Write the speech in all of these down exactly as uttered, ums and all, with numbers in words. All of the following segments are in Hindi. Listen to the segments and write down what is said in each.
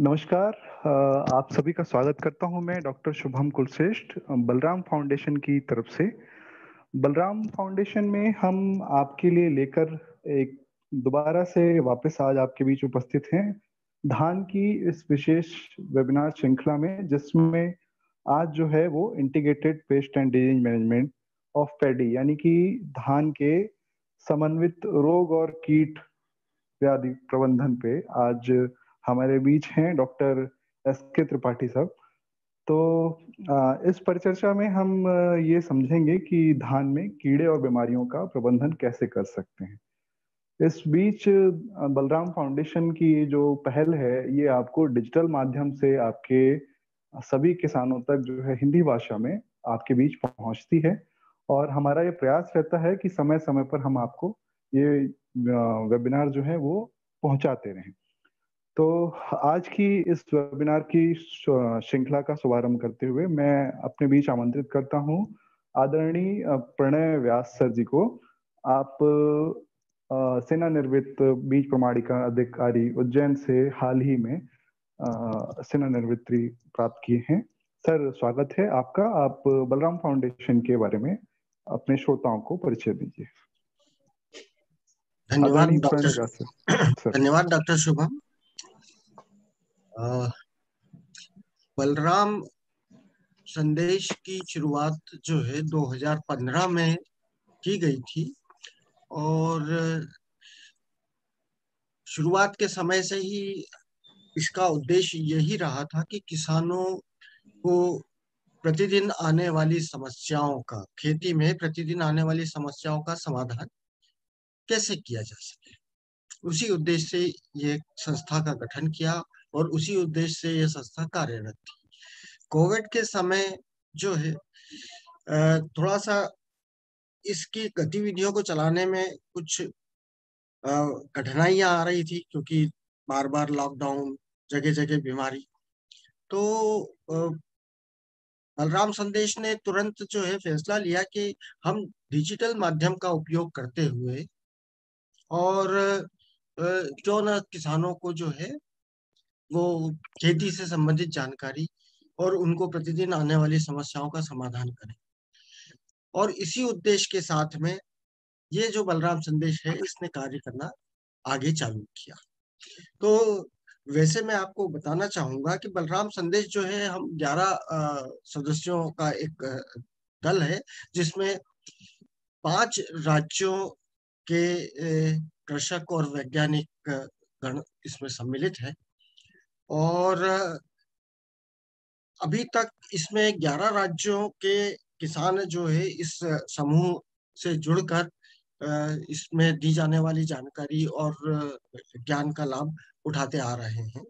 नमस्कार। अ, आप सभी का स्वागत करता हूं मैं डॉक्टर शुभम कुलश्रेष्ठ बलराम फाउंडेशन की तरफ से। बलराम फाउंडेशन में हम आपके लिए लेकर एक दोबारा से वापस आज आपके बीच उपस्थित हैं धान की इस विशेष वेबिनार श्रृंखला में, जिसमें आज जो है वो integrated pest and disease management of paddy यानी कि धान के समन्वित रोग और कीट व्याधि प्रबंधन पे आज हमारे बीच हैं डॉक्टर एस के त्रिपाठी साहब। तो अ, इस परिचर्चा में हम अ, ये समझेंगे कि धान में कीड़े और बीमारियों का प्रबंधन कैसे कर सकते हैं। इस बीच अ, बलराम फाउंडेशन की ये जो पहल है, ये आपको डिजिटल माध्यम से आपके सभी किसानों तक जो है हिंदी भाषा में आपके बीच पहुंचती है। और हमारा ये प्रयास रहता है कि समय समय पर हम आपको ये वेबिनार जो है वो पहुंचाते रहें। तो आज की इस वेबिनार की श्रृंखला का शुभारंभ करते हुए मैं अपने बीच आमंत्रित करता हूं आदरणीय अ, प्रणय व्यास सर जी को। आप अ, सेना निवृत्त बीज प्रमाणिका अधिकारी उज्जैन से हाल ही में अ, सेना निवृत्ति प्राप्त किए हैं। सर, स्वागत है आपका। आप बलराम फाउंडेशन के बारे में अपने श्रोताओं को परिचय दीजिए। धन्यवाद आदरणीय डॉक्टर प्रणय व्यास सर। धन्यवाद डॉक्टर शुभम। अ, बलराम संदेश की शुरुआत जो है दो हज़ार पंद्रह में की गई थी और शुरुआत के समय से ही इसका उद्देश्य यही रहा था कि किसानों को प्रतिदिन आने वाली समस्याओं का, खेती में प्रतिदिन आने वाली समस्याओं का समाधान कैसे किया जा सके। उसी उद्देश्य से ये संस्था का गठन किया और उसी उद्देश्य से ये संस्था कार्यरत थी। कोविड के समय जो है अ, थोड़ा सा इसकी गतिविधियों को चलाने में कुछ अ, कठिनाइयां आ रही थी, क्योंकि बार बार लॉकडाउन, जगह जगह बीमारी। तो अ, बलराम संदेश ने तुरंत जो है फैसला लिया कि हम डिजिटल माध्यम का उपयोग करते हुए और अ, क्यों न किसानों को जो है वो खेती से संबंधित जानकारी और उनको प्रतिदिन आने वाली समस्याओं का समाधान करें। और इसी उद्देश्य के साथ में ये जो बलराम संदेश है, इसने कार्य करना आगे चालू किया। तो वैसे मैं आपको बताना चाहूंगा कि बलराम संदेश जो है, हम ग्यारह अ, सदस्यों का एक अ, दल है, जिसमें पांच राज्यों के अ, कृषक और वैज्ञानिक अ, गण इसमें सम्मिलित है। और अ, अभी तक इसमें ग्यारह राज्यों के किसान जो है इस समूह से जुड़कर अ, इसमें दी जाने वाली जानकारी और अ, ज्ञान का लाभ उठाते आ रहे हैं।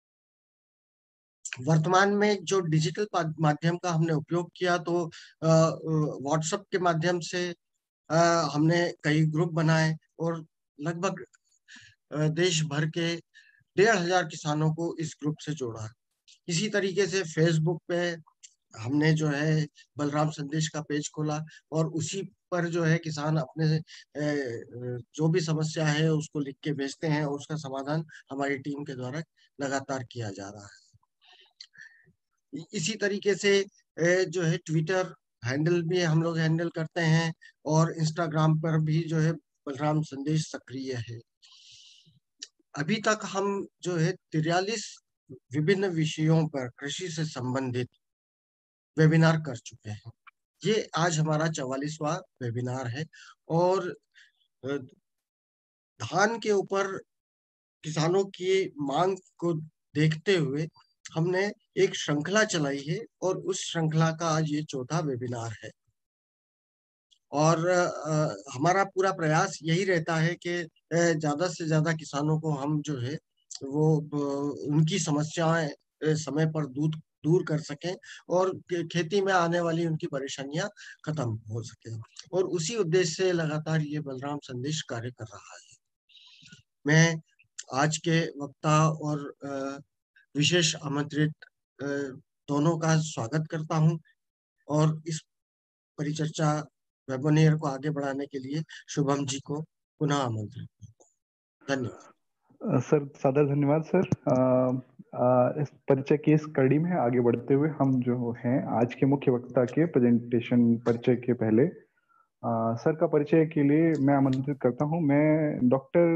वर्तमान में जो डिजिटल पा- माध्यम का हमने उपयोग किया, तो व्हाट्सएप के माध्यम से अ, हमने कई ग्रुप बनाए और लगभग अ, देश भर के डेढ़ हजार किसानों को इस ग्रुप से जोड़ा। इसी तरीके से फेसबुक पे हमने जो है बलराम संदेश का पेज खोला और उसी पर जो है किसान अपने अ, जो भी समस्या है उसको लिख के भेजते हैं और उसका समाधान हमारी टीम के द्वारा लगातार किया जा रहा है। इसी तरीके से अ, जो है ट्विटर हैंडल भी हम लोग हैंडल करते हैं और इंस्टाग्राम पर भी जो है बलराम संदेश सक्रिय है। अभी तक हम जो है तिरयालीस विभिन्न विषयों पर कृषि से संबंधित वेबिनार कर चुके हैं। ये आज हमारा चौवालीसवां वेबिनार है और अ, धान के ऊपर किसानों की मांग को देखते हुए हमने एक श्रृंखला चलाई है और उस श्रृंखला का आज ये चौथा वेबिनार है। और अ, हमारा पूरा प्रयास यही रहता है कि अ, ज्यादा से ज्यादा किसानों को हम जो है वो अ, उनकी समस्याएं अ, समय पर दूर दूर कर सकें और खे- खेती में आने वाली उनकी परेशानियां खत्म हो सके। और उसी उद्देश्य से लगातार ये बलराम संदेश कार्य कर रहा है। मैं आज के वक्ता और अ, विशेष आमंत्रित अ, दोनों का स्वागत करता हूं और इस परिचर्चा वेबिनार को आगे बढ़ाने के लिए शुभम जी को पुनः आमंत्रित। धन्यवाद। अ, सर, सादर धन्यवाद सर। अ, इस परिचय की इस कड़ी में आगे बढ़ते हुए हम जो हैं आज के मुख्य वक्ता के प्रेजेंटेशन परिचय के पहले आ, सर का परिचय के लिए मैं आमंत्रित करता हूं। मैं डॉक्टर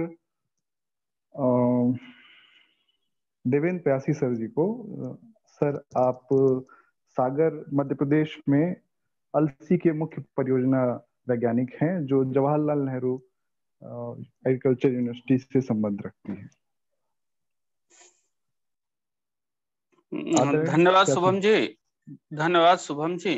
देवेंद्र प्यासी सर जी को। सर, आप सागर मध्य प्रदेश में अलसी के मुख्य परियोजना वैज्ञानिक हैं जो जवाहरलाल नेहरू एग्रीकल्चर यूनिवर्सिटी से संबंध रखती है। धन्यवाद शुभम जी, धन्यवाद शुभम जी।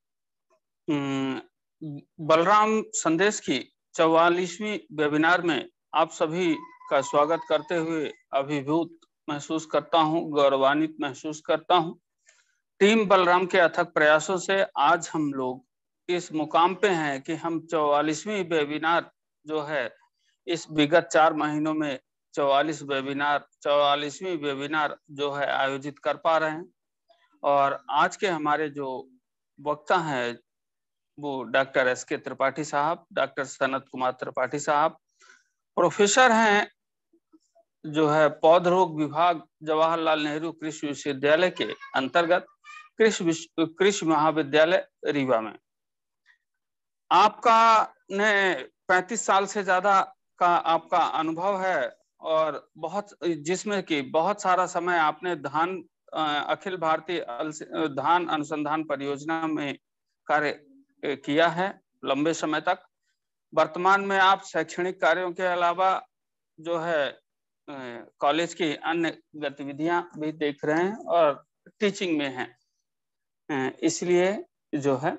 बलराम संदेश की चौवालीसवीं वेबिनार में आप सभी का स्वागत करते हुए अभिभूत महसूस करता हूं, गौरवान्वित महसूस करता हूं। टीम बलराम के अथक प्रयासों से आज हम लोग इस मुकाम पे हैं कि हम चौवालीसवीं वेबिनार जो है, इस विगत चार महीनों में चौवालीस वेबिनार चौवालीसवीं वेबिनार जो है आयोजित कर पा रहे हैं। और आज के हमारे जो वक्ता हैं वो डॉक्टर एस के त्रिपाठी साहब, डॉक्टर सनत कुमार त्रिपाठी साहब, प्रोफेसर हैं जो है पौधरोग विभाग जवाहरलाल नेहरू कृषि विश्वविद्यालय के अंतर्गत कृषि कृषि महाविद्यालय रीवा में। आपका ने पैंतीस साल से ज्यादा का आपका अनुभव है और बहुत जिसमें कि बहुत सारा समय आपने धान अखिल भारतीय धान अनुसंधान परियोजना में कार्य किया है लंबे समय तक। वर्तमान में आप शैक्षणिक कार्यों के अलावा जो है कॉलेज की अन्य गतिविधियां भी देख रहे हैं और टीचिंग में हैं। इसलिए जो है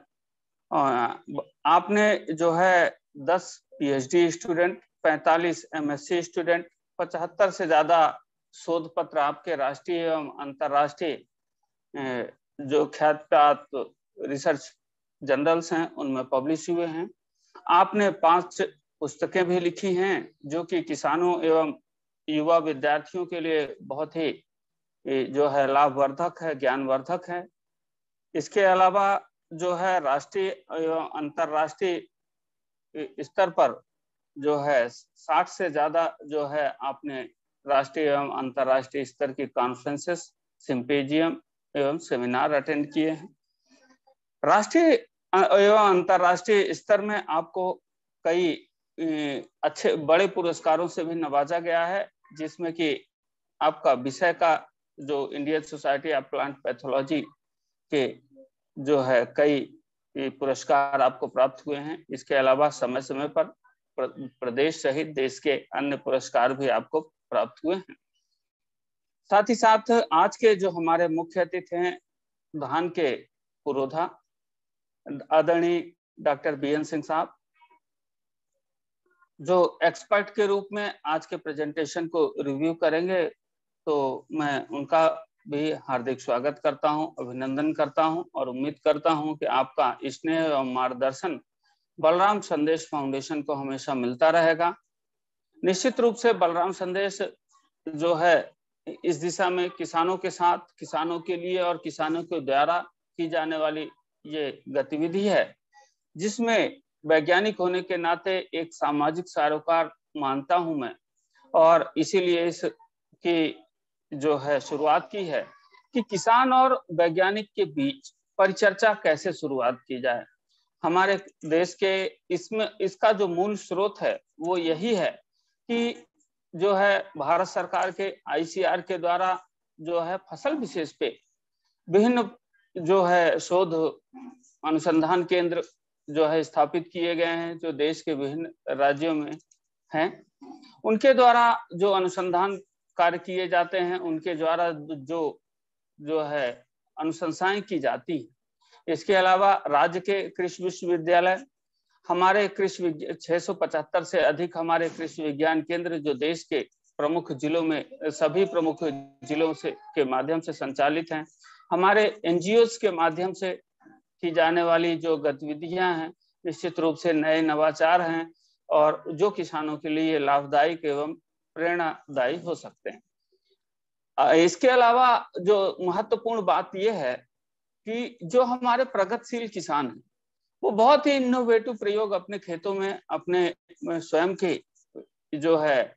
आपने जो है दस पीएचडी स्टूडेंट, पैंतालीस एमएससी स्टूडेंट, पचहत्तर से ज्यादा शोध पत्र आपके राष्ट्रीय एवं अंतर्राष्ट्रीय जो ख्यात रिसर्च जर्नल्स हैं उनमें पब्लिश हुए हैं। आपने पांच पुस्तकें भी लिखी हैं जो कि किसानों एवं युवा विद्यार्थियों के लिए बहुत ही जो है लाभवर्धक है, ज्ञानवर्धक है। इसके अलावा जो है राष्ट्रीय एवं अंतर्राष्ट्रीय स्तर पर जो है साठ से ज्यादा जो है आपने राष्ट्रीय एवं अंतर्राष्ट्रीय स्तर की कॉन्फ्रेंसेस, सिंपोजियम एवं सेमिनार अटेंड किए हैं। राष्ट्रीय एवं अंतर्राष्ट्रीय स्तर में आपको कई अच्छे बड़े पुरस्कारों से भी नवाजा गया है, जिसमें कि आपका विषय का जो Indian society of plant pathology के जो है कई पुरस्कार आपको प्राप्त हुए हैं। इसके अलावा समय समय पर प्रदेश सहित देश के अन्य पुरस्कार भी आपको प्राप्त हुए हैं। साथ ही साथ आज के जो हमारे मुख्य अतिथि हैं धान के पुरोधा आदरणीय डॉक्टर बी एन सिंह साहब, जो एक्सपर्ट के रूप में आज के प्रेजेंटेशन को रिव्यू करेंगे, तो मैं उनका भी हार्दिक स्वागत करता हूं, अभिनंदन करता हूं और उम्मीद करता हूं कि आपका स्नेह एवं मार्गदर्शन बलराम संदेश फाउंडेशन को हमेशा मिलता रहेगा। निश्चित रूप से बलराम संदेश जो है इस दिशा में किसानों के साथ, किसानों के लिए और किसानों के द्वारा की जाने वाली ये गतिविधि है, जिसमें वैज्ञानिक होने के नाते एक सामाजिक सरोकार मानता हूं मैं, और इसीलिए इसकी जो है शुरुआत की है कि किसान और वैज्ञानिक के बीच परिचर्चा कैसे शुरुआत की जाए। हमारे देश के इसमें इसका जो मूल स्रोत है वो यही है कि जो है भारत सरकार के आईसीआर के द्वारा जो है फसल विशेष पे विभिन्न जो है शोध अनुसंधान केंद्र जो है स्थापित किए गए हैं, जो देश के विभिन्न राज्यों में हैं। उनके द्वारा जो अनुसंधान कार्य किए जाते हैं, उनके द्वारा जो जो है अनुशंसाएं की जाती हैं। इसके अलावा राज्य के कृषि विश्वविद्यालय, हमारे कृषि छह सौ पचहत्तर से अधिक हमारे कृषि विज्ञान केंद्र जो देश के प्रमुख जिलों में सभी प्रमुख जिलों से के माध्यम से संचालित हैं। हमारे एनजीओ के माध्यम से की जाने वाली जो गतिविधियां हैं निश्चित रूप से नए नवाचार हैं और जो किसानों के लिए लाभदायक एवं प्रेरणादायी हो सकते हैं। इसके अलावा जो महत्वपूर्ण बात यह है कि जो हमारे प्रगतिशील किसान हैं वो बहुत ही इनोवेटिव प्रयोग अपने खेतों में अपने स्वयं के जो है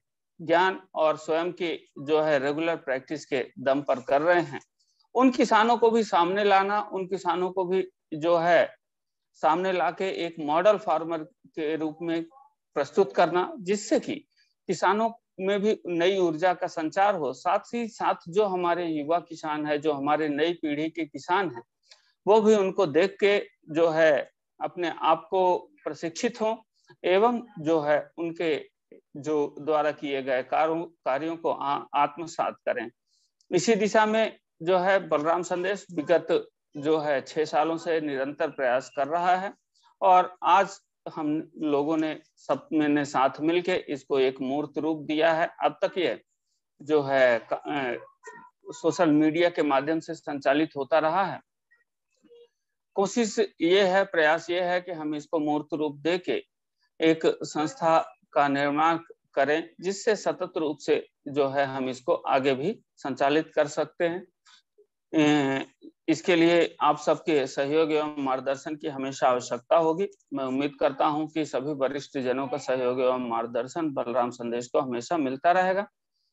ज्ञान और स्वयं की जो है रेगुलर प्रैक्टिस के दम पर कर रहे हैं, उन किसानों को भी सामने लाना, उन किसानों को भी जो है सामने लाके एक मॉडल फार्मर के रूप में प्रस्तुत करना, जिससे कि किसानों में भी नई ऊर्जा का संचार हो। साथ ही साथ जो हमारे युवा किसान है, जो हमारे नई पीढ़ी के किसान हैं, वो भी उनको देख के जो है अपने आप को प्रशिक्षित हो एवं जो है उनके जो द्वारा किए गए कार्यों कार्यों को आत्मसात करें। इसी दिशा में जो है बलराम संदेश विगत जो है छह सालों से निरंतर प्रयास कर रहा है और आज हम लोगों ने सब ने साथ मिलके इसको एक मूर्त रूप दिया है। अब तक ये जो है सोशल मीडिया के माध्यम से संचालित होता रहा है। कोशिश ये है, प्रयास ये है कि हम इसको मूर्त रूप देके एक संस्था का निर्माण करें, जिससे सतत रूप से जो है हम इसको आगे भी संचालित कर सकते हैं। इसके लिए आप सबके सहयोग एवं मार्गदर्शन की हमेशा आवश्यकता होगी। मैं उम्मीद करता हूं कि सभी वरिष्ठ जनों का सहयोग एवं मार्गदर्शन बलराम संदेश को हमेशा मिलता रहेगा।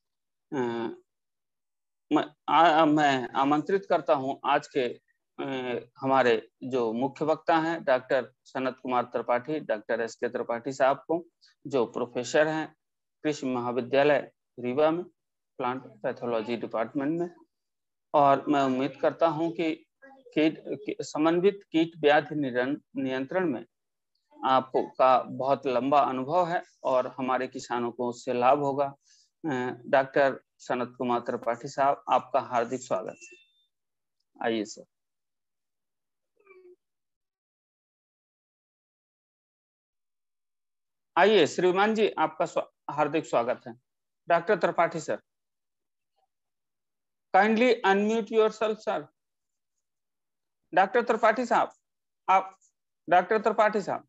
मैं, आ, मैं आमंत्रित करता हूं आज के हमारे जो मुख्य वक्ता हैं doctor Sanat Kumar Tripathi, doctor S K Tripathi साहब को, जो प्रोफेसर हैं कृषि महाविद्यालय रीवा में प्लांट पैथोलॉजी डिपार्टमेंट में। और मैं उम्मीद करता हूं कि कीट समन्वित कीट व्याधि नियंत्रण में आपको का बहुत लंबा अनुभव है और हमारे किसानों को उससे लाभ होगा। डॉक्टर सनत कुमार त्रिपाठी साहब, आपका हार्दिक स्वागत है। आइए सर। आइए श्रीमान जी, आपका स्वा, हार्दिक स्वागत है। Doctor Tripathi sir, kindly unmute yourself sir. Doctor Tripathi साहब, आप डॉक्टर त्रिपाठी साहब।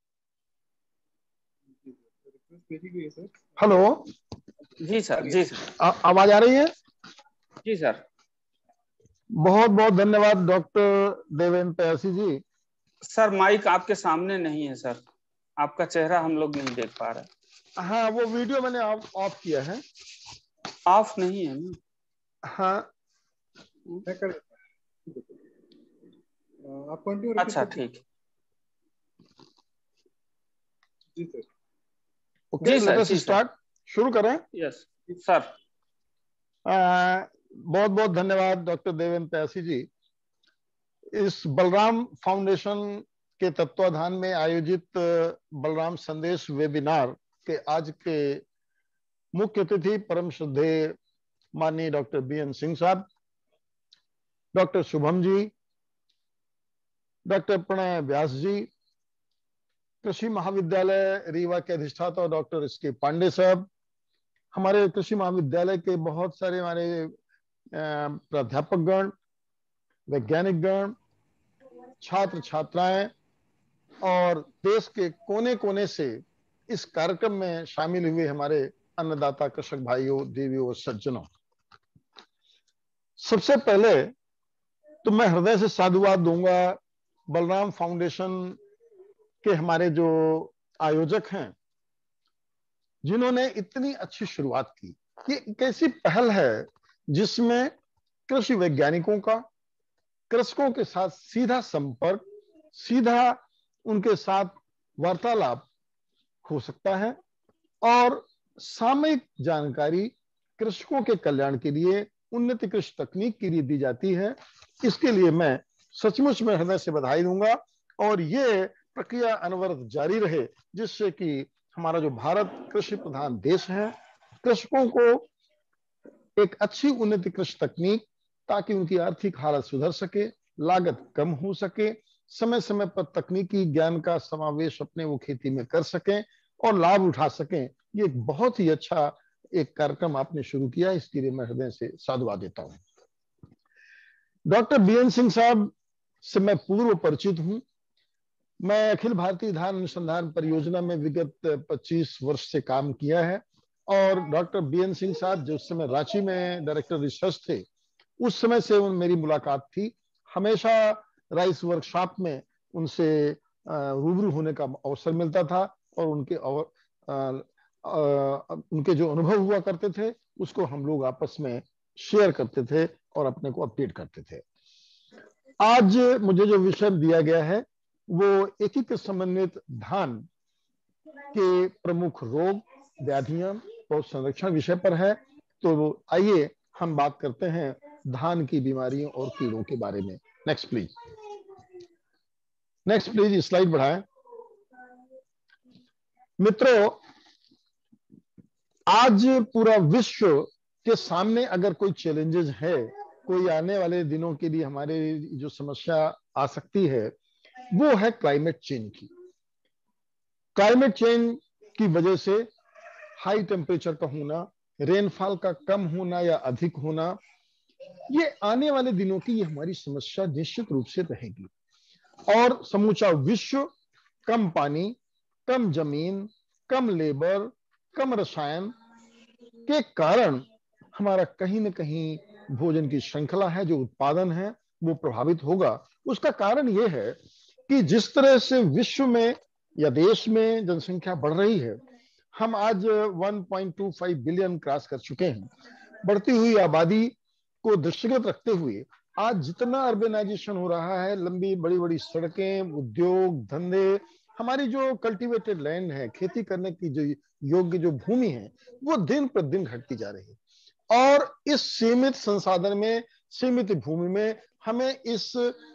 हेलो जी सर। जी सर, आवाज आ रही है? जी सर। बहुत बहुत धन्यवाद डॉक्टर देवेंद्र प्यासी जी। सर माइक आपके सामने नहीं है सर, आपका चेहरा हम लोग नहीं देख पा रहे। हाँ, वो वीडियो मैंने ऑफ किया है। ऑफ नहीं है ना? हाँ, मैं कर आप कंटिन्यू। अच्छा ठीक। जी sir. Okay, let us start. शुरू करें? Yes sir. बहुत बहुत धन्यवाद डॉक्टर देवेंद्र प्यासी जी। इस बलराम फाउंडेशन के तत्वाधान में आयोजित बलराम संदेश वेबिनार के आज के मुख्य अतिथि परम श्रद्धेय माननीय डॉक्टर बी एन सिंह साहब, डॉक्टर शुभम जी, डॉक्टर प्रणय व्यास जी, कृषि महाविद्यालय रीवा के अधिष्ठाता डॉक्टर एस के पांडे साहब, हमारे कृषि महाविद्यालय के बहुत सारे हमारे प्राध्यापक गण, वैज्ञानिक गण, छात्र छात्राएं और देश के कोने कोने से इस कार्यक्रम में शामिल हुए हमारे अन्नदाता कृषक भाइयों, देवियों और सज्जनों, सबसे पहले तो मैं हृदय से साधुवाद दूंगा बलराम फाउंडेशन के हमारे जो आयोजक हैं, जिन्होंने इतनी अच्छी शुरुआत की। ये एक ऐसी पहल है जिसमें कृषि वैज्ञानिकों का कृषकों के साथ सीधा संपर्क, सीधा उनके साथ वार्तालाप हो सकता है और सामयिक जानकारी कृषकों के कल्याण के लिए, उन्नति कृषि तकनीक के लिए दी जाती है। इसके लिए मैं सचमुच में हृदय से बधाई दूंगा और ये प्रक्रिया अनवरत जारी रहे, जिससे कि हमारा जो भारत कृषि प्रधान देश है, कृषकों को एक अच्छी उन्नति कृषि तकनीक, ताकि उनकी आर्थिक हालत सुधर सके, लागत कम हो सके, समय समय पर तकनीकी ज्ञान का समावेश अपने वो खेती में कर सकें और लाभ उठा सकें। ये एक बहुत ही अच्छा एक कार्यक्रम आपने शुरू किया, इसके लिए मैं हृदय से साधुवाद देता हूं। डॉक्टर बी एन सिंह साहब से मैं पूर्व परिचित हूं। मैं अखिल भारतीय धान अनुसंधान परियोजना में विगत पच्चीस वर्ष से काम किया है और डॉक्टर बी एन सिंह साहब जो उस समय रांची में डायरेक्टर रिसर्च थे, उस समय से उन मेरी मुलाकात थी। हमेशा राइस वर्कशॉप में उनसे रूबरू होने का अवसर मिलता था और उनके उनके जो अनुभव हुआ करते थे उसको हम लोग आपस में शेयर करते थे और अपने को अपडेट करते थे। आज मुझे जो विषय दिया गया है वो एकीकृत समन्वित धान के प्रमुख रोग, व्याधियां और संरक्षण विषय पर है। तो आइए हम बात करते हैं धान की बीमारियों और कीड़ों के बारे में। Next please, next please, slide बढ़ाएं। मित्रों, आज पूरा विश्व के सामने अगर कोई चैलेंजेस है, कोई आने वाले दिनों के लिए हमारे जो समस्या आ सकती है वो है क्लाइमेट चेंज की। क्लाइमेट चेंज की वजह से हाई टेम्परेचर का होना, रेनफॉल का कम होना या अधिक होना, ये आने वाले दिनों की ये हमारी समस्या निश्चित रूप से रहेगी। और समूचा विश्व कम पानी, कम जमीन, कम लेबर, कम रसायन के कारण हमारा कहीं ना कहीं भोजन की श्रृंखला है, जो उत्पादन है वो प्रभावित होगा। उसका कारण यह है कि जिस तरह से विश्व में या देश में जनसंख्या बढ़ रही है, हम आज एक पॉइंट दो पाँच बिलियन क्रॉस कर चुके हैं। बढ़ती हुई आबादी को दृष्टिगत रखते हुए आज जितना अर्बनाइजेशन हो रहा है, लंबी बड़ी बड़ी सड़कें, उद्योग धंधे, हमारी जो कल्टीवेटेड लैंड है, खेती करने की जो योग्य जो भूमि है, वो दिन प्रतिदिन घटती जा रही है। और इस सीमित संसाधन में, सीमित भूमि में हमें इस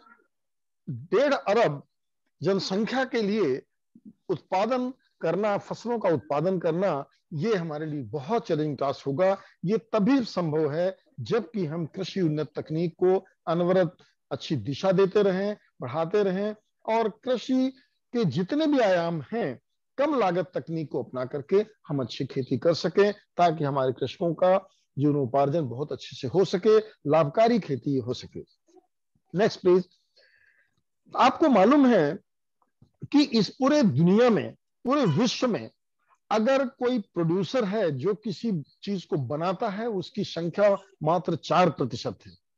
डेढ़ अरब जनसंख्या के लिए उत्पादन करना, फसलों का उत्पादन करना, ये हमारे लिए बहुत चैलेंजिंग टास्क होगा। ये तभी संभव है जबकि हम कृषि उन्नत तकनीक को अनवरत अच्छी दिशा देते रहें, बढ़ाते रहें और कृषि के जितने भी आयाम हैं, कम लागत तकनीक को अपना करके हम अच्छी खेती कर सकें, ताकि हमारे कृषकों का जीवनोपार्जन बहुत अच्छे से हो सके, लाभकारी खेती हो सके। Next please. आपको मालूम है कि इस पूरे दुनिया में, पूरे विश्व में अगर कोई प्रोड्यूसर है जो किसी चीज को बनाता है, उसकी संख्या मात्र चार प्रतिशत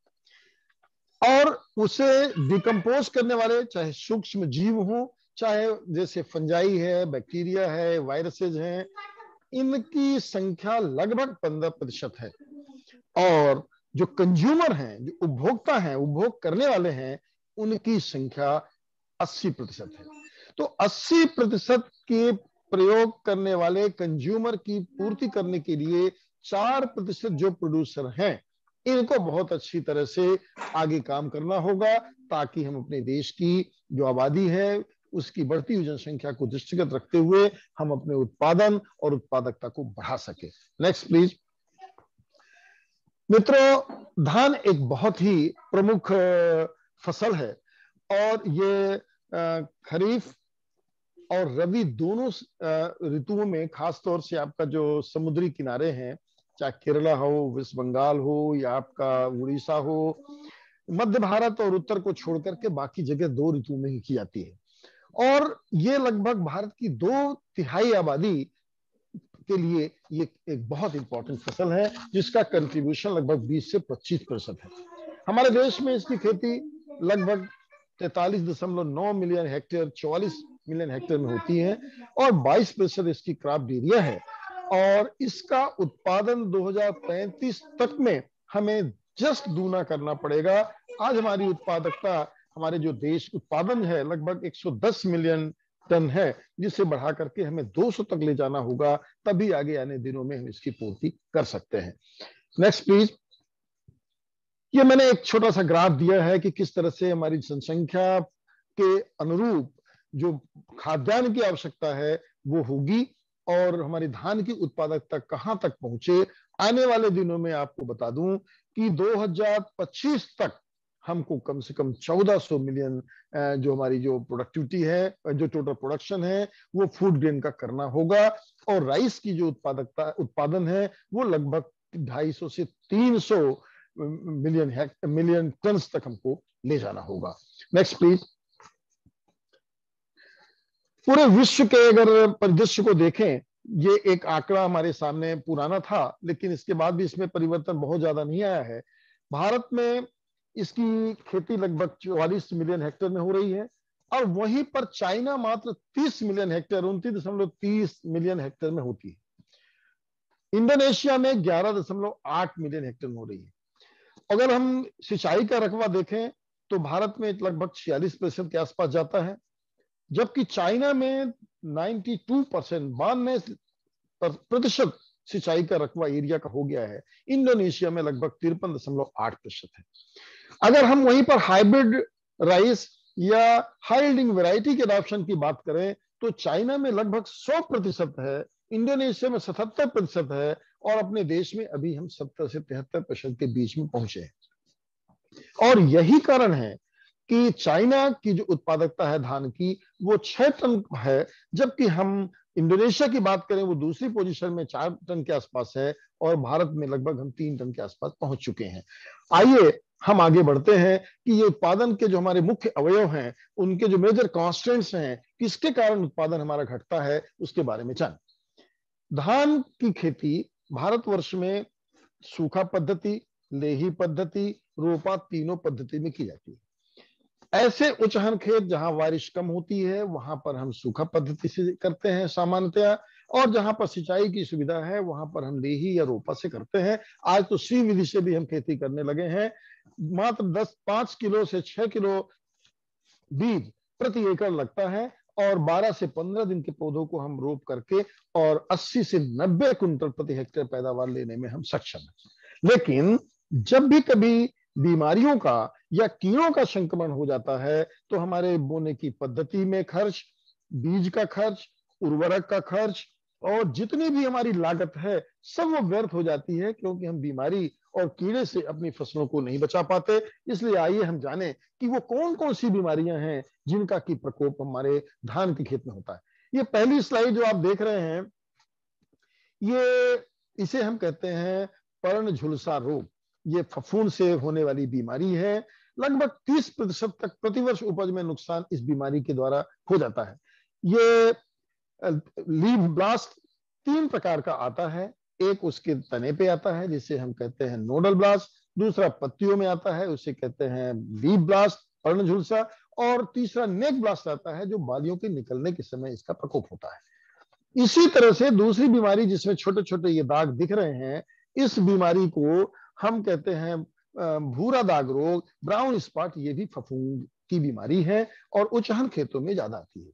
है। और उसे डिकम्पोज करने वाले चाहे सूक्ष्म जीव हो, चाहे जैसे फंजाई है, बैक्टीरिया है, वायरसेज हैं, इनकी संख्या लगभग पंद्रह प्रतिशत है। और जो कंज्यूमर हैं, जो उपभोक्ता हैं, उपभोग करने वाले हैं, उनकी संख्या अस्सी प्रतिशत है। तो अस्सी प्रतिशत के प्रयोग करने वाले कंज्यूमर की पूर्ति करने के लिए चार प्रतिशत जो प्रोड्यूसर हैं, इनको बहुत अच्छी तरह से आगे काम करना होगा, ताकि हम अपने देश की जो आबादी है उसकी बढ़ती हुई जनसंख्या को दृष्टिगत रखते हुए हम अपने उत्पादन और उत्पादकता को बढ़ा सके। Next please. मित्रों, धान एक बहुत ही प्रमुख फसल है और ये खरीफ और रबी दोनों ऋतुओं में, खासतौर से आपका जो समुद्री किनारे हैं, चाहे केरला हो, वेस्ट बंगाल हो या आपका उड़ीसा हो, मध्य भारत और उत्तर को छोड़कर के बाकी जगह दो ऋतु में ही की जाती है। और ये लगभग भारत की दो तिहाई आबादी के लिए ये एक बहुत इंपॉर्टेंट फसल है, जिसका कंट्रीब्यूशन लगभग बीस से पच्चीस प्रतिशत है। हमारे देश में इसकी खेती लगभग तैतालीस दशमलव नौ मिलियन हेक्टेयर, चौवालीस मिलियन हेक्टेयर में होती है और बाईस प्रतिशत इसकी क्रॉप एरिया है। और इसका उत्पादन दो हज़ार पैंतीस तक में हमें जस्ट दूना करना पड़ेगा। आज हमारी उत्पादकता, हमारे जो देश उत्पादन है लगभग एक सौ दस मिलियन टन है, जिसे बढ़ा करके हमें दो सौ तक ले जाना होगा, तभी आगे आने दिनों में हम इसकी पूर्ति कर सकते हैं। Next please. ये मैंने एक छोटा सा ग्राफ दिया है कि किस तरह से हमारी जनसंख्या के अनुरूप जो खाद्यान्न की आवश्यकता है वो होगी और हमारी धान की उत्पादकता कहां तक पहुंचे। आने वाले दिनों में आपको बता दूं कि दो हज़ार पच्चीस तक हमको कम से कम चौदह सौ मिलियन जो हमारी जो प्रोडक्टिविटी है, जो टोटल प्रोडक्शन है, वो फूड ग्रेन का करना होगा। और राइस की जो उत्पादकता उत्पादन है वो लगभग ढाई सौ से तीन सौ मिलियन मिलियन टन तक हमको ले जाना होगा। Next please. पूरे विश्व के अगर परिदृश्य को देखें, ये एक आंकड़ा हमारे सामने पुराना था, लेकिन इसके बाद भी इसमें परिवर्तन बहुत ज्यादा नहीं आया है। भारत में इसकी खेती लगभग चौवालीस मिलियन हेक्टेयर में हो रही है और वहीं पर चाइना मात्र तीस मिलियन हेक्टेयर, उनतीस दशमलव तीस मिलियन हेक्टेयर में होती है। इंडोनेशिया में ग्यारह दशमलव आठ मिलियन हेक्टेयर हो रही है। अगर हम सिंचाई का रकबा देखें तो भारत में लगभग छियालीस प्रतिशत के आसपास जाता है, जबकि चाइना में बानवे परसेंट बानवे प्रतिशत सिंचाई का रकबा एरिया का हो गया है। इंडोनेशिया में लगभग तिरपन दशमलव आठ प्रतिशत है। अगर हम वहीं पर हाइब्रिड राइस या हाई यील्डिंग वैरायटी के अडॉप्शन की बात करें तो चाइना में लगभग सौ प्रतिशत है, इंडोनेशिया में सतहत्तर प्रतिशत है, और अपने देश में अभी हम सत्तर से तिहत्तर प्रतिशत के बीच में पहुंचे हैं। और यही कारण है कि चाइना की जो उत्पादकता है धान की वो छह टन है, जबकि हम इंडोनेशिया की बात करें वो दूसरी पोजीशन में चार टन के आसपास है, और भारत में लगभग हम तीन टन के आसपास पहुंच चुके हैं। आइए हम आगे बढ़ते हैं कि ये उत्पादन के जो हमारे मुख्य अवयव हैं, उनके जो मेजर कॉन्स्टेंट्स हैं, किसके कारण उत्पादन हमारा घटता है, उसके बारे में जानें। धान की खेती भारतवर्ष में सूखा पद्धति, लेही पद्धति, रोपा तीनों पद्धति में की जाती है। ऐसे उचहन खेत जहां बारिश कम होती है वहां पर हम सूखा पद्धति से करते हैं सामान्यतया, और जहां पर सिंचाई की सुविधा है वहां पर हम लेही या रोपा से करते हैं। आज तो सी विधि से भी हम खेती करने लगे हैं। मात्र दस पांच किलो से छह किलो बीज प्रति एकड़ लगता है, और बारह से पंद्रह दिन के पौधों को हम रोप करके और अस्सी से नब्बे कुंटल प्रति हेक्टेयर पैदावार लेने में हम सक्षम हैं। लेकिन जब भी कभी बीमारियों का या कीड़ों का संक्रमण हो जाता है तो हमारे बोने की पद्धति में खर्च, बीज का खर्च, उर्वरक का खर्च और जितनी भी हमारी लागत है सब वो व्यर्थ हो जाती है, क्योंकि हम बीमारी और कीड़े से अपनी फसलों को नहीं बचा पाते। इसलिए आइए हम जानें कि वो कौन कौन सी बीमारियां हैं जिनका की प्रकोप हमारे धान के खेत में होता है। ये पहली स्लाइड जो आप देख रहे हैं, ये इसे हम कहते हैं पर्ण झुलसा रोग। ये फफूंद से होने वाली बीमारी है। लगभग तीस प्रतिशत तक प्रतिवर्ष उपज में नुकसान इस बीमारी के द्वारा हो जाता है। ये लीफ ब्लास्ट तीन प्रकार का आता है। एक उसके तने पे आता है जिसे हम कहते हैं नोडल ब्लास्ट, दूसरा पत्तियों में आता है उसे कहते हैं लीफ ब्लास्ट पर्ण झुलसा, और तीसरा नेक ब्लास्ट आता है जो बालियों के निकलने के समय इसका प्रकोप होता है। इसी तरह से दूसरी बीमारी जिसमें छोटे छोटे ये दाग दिख रहे हैं, इस बीमारी को हम कहते हैं भूरा दाग रोग, ब्राउन स्पॉट। ये भी फफूंद की बीमारी है और उचहन खेतों में ज्यादा आती है।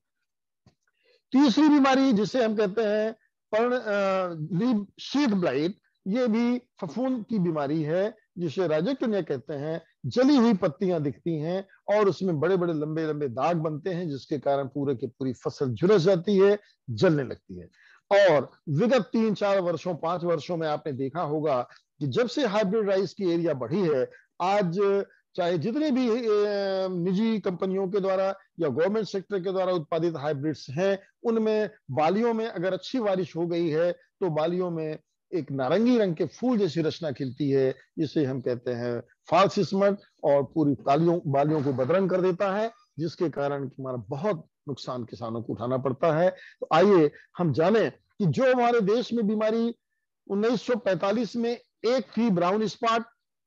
तीसरी बीमारी जिसे हम कहते हैं पर्ण लीफ शीथ ब्लाइट, ये भी फफूंद की बीमारी है जिसे राजक्टिनिया कहते हैं। जली हुई पत्तियां दिखती हैं और उसमें बड़े बड़े लंबे लंबे दाग बनते हैं, जिसके कारण पूरे की पूरी फसल झुलस जाती है, जलने लगती है। और विगत तीन चार वर्षों पांच वर्षों में आपने देखा होगा कि जब से हाइब्रिड राइस की एरिया बढ़ी है, आज चाहे जितनी भी निजी कंपनियों के द्वारा या गवर्नमेंट सेक्टर के द्वारा उत्पादित हाइब्रिड्स हैं, उनमें बालियों में अगर अच्छी बारिश हो गई है तो बालियों में एक नारंगी रंग के फूल जैसी रचना खिलती है, जिसे हम कहते हैं फॉल्स स्मट, और पूरी बालियों बालियों को बदरंग कर देता है, जिसके कारण हमारा बहुत नुकसान किसानों को उठाना पड़ता है। तो आइए हम जानें कि जो हमारे देश में बीमारी उन्नीस सौ पैंतालीस में एक थी ब्राउन स्पॉट,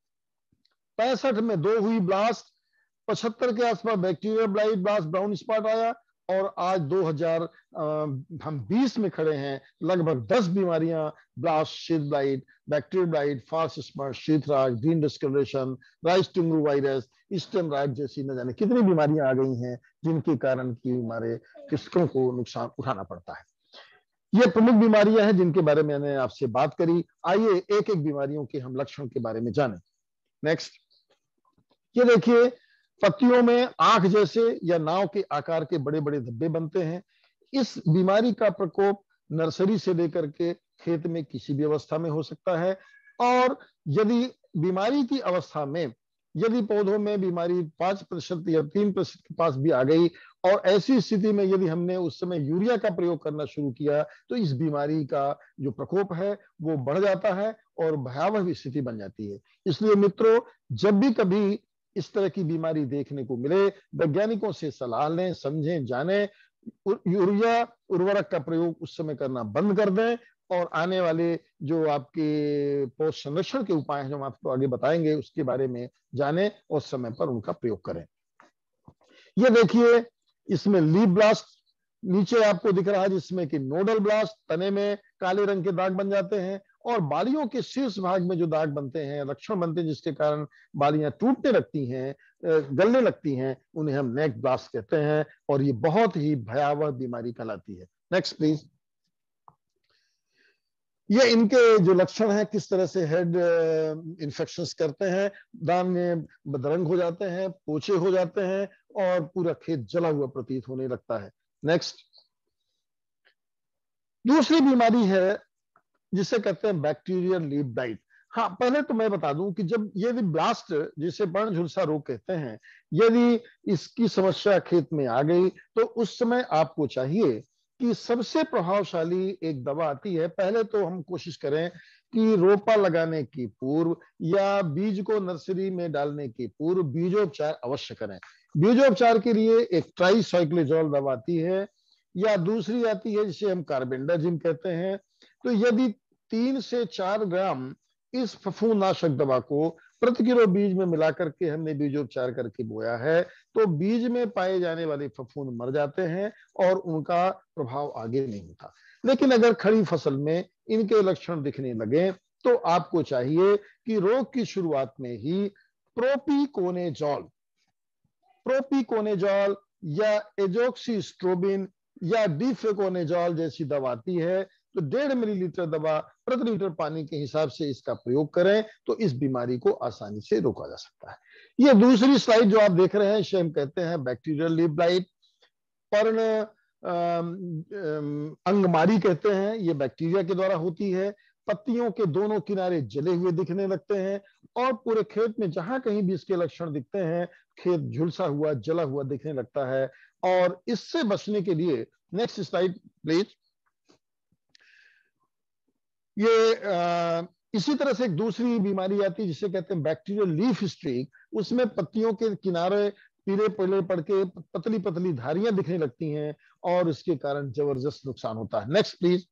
पैंसठ में दो हुई ब्लास्ट, पचहत्तर के आसपास bacterial blight blast brown spot आया, और आज दो हज़ार हम बीस में खड़े हैं, लगभग दस बीमारियां blast, sheath blight, bacterial blight, false spot, sheath rot, green discolouration, rice tungro virus, stem rot जैसी न जाने कितनी बीमारियां आ गई हैं, जिनके कारण की हमारे कृषकों को नुकसान उठाना पड़ता है। ये प्रमुख बीमारियां हैं जिनके बारे में मैंने आपसे बात करी। आइए एक एक बीमारियों के हम लक्षण के बारे में जानें। नेक्स्ट, ये देखिए पत्तियों में आंख जैसे या नाव के आकार के बड़े बड़े धब्बे बनते हैं। इस बीमारी का प्रकोप नर्सरी से लेकर के खेत में किसी भी अवस्था में हो सकता है, और यदि बीमारी की अवस्था में यदि पौधों में बीमारी पांच प्रतिशत या तीन प्रतिशत के पास भी आ गई, और ऐसी स्थिति में यदि हमने उस समय यूरिया का प्रयोग करना शुरू किया, तो इस बीमारी का जो प्रकोप है वो बढ़ जाता है और भयावह स्थिति बन जाती है। इसलिए मित्रों, जब भी कभी इस तरह की बीमारी देखने को मिले, वैज्ञानिकों से सलाह लें, समझें, जानें, यूरिया उर्वरक का प्रयोग उस समय करना बंद कर दें, और आने वाले जो आपके पोषण संरक्षण के उपाय हैं जो हम आपको आगे बताएंगे, उसके बारे में जानें और समय पर उनका प्रयोग करें। ये देखिए इसमें लीफ ब्लास्ट नीचे आपको दिख रहा है, जिसमें कि नोडल ब्लास्ट, तने में काले रंग के दाग बन जाते हैं, और बालियों के शीर्ष भाग में जो दाग बनते हैं, लक्षण बनते हैं जिसके कारण बालियां टूटने लगती हैं, गलने लगती हैं, उन्हें हम नेक ब्लास्ट कहते हैं और ये बहुत ही भयावह बीमारी कहलाती है। Next please. ये इनके जो लक्षण हैं, किस तरह से हेड इन्फेक्शंस करते हैं, दान में बदरंग हो जाते हैं, पोचे हो जाते हैं और पूरा खेत जला हुआ प्रतीत होने लगता है। नेक्स्ट। दूसरी बीमारी है जिसे कहते हैं बैक्टीरियल लीफ ब्लाइट। हाँ, पहले तो मैं बता दूं कि जब यदि ब्लास्ट, जिसे बर्ण झुलसा रोग कहते हैं, यदि इसकी समस्या खेत में आ गई तो उस समय आपको चाहिए कि सबसे प्रभावशाली एक दवा आती है। पहले तो हम कोशिश करें कि रोपा लगाने की पूर्व या बीज को नर्सरी में डालने की पूर्व बीजोपचार अवश्य करें। बीजोपचार के लिए एक ट्राइसाइक्लोजोल दवा आती है या दूसरी आती है जिसे हम कार्बेंडाजिम कहते हैं। तो यदि तीन से चार ग्राम इस फफूंदनाशक दवा को प्रति किलो बीज में मिलाकर के हमने बीजोपचार करके बोया है तो बीज में पाए जाने वाले फफूंद मर जाते हैं और उनका प्रभाव आगे नहीं होता। लेकिन अगर खड़ी फसल में इनके लक्षण दिखने लगे तो आपको चाहिए कि रोग की शुरुआत में ही प्रोपिकोनेजॉल प्रोपिकोनेजॉल या एजोक्सिस्ट्रोबिन या डिफेकोनेजॉल जैसी दवा आती है, तो डेढ़ मिलीलीटर दवा प्रति लीटर पानी के हिसाब से इसका प्रयोग करें तो इस बीमारी को आसानी से रोका जा सकता है। ये दूसरी स्लाइड जो आप देख रहे हैं इसे हम कहते हैं बैक्टीरियल लीफ ब्लाइट। पर्ण अंगमारी कहते हैं, ये बैक्टीरिया के द्वारा होती है। पत्तियों के दोनों किनारे जले हुए दिखने लगते हैं और पूरे खेत में जहां कहीं भी इसके लक्षण दिखते हैं खेत झुलसा हुआ जला हुआ दिखने लगता है। और इससे बचने के लिए नेक्स्ट स्लाइड प्लीज। ये आ, इसी तरह से एक दूसरी बीमारी आती है जिसे कहते हैं बैक्टीरियल लीफ स्ट्रीक। उसमें पत्तियों के किनारे पीले पीले पड़ के पतली पतली धारियां दिखने लगती हैं और इसके कारण जबरदस्त नुकसान होता है। Next please.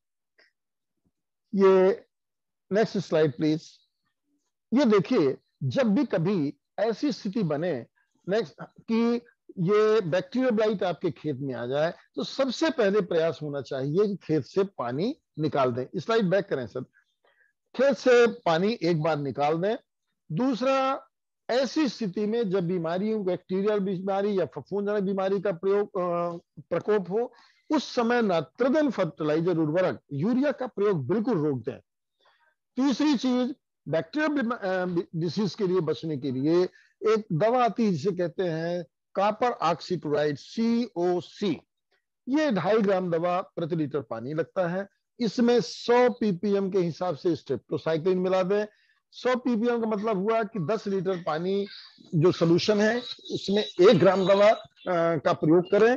ये नेक्स्ट स्लाइड प्लीज। ये देखिए, जब भी कभी ऐसी स्थिति बने नेक्स्ट कि ये बैक्टीरियल ब्लाइट आपके खेत में आ जाए तो सबसे पहले प्रयास होना चाहिए कि खेत से पानी निकाल दें। स्लाइड बैक करें सर। खेत से पानी एक बार निकाल दें। दूसरा, ऐसी स्थिति में जब बीमारी बैक्टीरियल बीमारी या फफूंदजनक बीमारी का प्रयोग प्रकोप हो उस समय नाइट्रोजन फर्टिलाइजर उर्वरक यूरिया का प्रयोग बिल्कुल रोक दें। तीसरी चीज, बैक्टीरियल डिसीज के लिए बचने के लिए एक दवा आती है जिसे कहते हैं कॉपर ऑक्सीक्लोराइड सी ओ सी। ये ढाई ग्राम दवा प्रति लीटर पानी लगता है। इसमें सौ पीपीएम के हिसाब से स्ट्रेप्टोसाइक्लिन मिला दें। सौ पीपीएम का मतलब हुआ कि दस लीटर पानी जो सोल्यूशन है उसमें एक ग्राम दवा आ, का प्रयोग करें।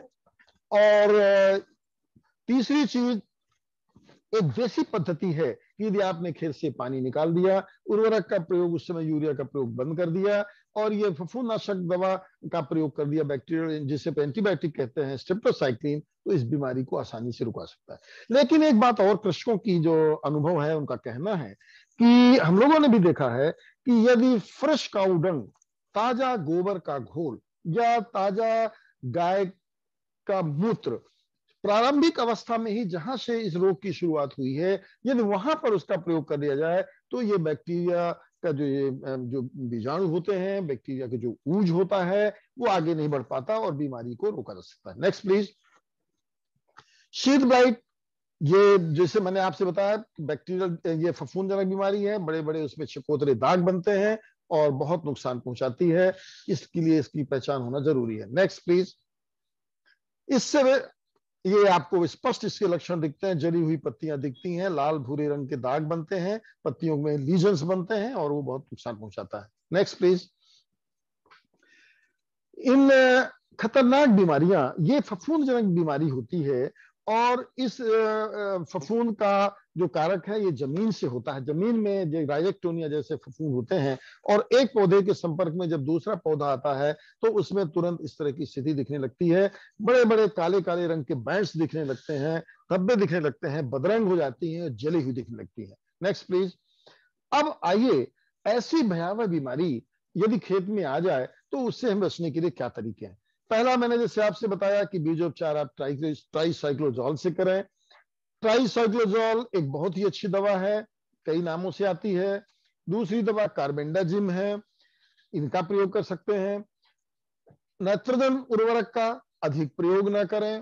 और तीसरी चीज, एक देसी पद्धति है कि यदि आपने खेत से पानी निकाल दिया, उर्वरक का प्रयोग उस समय यूरिया का प्रयोग बंद कर दिया और ये फफूंदनाशक दवा का प्रयोग कर दिया बैक्टीरियल जिसे एंटीबायोटिक कहते हैं स्ट्रेप्टोसाइक्लिन, तो इस बीमारी को आसानी से रुका सकता है। लेकिन एक बात और कृषकों की जो अनुभव है उनका कहना है कि हम लोगों ने भी देखा है कि यदि फ्रेश काऊ डंग, ताजा गोबर का घोल या ताजा गाय का मूत्र प्रारंभिक अवस्था में ही जहां से इस रोग की शुरुआत हुई है यदि वहां पर उसका प्रयोग कर दिया जाए तो ये बैक्टीरिया का जो ये जो बीजाणु होते हैं, बैक्टीरिया का जो ऊज होता है वो आगे नहीं बढ़ पाता और बीमारी को रोका जा सकता है। Next please. शीत ब्लाइट, ये जैसे मैंने आपसे बताया बैक्टीरियल ये फफूंदजनक बीमारी है, बड़े बड़े उसमें चकोतरे दाग बनते हैं और बहुत नुकसान पहुंचाती है। इसके लिए इसकी पहचान होना जरूरी है। Next please. इससे ये आपको स्पष्ट इसके लक्षण दिखते हैं, जली हुई पत्तियां दिखती हैं, लाल भूरे रंग के दाग बनते हैं, पत्तियों में लीजन्स बनते हैं और वो बहुत नुकसान पहुंचाता है। Next please. इन खतरनाक बीमारियां ये फफूंदजनक बीमारी होती है और इस फफूंद का जो कारक है ये जमीन से होता है। जमीन में जो राइजेक्टोनिया जैसे फफूंद होते हैं और एक पौधे के संपर्क में जब दूसरा पौधा आता है तो उसमें तुरंत इस तरह की स्थिति दिखने लगती है। बड़े बड़े काले काले रंग के बैंड्स दिखने लगते हैं, धब्बे दिखने लगते हैं, बदरंग हो जाती है, जली हुई दिखने लगती है। Next please. अब आइए, ऐसी भयावह बीमारी यदि खेत में आ जाए तो उससे हम बचने के लिए क्या तरीके हैं। पहला, मैंने जैसे आपसे बताया कि बीजोपचार आप ट्राइसाइक्लोजोल से करें। ट्राइसाइक्लोजोल एक बहुत ही अच्छी दवा है, कई नामों से आती है। दूसरी दवा कार्बेंडाजिम है, इनका प्रयोग कर सकते हैं। नाइट्रोजन उर्वरक का अधिक प्रयोग ना करें।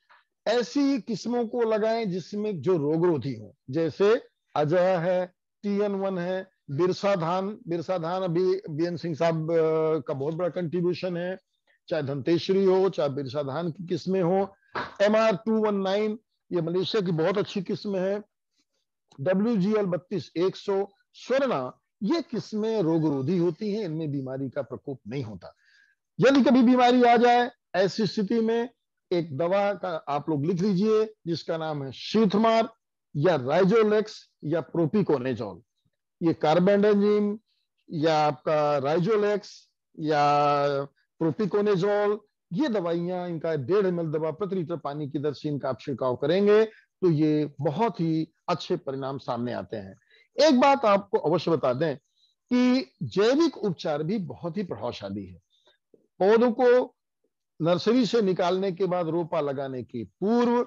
ऐसी किस्मों को लगाएं जिसमें जो रोगरोधी हो, जैसे अजय है, टी एन वन है, बिरसा धान। बिरसा धान अभी बी एन सिंह साहब का बहुत बड़ा कंट्रीब्यूशन है, चाहे धनतेश्वरी हो, चाहे बिरसा धान की किस्में हो। M R two one nine ये मलेशिया की बहुत अच्छी किस्म है। डब्ल्यू जी एल बत्तीस एक सौ, स्वर्णा, ये किस्में रोगरोधी होती हैं, इनमें बीमारी का प्रकोप नहीं होता। यदि कभी बीमारी आ जाए, ऐसी स्थिति में एक दवा का आप लोग लिख लीजिए जिसका नाम है शीथमार या राइजोलेक्स या प्रोपिकोनेजोल। ये कार्बेंडाजिम या आपका राइजोलेक्स या प्रोपिकोनेजोल, ये दवाइयां, इनका डेढ़ एम एल दवा प्रति लीटर पानी की दर से इनका आप छिड़काव करेंगे तो ये बहुत ही अच्छे परिणाम सामने आते हैं। एक बात आपको अवश्य बता दें कि जैविक उपचार भी बहुत ही प्रभावशाली है। पौधों को नर्सरी से निकालने के बाद रोपा लगाने के पूर्व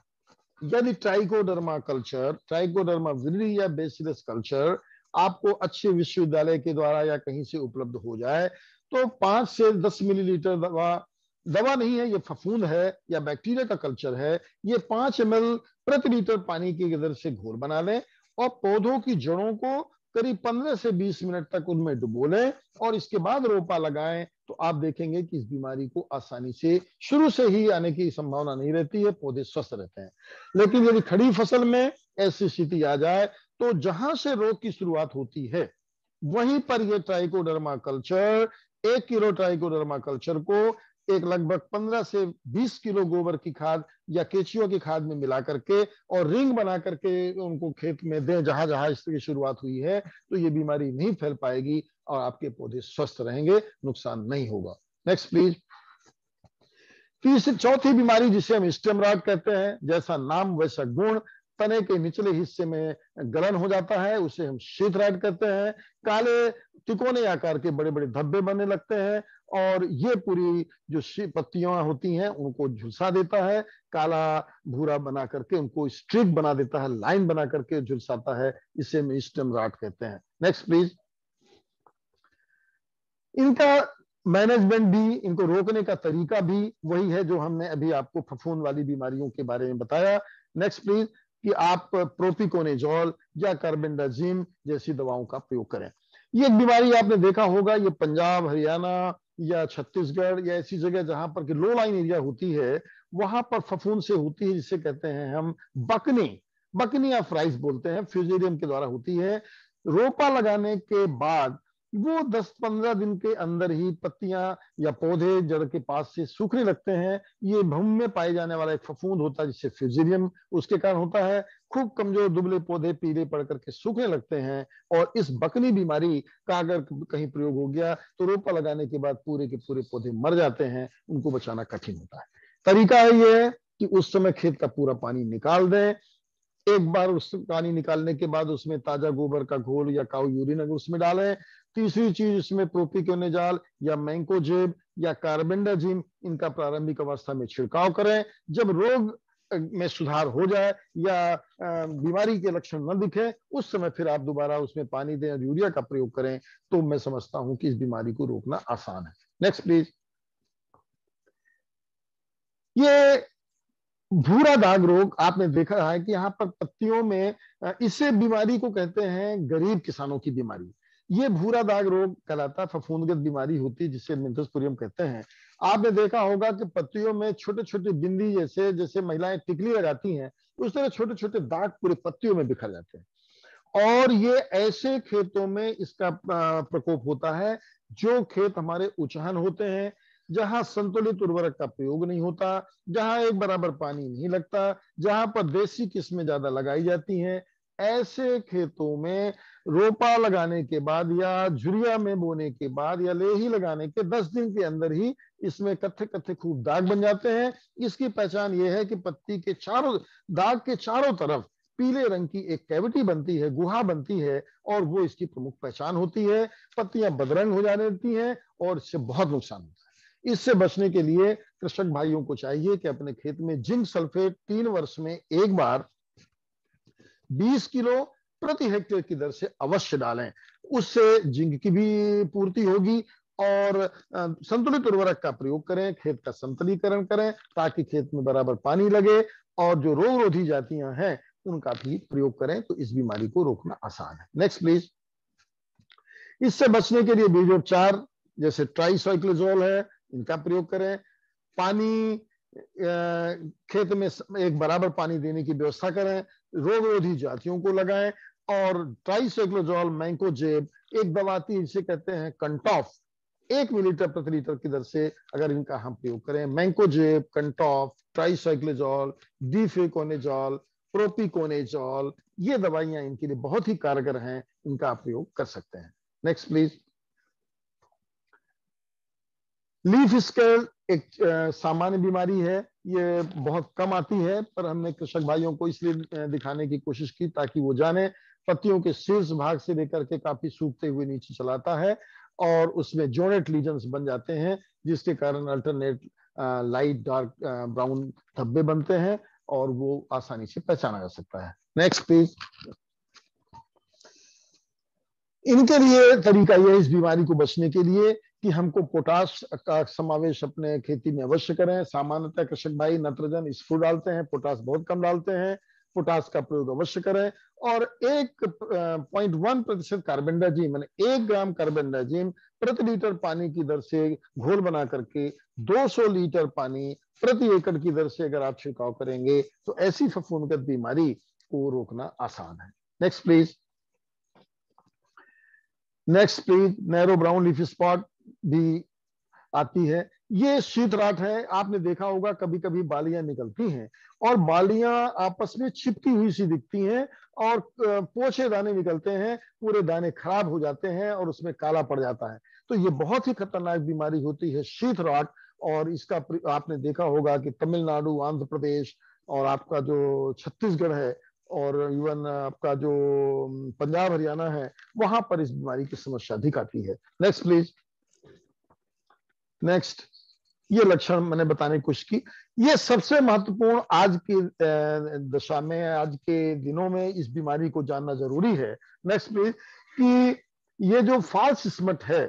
यदि ट्राइकोडर्मा कल्चर, ट्राइकोडर्मा विरिडी या बेसिलस कल्चर आपको अच्छे विश्वविद्यालय के द्वारा या कहीं से उपलब्ध हो जाए तो पांच से दस मिलीलीटर दवा, दवा नहीं है ये फफूंद है या बैक्टीरिया का कल्चर है, ये पांच एम एल प्रति लीटर पानी की दर से घोल बना लें और पौधों की जड़ों को करीब पंद्रह से बीस मिनट तक उनमें डुबो लें और इसके बाद रोपा लगाएं तो आप देखेंगे कि इस बीमारी को आसानी से शुरू से ही आने की संभावना नहीं रहती है, पौधे स्वस्थ रहते हैं। लेकिन यदि खड़ी फसल में ऐसी स्थिति आ जाए तो जहां से रोग की शुरुआत होती है वहीं पर यह ट्राइकोडर्मा कल्चर, एक किलो ट्राइकोडर्मा कल्चर को एक लगभग पंद्रह से बीस किलो गोबर की खाद या केचुआ की खाद में मिला करके और रिंग बना करके उनको खेत में दें जहां जहां इसकी शुरुआत हुई है, तो ये बीमारी नहीं फैल पाएगी और आपके पौधे स्वस्थ रहेंगे, नुकसान नहीं होगा। Next please. तीसरी चौथी बीमारी जिसे हम स्टेम रॉट कहते हैं, जैसा नाम वैसा गुण, तने के निचले हिस्से में गलन हो जाता है, उसे हम शीत रॉट कहते हैं। काले तिकोने आकार के बड़े बड़े धब्बे बनने लगते हैं और ये पूरी जो पत्तियां होती हैं उनको झुलसा देता है, काला भूरा बना करके उनको स्ट्रिक बना देता है, लाइन बना करके झुलसाता है, इसे हम स्टेम रॉट कहते हैं। Next please. इनका मैनेजमेंट भी, इनको रोकने का तरीका भी वही है जो हमने अभी आपको फफूंद वाली बीमारियों के बारे में बताया। Next please. कि आप प्रोपिकोनेजोल या कार्बेंडाजिम जैसी दवाओं का प्रयोग करें। ये एक बीमारी आपने देखा होगा, ये पंजाब, हरियाणा या छत्तीसगढ़ या ऐसी जगह जहां पर कि लो लाइन एरिया होती है वहां पर फफूंद से होती है, जिसे कहते हैं हम बकनी, बकनी या फ्राइज बोलते हैं, फ्यूजेरियम के द्वारा होती है। रोपा लगाने के बाद वो दस पंद्रह दिन के अंदर ही पत्तियां या पौधे जड़ के पास से सूखने लगते हैं। ये भूमि में पाए जाने वाला एक फफूंद होता है जिससे फ्यूजेरियम उसके कारण होता है। खूब कमजोर दुबले पौधे पीले पड़ करके सूखने लगते हैं और इस बकनी बीमारी का अगर कहीं प्रयोग हो गया तो रोपा लगाने के बाद पूरे के पूरे पौधे मर जाते हैं, उनको बचाना कठिन होता है। तरीका ये है कि उस समय खेत का पूरा पानी निकाल दें। एक बार उस पानी निकालने के बाद उसमें ताजा गोबर का घोल या काऊ यूरिन अगर उसमें डालें। तीसरी चीज, इसमें प्रोपिकोनेजोल या मैंकोजेब या कार्बेंडाजिम इनका प्रारंभिक अवस्था में छिड़काव करें। जब रोग में सुधार हो जाए या बीमारी के लक्षण न दिखे उस समय फिर आप दोबारा उसमें पानी दें और यूरिया का प्रयोग करें, तो मैं समझता हूं कि इस बीमारी को रोकना आसान है। Next please. ये भूरा दाग रोग आपने देखा है कि यहाँ पर पत्तियों में, इसे बीमारी को कहते हैं गरीब किसानों की बीमारी। ये भूरा दाग रोग कहलाता फफूंदगत बीमारी होती है जिसे मिंथोस्पोरियम कहते हैं। आपने देखा होगा कि पत्तियों में छोटे छोटे बिंदी जैसे जैसे महिलाएं टिकली लगाती हैं उस तरह छोटे छोटे दाग पूरे पत्तियों में बिखर जाते हैं। और ये ऐसे खेतों में इसका प्रकोप होता है जो खेत हमारे उचहन होते हैं, जहां संतुलित उर्वरक का प्रयोग नहीं होता, जहां एक बराबर पानी नहीं लगता, जहां पर देसी किस्में ज्यादा लगाई जाती हैं। ऐसे खेतों में रोपा लगाने के बाद या झुरिया में बोने के बाद या लेही लगाने के दस दिन के अंदर ही इसमें कत्थे कत्थे खूब दाग बन जाते हैं। इसकी पहचान यह है कि पत्ती के चारों दाग के चारों तरफ पीले रंग की एक कैविटी बनती है, गुहा बनती है और वो इसकी प्रमुख पहचान होती है। पत्तियां बदरंग हो जाने लगती हैं और इससे बहुत नुकसान होता है। इससे बचने के लिए कृषक भाइयों को चाहिए कि अपने खेत में जिंक सल्फेट तीन वर्ष में एक बार बीस किलो प्रति हेक्टेयर की दर से अवश्य डालें। उससे जिंक की भी पूर्ति होगी और संतुलित उर्वरक का प्रयोग करें, खेत का समतलीकरण करें ताकि खेत में बराबर पानी लगे, और जो रोग रोधी जातियां हैं उनका भी प्रयोग करें, तो इस बीमारी को रोकना आसान है। Next please. इससे बचने के लिए बीजोपचार जैसे ट्राइसाइक्लोजोल है, इनका प्रयोग करें। पानी खेत में एक बराबर पानी देने की व्यवस्था करें, रोग रोधी जातियों को लगाएं, और ट्राइसाइक्लोजोल मैंकोजेब एक दवा आती है जिसे कहते हैं कंटॉफ, एक मिलीलीटर प्रति लीटर की दर से अगर इनका हम प्रयोग करें, मैंकोजेब, कंटॉफ, ट्राइसाइक्लोजोल, डीफेकोनेजोल, प्रोपिकोनेजोल, ये दवाइयां इनके लिए बहुत ही कारगर हैं, इनका आप प्रयोग कर सकते हैं। Next please. लीफ स्केल एक सामान्य बीमारी है, ये बहुत कम आती है, पर हमने कृषक भाइयों को इसलिए दिखाने की कोशिश की ताकि वो जाने। पत्तियों के शीर्ष भाग से लेकर के काफी सूखते हुए नीचे चलाता है और उसमें जोनेट लीजन्स बन जाते हैं, जिसके कारण अल्टरनेट लाइट डार्क ब्राउन धब्बे बनते हैं और वो आसानी से पहचाना जा सकता है। Next please. इनके लिए तरीका यह इस बीमारी को बचने के लिए कि हमको पोटाश का समावेश अपने खेती में अवश्य करें। सामान्यतः कृषक भाई नाइट्रोजन स्फूर डालते हैं, पोटाश बहुत कम डालते हैं, पोटाश का प्रयोग अवश्य करें। और एक पॉइंट वन प्रतिशत कार्बेंडाजिम माने एक ग्राम कार्बेंडाजिम प्रति लीटर पानी की दर से घोल बना करके दो सौ लीटर पानी प्रति एकड़ की दर से अगर आप छिड़काव करेंगे तो ऐसी फफूंदगत बीमारी को रोकना आसान है। Next please. Next please. Narrow brown leaf spot भी आती है, ये शीतराट है। आपने देखा होगा कभी कभी बालियां निकलती हैं और बालियां आपस में चिपकी हुई सी दिखती हैं और पोछे दाने निकलते हैं, पूरे दाने खराब हो जाते हैं और उसमें काला पड़ जाता है। तो ये बहुत ही खतरनाक बीमारी होती है शीतराट, और इसका आपने देखा होगा कि तमिलनाडु, आंध्र प्रदेश और आपका जो छत्तीसगढ़ है और इवन आपका जो पंजाब हरियाणा है, वहां पर इस बीमारी की समस्या अधिक आती है। Next please. नेक्स्ट। ये लक्षण मैंने बताने की कोशिश की, ये सबसे महत्वपूर्ण आज की दशा में, आज के दिनों में इस बीमारी को जानना जरूरी है। Next please. कि ये जो फॉल्स स्मट है,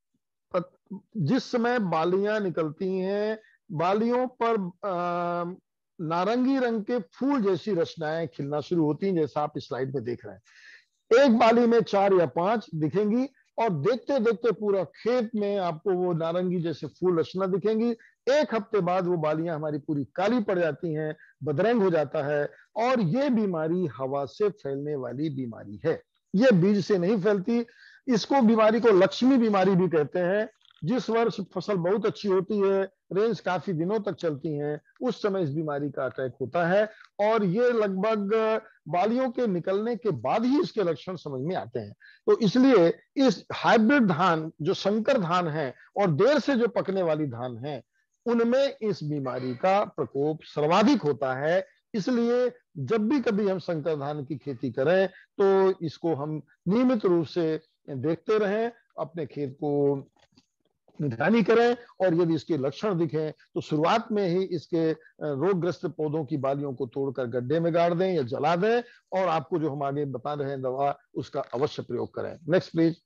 जिस समय बालियां निकलती हैं, बालियों पर आ, नारंगी रंग के फूल जैसी रचनाएं खिलना शुरू होती हैं, जैसा आप इस स्लाइड में देख रहे हैं। एक बाली में चार या पांच दिखेंगी और देखते देखते पूरा खेत में आपको वो नारंगी जैसे फूल रचना दिखेंगी। एक हफ्ते बाद वो बालियां हमारी पूरी काली पड़ जाती हैं, बदरंग हो जाता है, और ये बीमारी हवा से फैलने वाली बीमारी है, ये बीज से नहीं फैलती। इसको बीमारी को लक्ष्मी बीमारी भी कहते हैं। जिस वर्ष फसल बहुत अच्छी होती है, रेंज काफी दिनों तक चलती हैं, उस समय इस बीमारी का अटैक होता है और ये लगभग बालियों के निकलने के बाद ही इसके लक्षण समझ में आते हैं। तो इसलिए इस हाइब्रिड धान जो संकर धान है और देर से जो पकने वाली धान है, उनमें इस बीमारी का प्रकोप सर्वाधिक होता है। इसलिए जब भी कभी हम संकर धान की खेती करें तो इसको हम नियमित रूप से देखते रहें, अपने खेत को निगरानी करें, और यदि इसके लक्षण दिखें तो शुरुआत में ही इसके रोगग्रस्त पौधों की बालियों को तोड़कर गड्ढे में गाड़ दें या जला दें, और आपको जो हम आगे बता रहे हैं दवा, उसका अवश्य प्रयोग करें। Next please.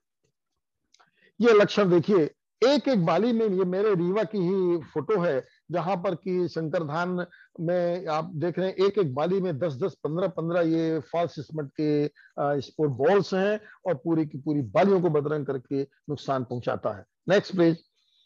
ये लक्षण देखिए, एक एक बाली में, ये मेरे रीवा की ही फोटो है जहां पर कि शंकर धान में आप देख रहे हैं एक एक बाली में दस दस पंद्रह पंद्रह ये फॉल्स स्मट के स्पोर बॉल्स हैं और पूरी की पूरी बालियों को बदरंग करके नुकसान पहुंचाता है। Next please.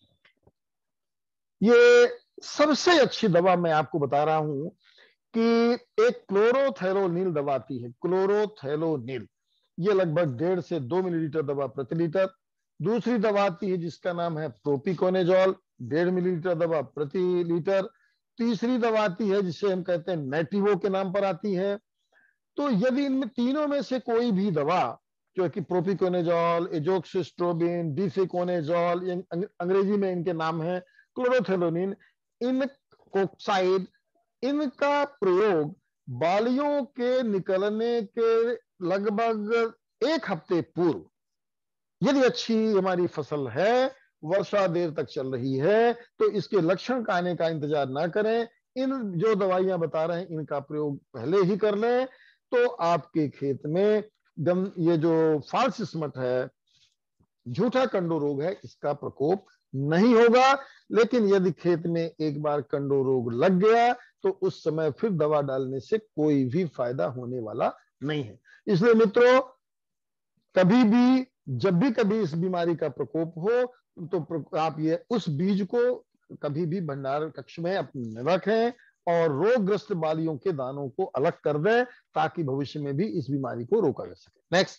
ये सबसे अच्छी दवा मैं आपको बता रहा हूं कि एक क्लोरोथैलोनिल दवा आती है, क्लोरोथैलोनिल। ये लगभग डेढ़ से दो मिलीलीटर दवा प्रति लीटर। दूसरी दवा आती है जिसका नाम है प्रोपिकोनेजोल, डेढ़ मिलीलीटर दवा प्रति लीटर। तीसरी दवा आती है जिसे हम कहते हैं नेटिवो के नाम पर आती है। तो यदि इनमें तीनों में से कोई भी दवा, जो कि प्रोपिकोनेजोल, एजोक्सिस्ट्रोबिन, डिफिकोनेजोल, अंग्रेजी में इनके नाम है क्लोरोथैलोनिन, इन कोक्साइड, इनका प्रयोग बालियों के निकलने के लगभग एक हफ्ते पूर्व, यदि अच्छी हमारी फसल है, वर्षा देर तक चल रही है, तो इसके लक्षण का आने का इंतजार ना करें। इन जो दवाइयां बता रहे हैं इनका प्रयोग पहले ही कर लें। तो आपके खेत में गम ये जो फॉल्स स्मट है, झूठा कंडो रोग है, इसका प्रकोप नहीं होगा। लेकिन यदि खेत में एक बार कंडो रोग लग गया तो उस समय फिर दवा डालने से कोई भी फायदा होने वाला नहीं है। इसलिए मित्रों, कभी भी जब भी कभी इस बीमारी का प्रकोप हो तो आप ये उस बीज को कभी भी भंडार कक्ष में अपने रखें और रोगग्रस्त बालियों के दानों को अलग कर दें ताकि भविष्य में भी इस बीमारी को रोका जा सके। नेक्स्ट,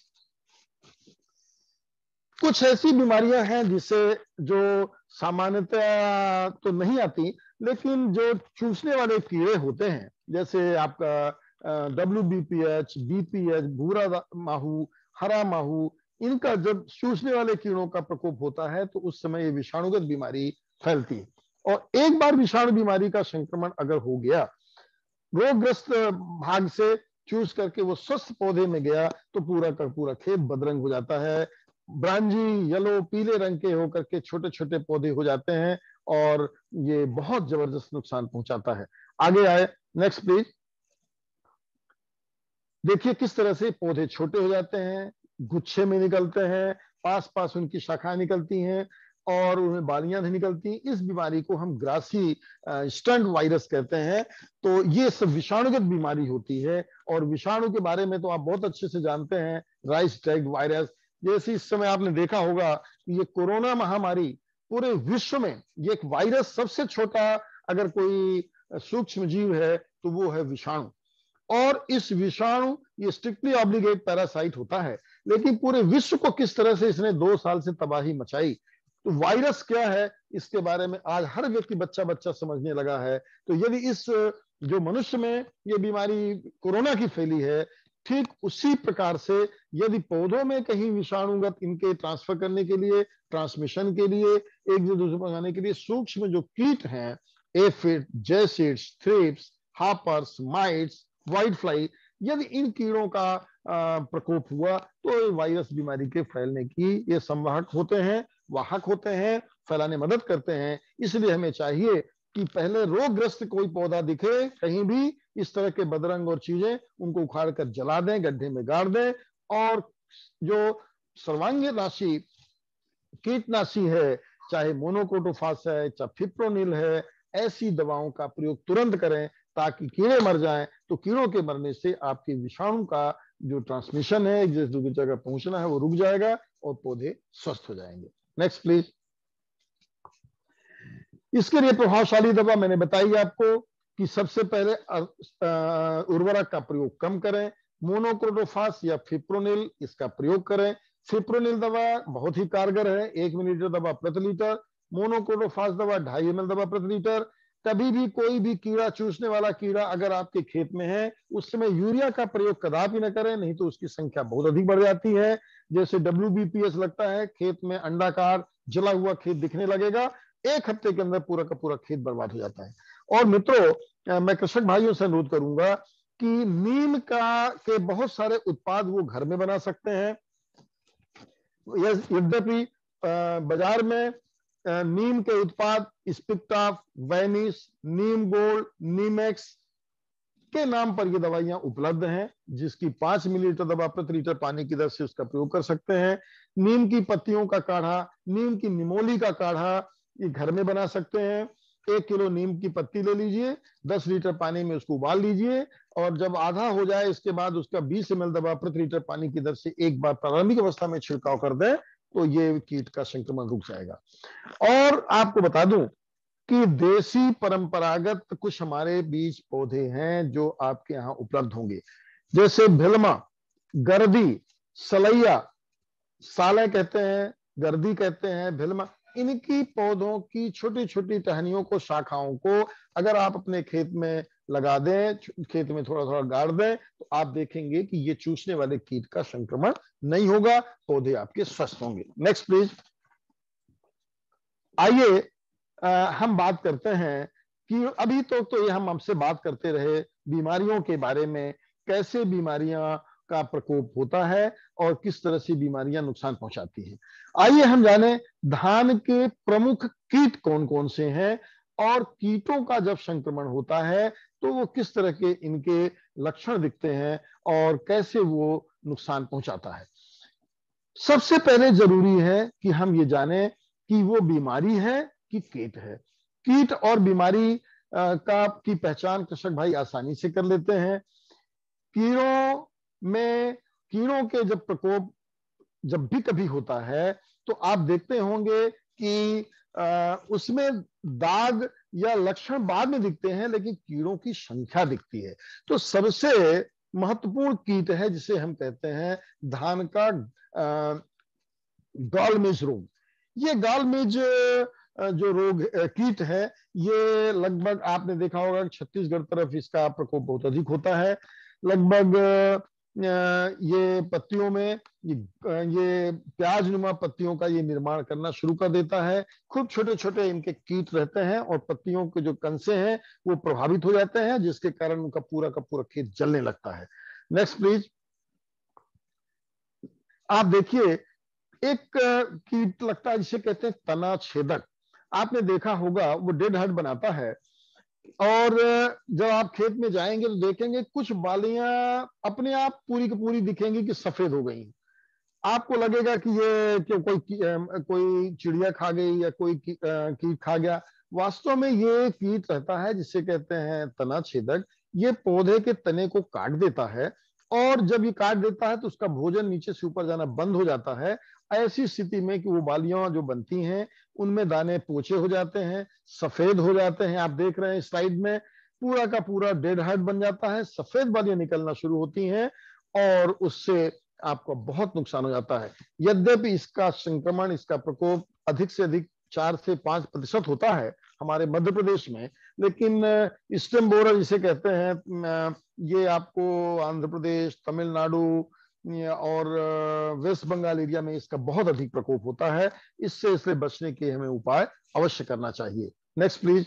कुछ ऐसी बीमारियां हैं जिसे जो सामान्यतः तो नहीं आती, लेकिन जो चूसने वाले कीड़े होते हैं, जैसे आपका W B P H, B P H, भूरा माहू, हरा माहू, इनका जब चूसने वाले कीड़ों का प्रकोप होता है तो उस समय ये विषाणुगत बीमारी फैलती है। और एक बार विषाणु बीमारी का संक्रमण अगर हो गया, रोगग्रस्त भाग से चूस करके वो स्वस्थ पौधे में गया तो पूरा का पूरा खेत बदरंग हो जाता है, ब्रांजी येलो पीले रंग के होकर के छोटे छोटे पौधे हो जाते हैं और ये बहुत जबरदस्त नुकसान पहुंचाता है। आगे आए, नेक्स्ट प्लीज। देखिए किस तरह से पौधे छोटे हो जाते हैं, गुच्छे में निकलते हैं, पास पास उनकी शाखाएं निकलती हैं और उनमें बालियां भी निकलती हैं। इस बीमारी को हम ग्रासी स्टंट वायरस कहते हैं। तो ये सब विषाणुगत बीमारी होती है और विषाणु के बारे में तो आप बहुत अच्छे से जानते हैं, राइस टैग वायरस। जैसे इस समय आपने देखा होगा कि ये कोरोना महामारी पूरे विश्व में ये एक वायरस, सबसे छोटा अगर कोई सूक्ष्म जीव है तो वो है विषाणु। और इस विषाणु ये स्ट्रिक्टली ऑब्लिगेट पैरासाइट होता है, लेकिन पूरे विश्व को किस तरह से इसने दो साल से तबाही मचाई। तो वायरस क्या है इसके बारे में आज हर व्यक्ति बच्चा बच्चा समझने लगा है। तो यदि इस जो मनुष्य में ये बीमारी कोरोना की फैली है, ठीक उसी प्रकार से यदि पौधों में कहीं विषाणुगत इनके ट्रांसफर करने के लिए, ट्रांसमिशन के लिए, एक दूसरे को पहुंचाने के लिए सूक्ष्म जो कीट हैं, aphid, jassids, thrips, hoppers, mites, white fly, यदि इन कीड़ों का प्रकोप हुआ तो वायरस बीमारी के फैलने की ये संवाहक होते हैं, वाहक होते हैं, फैलाने मदद करते हैं। इसलिए हमें चाहिए कि पहले रोगग्रस्त कोई पौधा दिखे कहीं भी, इस तरह के बदरंग और चीजें, उनको उखाड़ कर जला दें, गड्ढे में गाड़ दें। और जो सर्वांगनाशी कीटनाशी है, चाहे मोनोक्रोटोफास है, चाहे फिप्रोनिल है, ऐसी दवाओं का प्रयोग तुरंत करें ताकि कीड़े मर जाएं। तो कीड़ों के मरने से आपके विषाणु का जो ट्रांसमिशन है, जिस दूसरी जगह पहुंचना है, वो रुक जाएगा और पौधे स्वस्थ हो जाएंगे। Next please. इसके लिए प्रभावशाली दवा मैंने बताई आपको कि सबसे पहले उर्वरक का प्रयोग कम करें, मोनोक्रोटोफास या फिप्रोनिल इसका प्रयोग करें। फिप्रोनिल दवा बहुत ही कारगर है, एक मिलीलीटर दवा प्रति लीटर, मोनोक्रोटोफास दवा ढाई एम एल दवा प्रति लीटर। कभी भी कोई भी कीड़ा, चूसने वाला कीड़ा अगर आपके खेत में है, उस समय यूरिया का प्रयोग कदापि न करें, नहीं तो उसकी संख्या बहुत अधिक बढ़ जाती है। जैसे डब्ल्यू बी पी एच लगता है, खेत में अंडाकार जला हुआ खेत दिखने लगेगा, एक हफ्ते के अंदर पूरा का पूरा खेत बर्बाद हो जाता है। और मित्रों, मैं कृषक भाइयों से अनुरोध करूंगा कि नीम का के बहुत सारे उत्पाद वो घर में बना सकते हैं। यद्यपि बाजार में नीम के उत्पाद स्पिक्टाफ, वैनिस, नीम गोल्ड, नीमेक्स के नाम पर ये दवाइयां उपलब्ध हैं, जिसकी पांच मिलीलीटर दवा प्रति लीटर पानी की दर से उसका प्रयोग कर सकते हैं। नीम की पत्तियों का काढ़ा, नीम की निमोली का काढ़ा ये घर में बना सकते हैं। एक किलो नीम की पत्ती ले लीजिए, दस लीटर पानी में उसको उबाल लीजिए और जब आधा हो जाए इसके बाद उसका बीस एम एल दवा प्रति लीटर पानी की दर से एक बार प्रारंभिक अवस्था में छिड़काव कर दें तो ये कीट का संक्रमण रुक जाएगा। और आपको बता दूं कि देसी परंपरागत कुछ हमारे बीज पौधे हैं जो आपके यहाँ उपलब्ध होंगे, जैसे भिलमा, गर्दी, सलैया, साले कहते हैं, गर्दी कहते हैं, भिलमा, इनकी पौधों की छोटी छोटी टहनियों को, शाखाओं को अगर आप अपने खेत में लगा दें, खेत में थोड़ा थोड़ा गाड़ दें, तो आप देखेंगे कि ये चूसने वाले कीट का संक्रमण नहीं होगा, पौधे आपके स्वस्थ होंगे। Next please. आइए हम बात करते हैं कि अभी तो तो ये हम आपसे बात करते रहे बीमारियों के बारे में, कैसे बीमारियां का प्रकोप होता है और किस तरह से बीमारियां नुकसान पहुंचाती हैं। आइए हम जाने धान के प्रमुख कीट कौन कौन से हैं और कीटों का जब संक्रमण होता है तो वो किस तरह के इनके लक्षण दिखते हैं और कैसे वो नुकसान पहुंचाता है। सबसे पहले जरूरी है कि हम ये जानें कि वो बीमारी है कि कीट है। कीट और बीमारी का की पहचान कृषक भाई आसानी से कर लेते हैं। कीड़ों में कीड़ों के जब प्रकोप जब भी कभी होता है तो आप देखते होंगे कि आ, उसमें दाग या लक्षण बाद में दिखते हैं, लेकिन कीड़ों की संख्या दिखती है। तो सबसे महत्वपूर्ण कीट है जिसे हम कहते हैं धान का गालमेज रोग। ये गालमेज जो रोग कीट है, ये लगभग आपने देखा होगा कि छत्तीसगढ़ तरफ इसका प्रकोप बहुत अधिक होता है। लगभग ये पत्तियों में ये, ये प्याज नुमा पत्तियों का ये निर्माण करना शुरू कर देता है। खूब छोटे छोटे इनके कीट रहते हैं और पत्तियों के जो कंसे हैं वो प्रभावित हो जाते हैं, जिसके कारण उनका पूरा का पूरा खेत जलने लगता है। Next please. आप देखिए एक कीट लगता है जिसे कहते हैं तना छेदक। आपने देखा होगा वो डेड हर्ड बनाता है, और जब आप खेत में जाएंगे तो देखेंगे कुछ बालियां अपने आप पूरी की पूरी दिखेंगी कि सफेद हो गई। आपको लगेगा कि ये क्यों कोई कोई चिड़िया खा गई या कोई कीट खा गया। वास्तव में ये कीट रहता है जिसे कहते हैं तना छेदक। ये पौधे के तने को काट देता है, और जब ये काट देता है तो उसका भोजन नीचे से ऊपर जाना बंद हो जाता है। ऐसी स्थिति में कि वो बालियां जो बनती हैं उनमें दाने पोचे हो जाते हैं, सफेद हो जाते हैं। आप देख रहे हैं स्लाइड में पूरा का पूरा डेड हार्ट बन जाता है, सफेद बालियां निकलना शुरू होती हैं और उससे आपको बहुत नुकसान हो जाता है। यद्यपि इसका संक्रमण, इसका प्रकोप अधिक से अधिक चार से पांच प्रतिशत होता है हमारे मध्य प्रदेश में, लेकिन स्टेम बोरर जिसे कहते हैं ये आपको आंध्र प्रदेश, तमिलनाडु और वेस्ट बंगाल एरिया में इसका बहुत अधिक प्रकोप होता है। इससे इससे बचने के हमें उपाय अवश्य करना चाहिए। Next please.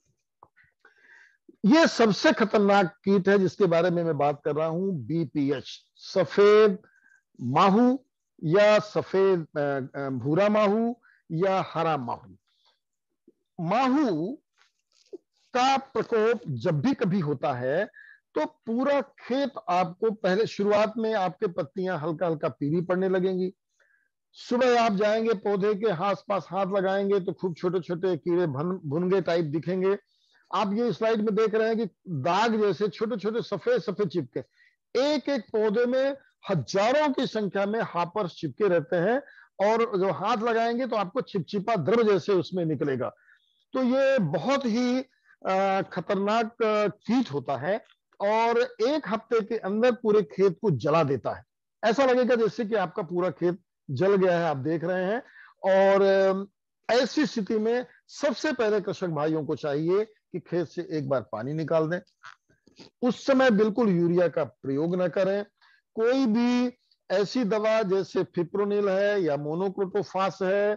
ये सबसे खतरनाक कीट है जिसके बारे में मैं बात कर रहा हूं, बीपीएच, सफेद माहू या सफेद भूरा माहू या हरा माहू। माहू का प्रकोप जब भी कभी होता है तो पूरा खेत आपको, पहले शुरुआत में आपके पत्तियां हल्का हल्का पीली पड़ने लगेंगी। सुबह आप जाएंगे पौधे के आस पास हाथ लगाएंगे तो खूब छोटे छोटे कीड़े भुनगे टाइप दिखेंगे। आप ये स्लाइड में देख रहे हैं कि दाग जैसे छोटे छोटे सफेद सफेद चिपके, एक एक पौधे में हजारों की संख्या में हापर्स चिपके रहते हैं, और जो हाथ लगाएंगे तो आपको चिपचिपा द्रव जैसे उसमें निकलेगा। तो ये बहुत ही खतरनाक कीट होता है और एक हफ्ते के अंदर पूरे खेत को जला देता है। ऐसा लगेगा जैसे कि आपका पूरा खेत जल गया है, आप देख रहे हैं। और ऐसी स्थिति में सबसे पहले कृषक भाइयों को चाहिए कि खेत से एक बार पानी निकाल दें। उस समय बिल्कुल यूरिया का प्रयोग न करें। कोई भी ऐसी दवा जैसे फिप्रोनिल है या मोनोक्रोटोफास है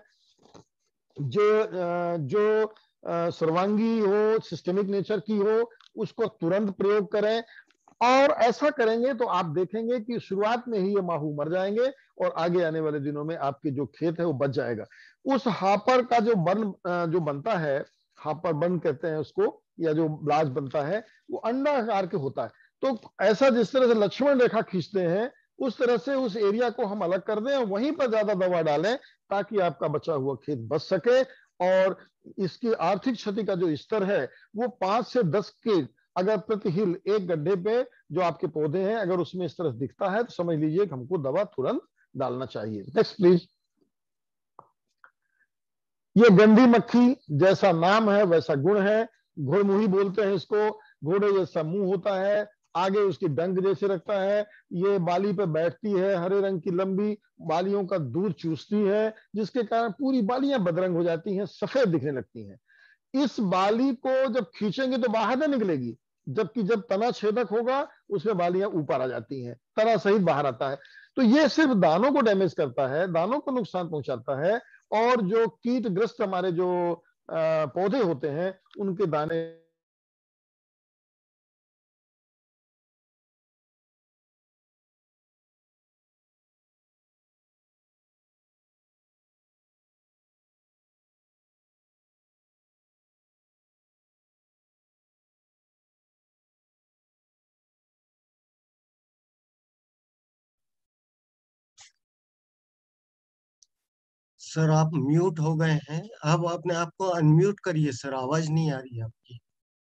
जो जो सर्वांगी हो, सिस्टेमिक नेचर की हो, उसको तुरंत प्रयोग करें। और ऐसा करेंगे तो आप देखेंगे कि शुरुआत में ही ये माहू मर जाएंगे और आगे आने वाले दिनों में आपके जो खेत है वो बच जाएगा। उस हापर का जो बर्न जो बनता है, हापर बर्न कहते हैं उसको, या जो ब्लास्ट बनता है वो अंडाकार के होता है। तो ऐसा जिस तरह से लक्ष्मण रेखा खींचते हैं उस तरह से उस एरिया को हम अलग कर दें और वहीं पर ज्यादा दवा डालें ताकि आपका बचा हुआ खेत बच सके। और इसकी आर्थिक क्षति का जो स्तर है वो पांच से दस के अगर प्रति हिल एक गड्ढे पे जो आपके पौधे हैं अगर उसमें इस तरह दिखता है तो समझ लीजिए कि हमको दवा तुरंत डालना चाहिए। Next please. ये गंदी मक्खी, जैसा नाम है वैसा गुण है, घुड़मुही बोलते हैं इसको। घोड़े जैसा मुंह होता है, आगे उसकी डंक जैसे रखता है, ये बाली पे बैठती है, हरे रंग की लंबी बालियों का दूध चूसती है, जिसके कारण पूरी बालियां बदरंग हो जाती हैं, सफेद दिखने लगती हैं। इस बाली को जब खींचेंगे तो बाहर ना निकलेगी, जबकि जब तना छेदक होगा उसमें बालियां ऊपर आ जाती हैं, तना सहित बाहर आता है। तो ये सिर्फ दानों को डैमेज करता है, दानों को नुकसान पहुंचाता है, और जो कीटग्रस्त हमारे जो पौधे होते हैं उनके दाने सर आप म्यूट हो गए हैं, आप अपने आप को अनम्यूट करिए सर, आवाज नहीं आ रही है आपकी।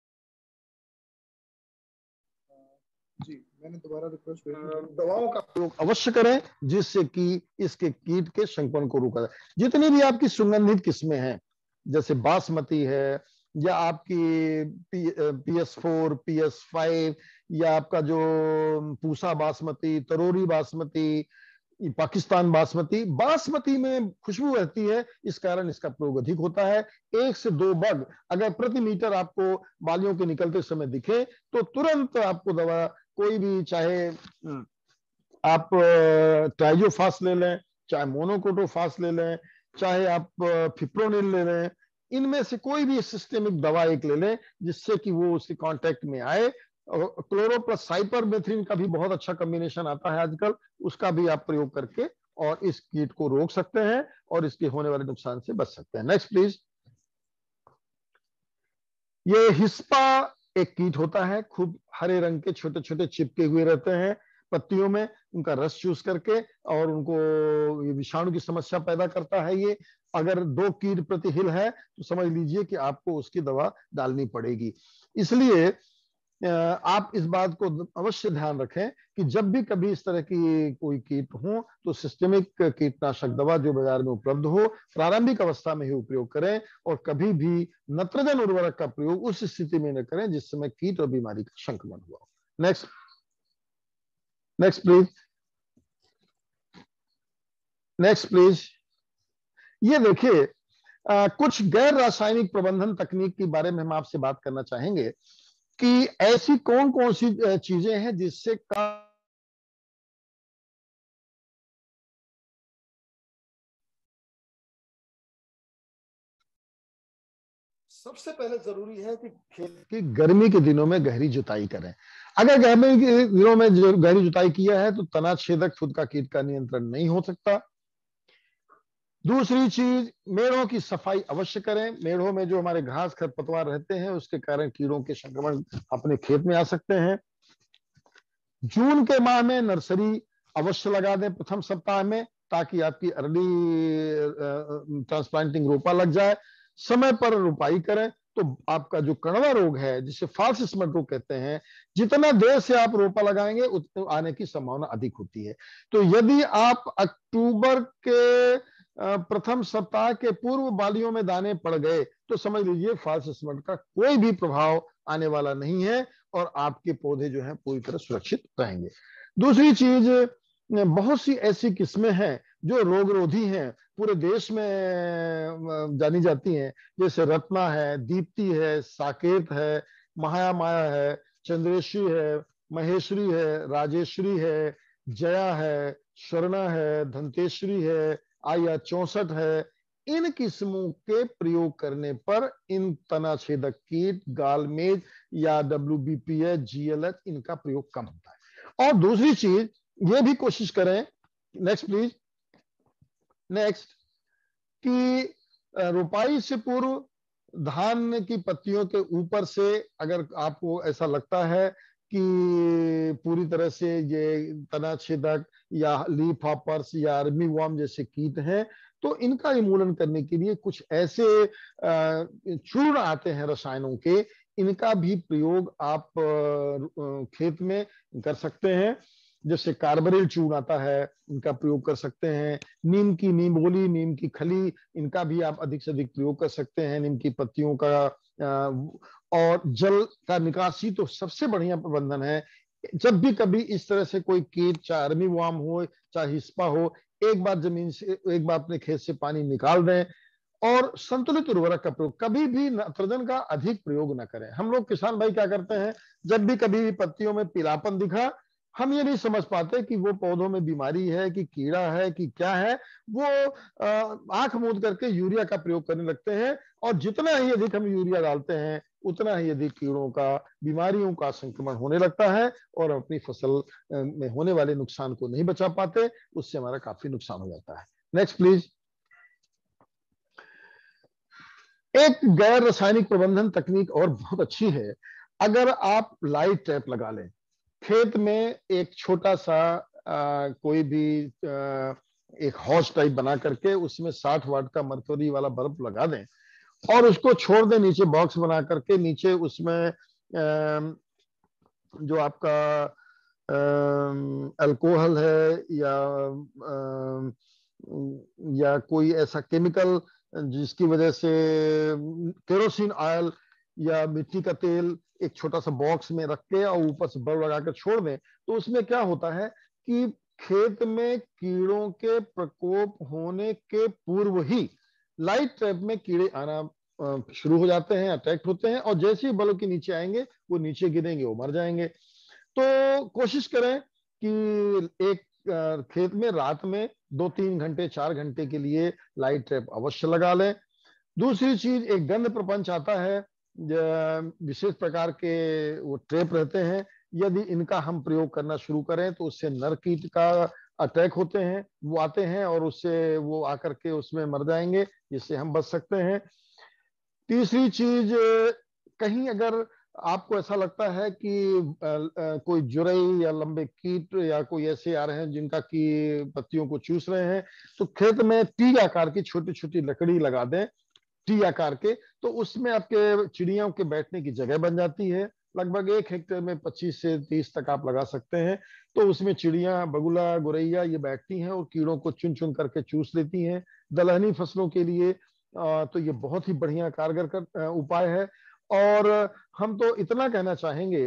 जी मैंने दोबारा रिक्वेस्ट भेजी। दवाओं का प्रयोग अवश्य करें जिससे कि इसके कीट के संक्रमण को रोका जाए। जितनी भी आपकी सुगंधित किस्में हैं, जैसे बासमती है या आपकी P S four P S five या आपका जो पूसा बासमती, तरोरी बासमती, पाकिस्तान बासमती, बासमती में खुशबू रहती है, इस कारण इसका प्रयोग अधिक होता है। एक से दो बग अगर प्रति मीटर आपको बालियों के निकलते समय दिखे तो तुरंत आपको दवा, कोई भी, चाहे आप ट्राइजोफास ले लें, चाहे मोनोकोटोफास ले लें, चाहे आप फिप्रोनिल ले लें, इनमें से कोई भी सिस्टेमिक दवा एक ले लें जिससे कि वो उसके कांटेक्ट में आए। क्लोरो प्लस साइपरमेथ्रिन का भी बहुत अच्छा कॉम्बिनेशन आता है आजकल, उसका भी आप प्रयोग करके और इस कीट को रोक सकते हैं और इसके होने वाले नुकसान से बच सकते हैं। Next please. ये हिस्पा एक कीट होता है, खूब हरे रंग के छोटे छोटे चिपके हुए रहते हैं पत्तियों में, उनका रस चूस करके और उनको ये विषाणु की समस्या पैदा करता है। ये अगर दो कीट प्रति हिल है तो समझ लीजिए कि आपको उसकी दवा डालनी पड़ेगी। इसलिए आप इस बात को अवश्य ध्यान रखें कि जब भी कभी इस तरह की कोई कीट हो तो सिस्टेमिक कीटनाशक दवा जो बाजार में उपलब्ध हो प्रारंभिक अवस्था में ही उपयोग करें और कभी भी नत्रजन उर्वरक का प्रयोग उस स्थिति में न करें जिस समय कीट और बीमारी का संक्रमण हुआ हो। Next next please next please ये देखिए, कुछ गैर रासायनिक प्रबंधन तकनीक के बारे में हम आपसे बात करना चाहेंगे कि ऐसी कौन कौन सी चीजें हैं जिससे का सबसे पहले जरूरी है कि खेत की गर्मी के दिनों में गहरी जुताई करें। अगर गर्मी के दिनों में गहरी जुताई किया है तो तना छेदक फुदका कीट का नियंत्रण नहीं हो सकता। दूसरी चीज, मेढ़ों की सफाई अवश्य करें। मेढ़ों में जो हमारे घास खरपतवार रहते हैं उसके कारण कीड़ों के संक्रमण अपने खेत में आ सकते हैं। जून के माह में नर्सरी अवश्य लगा दें प्रथम सप्ताह में, ताकि आपकी अर्ली ट्रांसप्लांटिंग रोपा लग जाए। समय पर रोपाई करें तो आपका जो कणवा रोग है जिसे फॉल्स स्मट रोग कहते हैं, जितना देर से आप रोपा लगाएंगे उतने आने की संभावना अधिक होती है। तो यदि आप अक्टूबर के प्रथम सप्ताह के पूर्व बालियों में दाने पड़ गए तो समझ लीजिए फॉल्स स्मट का कोई भी प्रभाव आने वाला नहीं है और आपके पौधे जो हैं पूरी तरह सुरक्षित रहेंगे। दूसरी चीज, बहुत सी ऐसी किस्में हैं जो रोगरोधी हैं, पूरे देश में जानी जाती हैं, जैसे रत्ना है, दीप्ति है, साकेत है, महामाया है, चंद्रेश्वरी है, महेश्वरी है, राजेश्वरी है, जया है, स्वर्णा है, धनतेश्वरी है, आया चौसठ है। इन किस्मों के प्रयोग करने पर इन तना छेदक कीट, गालमेज या W B P H, G L H, इनका प्रयोग कम होता है। और दूसरी चीज ये भी कोशिश करें, नेक्स्ट प्लीज, नेक्स्ट, कि रोपाई से पूर्व धान की पत्तियों के ऊपर से अगर आपको ऐसा लगता है कि पूरी तरह से ये तना छेदक या लीफ हॉपर्स या आर्मी वॉर्म जैसे कीट हैं तो इनका निर्मूलन करने के लिए कुछ ऐसे चूर्ण आते हैं रसायनों के, इनका भी प्रयोग आप खेत में कर सकते हैं। जैसे कार्बोरिल चूर्ण आता है, इनका प्रयोग कर सकते हैं। नीम की नीमोली, नीम की खली, इनका भी आप अधिक से अधिक प्रयोग कर सकते हैं। नीम की पत्तियों का और जल का निकासी तो सबसे बढ़िया प्रबंधन है। जब भी कभी इस तरह से कोई कीट, चाहे आर्मी वॉर्म हो चाहे हिस्पा हो, एक बार जमीन से, एक बार अपने खेत से पानी निकाल दें और संतुलित उर्वरक का प्रयोग, कभी भी नाइट्रोजन का अधिक प्रयोग न करें। हम लोग किसान भाई क्या करते हैं, जब भी कभी भी पत्तियों में पीलापन दिखा, हम ये नहीं समझ पाते कि वो पौधों में बीमारी है कि कीड़ा है कि क्या है, वो आंख मूंद करके यूरिया का प्रयोग करने लगते हैं और जितना ही अधिक हम यूरिया डालते हैं उतना ही अधिक कीड़ों का, बीमारियों का संक्रमण होने लगता है और अपनी फसल में होने वाले नुकसान को नहीं बचा पाते, उससे हमारा काफी नुकसान हो जाता है। Next please. एक गैर रासायनिक प्रबंधन तकनीक और बहुत अच्छी है, अगर आप लाइट ट्रैप लगा लें खेत में, एक छोटा सा आ, कोई भी आ, एक हौज टाइप बना करके उसमें साठ वाट का मरकरी वाला बल्ब लगा दें और उसको छोड़ दें नीचे बॉक्स बना करके। नीचे उसमें जो आपका अल्कोहल है या या कोई ऐसा केमिकल जिसकी वजह से केरोसिन ऑयल या मिट्टी का तेल एक छोटा सा बॉक्स में रख के और ऊपर से बल्ब लगा कर छोड़ दें, तो उसमें क्या होता है कि खेत में कीड़ों के प्रकोप होने के पूर्व ही लाइट ट्रैप में कीड़े आना शुरू हो जाते हैं, अट्रैक्ट होते हैं, और जैसे ही बल्ब के नीचे आएंगे वो नीचे गिरेंगे, वो मर जाएंगे। तो कोशिश करें कि एक खेत में रात में दो तीन घंटे चार घंटे के लिए लाइट ट्रैप अवश्य लगा लें। दूसरी चीज, एक गंध प्रपंच आता है, विशेष प्रकार के वो ट्रैप रहते हैं, यदि इनका हम प्रयोग करना शुरू करें तो उससे नर कीट का अटैक होते हैं, वो आते हैं और उससे वो आकर के उसमें मर जाएंगे, जिससे हम बच सकते हैं। तीसरी चीज, कहीं अगर आपको ऐसा लगता है कि आ, आ, कोई जुरई या लंबे कीट या कोई ऐसे आ रहे हैं जिनका की पत्तियों को चूस रहे हैं, तो खेत में टी आकार की छोटी छोटी लकड़ी लगा दें, टी आकार के, तो उसमें आपके चिड़ियों के बैठने की जगह बन जाती है। लगभग एक हेक्टेयर में पच्चीस से तीस तक आप लगा सकते हैं। तो उसमें चिड़िया, बगुला, गोरैया ये बैठती हैं और कीड़ों को चुन चुन करके चूस लेती हैं। दलहनी फसलों के लिए तो ये बहुत ही बढ़िया कारगर कर उपाय है। और हम तो इतना कहना चाहेंगे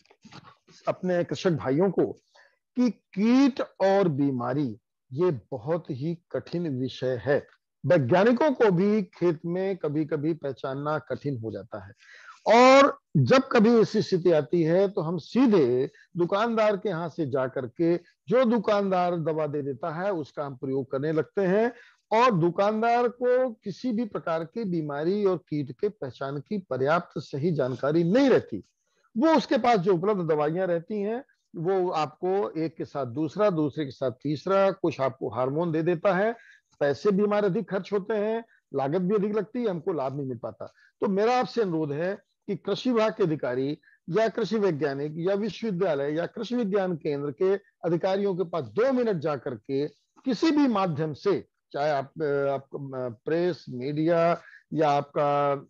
अपने कृषक भाइयों को कि कीट और बीमारी ये बहुत ही कठिन विषय है। वैज्ञानिकों को भी खेत में कभी कभी पहचानना कठिन हो जाता है, और जब कभी ऐसी स्थिति आती है तो हम सीधे दुकानदार के यहाँ से जाकर के जो दुकानदार दवा दे देता है उसका हम प्रयोग करने लगते हैं, और दुकानदार को किसी भी प्रकार की बीमारी और कीट के पहचान की पर्याप्त सही जानकारी नहीं रहती। वो उसके पास जो उपलब्ध दवाइयां रहती हैं वो आपको एक के साथ दूसरा, दूसरे के साथ तीसरा, कुछ आपको हार्मोन दे देता है। पैसे भी हमारे अधिक खर्च होते हैं, लागत भी अधिक लगती है, हमको लाभ नहीं मिल पाता। तो मेरा आपसे अनुरोध है कि कृषि विभाग के अधिकारी या कृषि वैज्ञानिक या विश्वविद्यालय या कृषि विज्ञान केंद्र के अधिकारियों के पास दो मिनट जाकर के किसी भी माध्यम से, चाहे आप, आप प्रेस मीडिया या आपका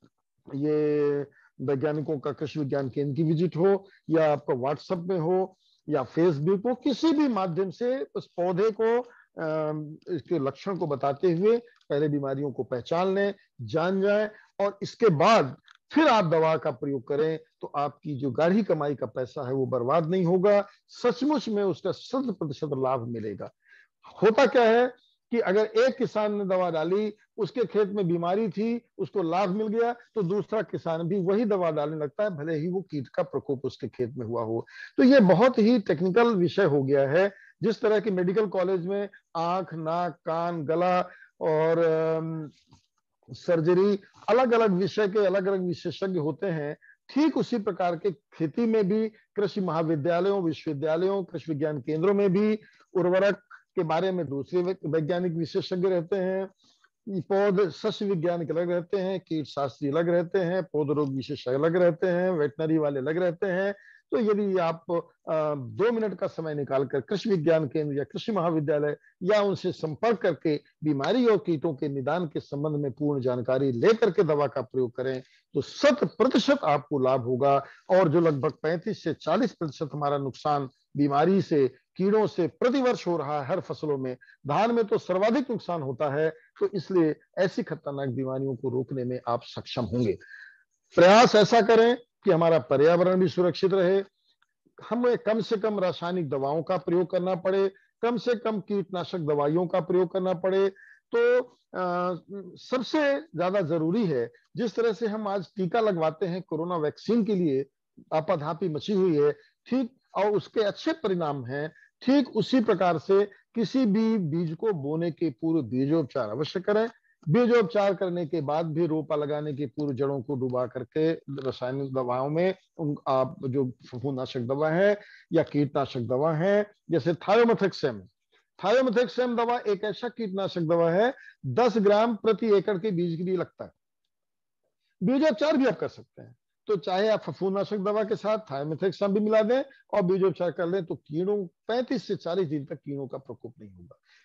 ये वैज्ञानिकों का कृषि विज्ञान केंद्र की विजिट हो या आपका व्हाट्सएप में हो या फेसबुक हो, किसी भी माध्यम से उस पौधे को इसके लक्षण को बताते हुए पहले बीमारियों को पहचान लें, जान जाएं, और इसके बाद फिर आप दवा का प्रयोग करें तो आपकी जो गाढ़ी कमाई का पैसा है वो बर्बाद नहीं होगा, सचमुच में उसका शत प्रतिशत लाभ मिलेगा। होता क्या है कि अगर एक किसान ने दवा डाली, उसके खेत में बीमारी थी, उसको लाभ मिल गया, तो दूसरा किसान भी वही दवा डालने लगता है, भले ही वो कीट का प्रकोप उसके खेत में हुआ हो। तो ये बहुत ही टेक्निकल विषय हो गया है। जिस तरह के मेडिकल कॉलेज में आंख, नाक, कान, गला और सर्जरी अलग अलग विषय के अलग अलग विशेषज्ञ होते हैं, ठीक उसी प्रकार के खेती में भी कृषि महाविद्यालयों, विश्वविद्यालयों, कृषि विज्ञान केंद्रों में भी उर्वरक के बारे में दूसरे वैज्ञानिक विशेषज्ञ रहते हैं, पौध सस्य विज्ञान के अलग रहते हैं, कीट शास्त्री अलग रहते हैं, पौध रोग विशेषज्ञ अलग रहते हैं, वेटनरी वाले अलग रहते हैं। तो यदि आप दो मिनट का समय निकालकर कृषि विज्ञान केंद्र या कृषि महाविद्यालय या उनसे संपर्क करके बीमारी और कीटों के निदान के संबंध में पूर्ण जानकारी लेकर के दवा का प्रयोग करें तो शत प्रतिशत आपको लाभ होगा। और जो लगभग पैंतीस से चालीस प्रतिशत हमारा नुकसान बीमारी से, कीड़ों से प्रतिवर्ष हो रहा है हर फसलों में, धान में तो सर्वाधिक नुकसान होता है। तो इसलिए ऐसी खतरनाक बीमारियों को रोकने में आप सक्षम होंगे। प्रयास ऐसा करें कि हमारा पर्यावरण भी सुरक्षित रहे, हमें कम से कम रासायनिक दवाओं का प्रयोग करना पड़े, कम से कम कीटनाशक दवाइयों का प्रयोग करना पड़े। तो आ, सबसे ज्यादा जरूरी है, जिस तरह से हम आज टीका लगवाते हैं कोरोना वैक्सीन के लिए, आपाधापी मची हुई है, ठीक, और उसके अच्छे परिणाम हैं, ठीक उसी प्रकार से किसी भी बीज को बोने के पूर्व बीजोपचार अवश्य करें। बीजोपचार करने के बाद भी रोपा लगाने के पूर्व जड़ों को डुबा करके रासायनिक दवाओं में आप जो फफूंदनाशक दवा है या कीटनाशक दवा है, जैसे थायोमेथाक्सैम, थायोमेथाक्सैम दवा एक ऐसा कीटनाशक दवा है दस ग्राम प्रति एकड़ के बीज के लिए लगता है। बीजोपचार भी आप कर सकते हैं, तो चाहे आप फफूंदनाशक दवा के साथ थायोमेथाक्सैम भी मिला दें और बीजोपचार कर लें तो कीड़ों पैंतीस से चालीस दिन तक कीड़ों का प्रकोप नहीं होगा।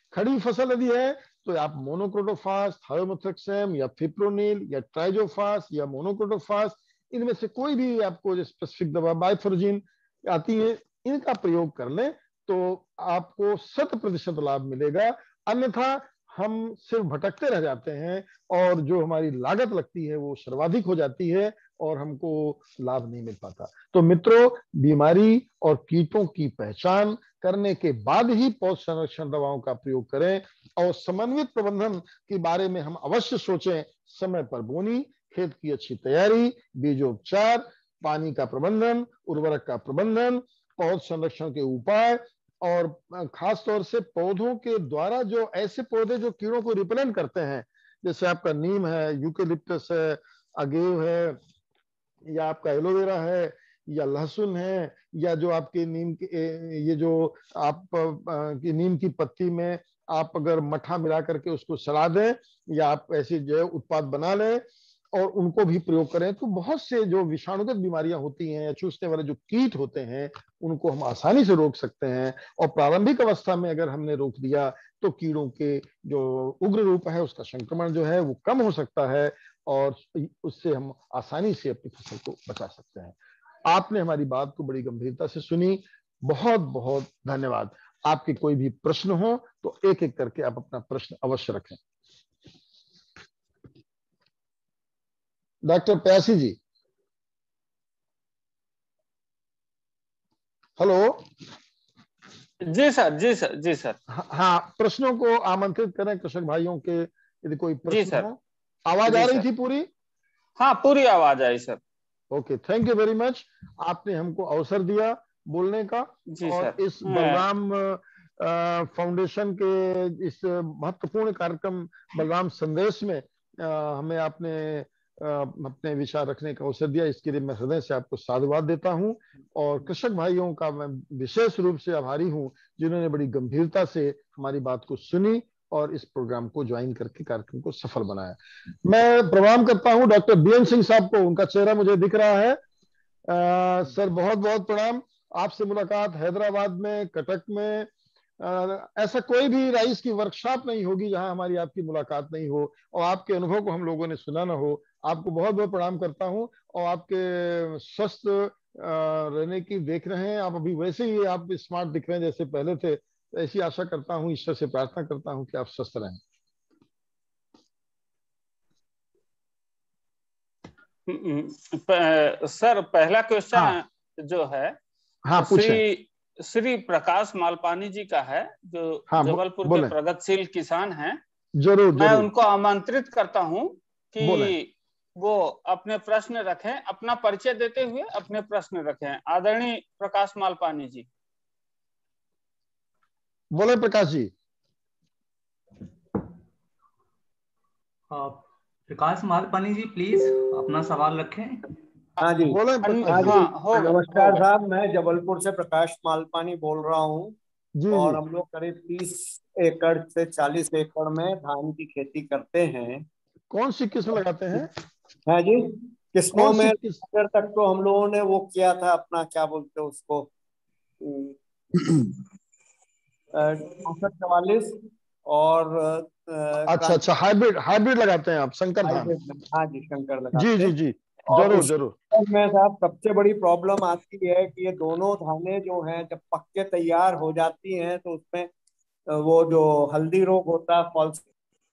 खड़ी फसल यदि है तो आप मोनोक्रोटोफास, थायोमेथ्रिक्सम या फिप्रोनिल या ट्राइजोफास या मोनोक्रोटोफास, इनमें से कोई भी आपको जो स्पेसिफिक दवा बाइफर्जिन आती है, इनका प्रयोग कर लें तो आपको शत प्रतिशत लाभ मिलेगा। अन्यथा हम सिर्फ भटकते रह जाते हैं और जो हमारी लागत लगती है वो सर्वाधिक हो जाती है और हमको लाभ नहीं मिल पाता। तो मित्रों, बीमारी और कीटों की पहचान करने के बाद ही पौध संरक्षण दवाओं का प्रयोग करें और समन्वित प्रबंधन के बारे में हम अवश्य सोचें। समय पर बोनी, खेत की अच्छी तैयारी, बीजोपचार, पानी का प्रबंधन, उर्वरक का प्रबंधन, पौध संरक्षण के उपाय और खास तौर से पौधों के द्वारा जो ऐसे पौधे जो कीड़ों को रिपेलेंट करते हैं, जैसे आपका नीम है, यूकेलिप्टस है, अगेव है, या आपका एलोवेरा है, या लहसुन है, या जो आपके नीम के ये जो आप की नीम की पत्ती में आप अगर मठा मिला करके उसको सड़ा दें या आप ऐसे जो उत्पाद बना लें और उनको भी प्रयोग करें तो बहुत से जो विषाणुगत बीमारियां होती हैं, चूसने वाले जो कीट होते हैं, उनको हम आसानी से रोक सकते हैं। और प्रारंभिक अवस्था में अगर हमने रोक दिया तो कीड़ों के जो उग्र रूप है उसका संक्रमण जो है वो कम हो सकता है और उससे हम आसानी से अपनी फसल को बचा सकते हैं। आपने हमारी बात को बड़ी गंभीरता से सुनी, बहुत बहुत धन्यवाद। आपके कोई भी प्रश्न हो तो एक एक करके आप अपना प्रश्न अवश्य रखें। Doctor Pyasi ji, hello. जी सर, जी सर, जी सर। हाँ, प्रश्नों को आमंत्रित करें कृषक भाइयों के, यदि कोई प्रश्न हो। आवाज आ रही थी पूरी? हाँ, पूरी आवाज आई sir. Okay, thank you very much. आपने हमको अवसर दिया बोलने का और सर, इस बलराम फाउंडेशन के इस महत्वपूर्ण कार्यक्रम बलराम संदेश में आ, हमें आपने अपने विचार रखने का अवसर दिया। इसके लिए मैं हृदय से आपको साधुवाद देता हूं और कृषक भाइयों का मैं विशेष रूप से आभारी हूं जिन्होंने बड़ी गंभीरता से हमारी बात को सुनी और इस प्रोग्राम को ज्वाइन करके कार्यक्रम को सफल बनाया। मैं प्रणाम करता हूं डॉक्टर बीएन सिंह साहब को, उनका चेहरा मुझे दिख रहा है। आ, सर बहुत बहुत प्रणाम। आपसे मुलाकात हैदराबाद में, कटक में, आ, ऐसा कोई भी राइस की वर्कशॉप नहीं होगी जहां हमारी आपकी मुलाकात नहीं हो और आपके अनुभव को हम लोगों ने सुना ना हो। आपको बहुत बहुत प्रणाम करता हूं और आपके स्वस्थ रहने की देख रहे हैं आप, अभी वैसे ही आप स्मार्ट दिख रहे हैं जैसे पहले थे। ऐसी आशा करता हूं, ईश्वर से प्रार्थना करता हूं कि आप स्वस्थ रहें। सर, पहला क्वेश्चन हाँ, जो है हाँ, श्री श्री प्रकाश मालपानी जी का है, जो हाँ, जबलपुर के प्रगतिशील किसान हैं। जरूर मैं जरूर। उनको आमंत्रित करता हूं कि वो अपने प्रश्न रखें, अपना परिचय देते हुए अपने प्रश्न रखें। आदरणीय प्रकाश मालपानी जी, बोले प्रकाश जी। प्रकाश मालपानी जी प्लीज अपना सवाल रखें। हाँ जी, बोले हाँ जी। नमस्कार साहब, मैं जबलपुर से प्रकाश मालपानी बोल रहा हूँ और हम लोग करीब तीस एकड़ से चालीस एकड़ में धान की खेती करते हैं। कौन सी किस्म लगाते हैं? हाँ जी, किस्मों में अगर तक तो हम लोगों ने वो किया था अपना, क्या बोलते हैं उसको, चौसठ चवालीस और अच्छा अच्छा हाइब्रिड हाइब्रिड लगाते हैं आप, शंकर धान? हाँ जी, शंकर लगाते हैं। जी जी जी, जरूर जरूर। में साहब सबसे बड़ी प्रॉब्लम आती है कि ये दोनों धानें जो हैं जब पक के तैयार हो जाती हैं तो उसमें वो जो हल्दी रोग होता है, फॉल्स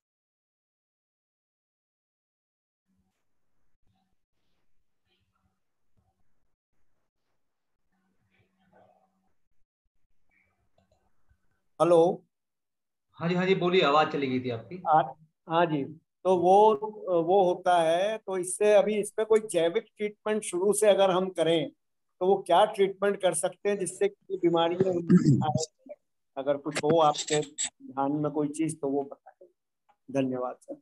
हेलो। हाँ जी, हाँ जी, बोलिए, आवाज चली गई थी आपकी। हाँ जी, तो वो वो होता है। तो इससे अभी इसमें कोई जैविक ट्रीटमेंट शुरू से अगर हम करें तो वो क्या ट्रीटमेंट कर सकते हैं जिससे कि बीमारियां, अगर कुछ हो आपके ध्यान में कोई चीज तो वो बताएं। धन्यवाद सर।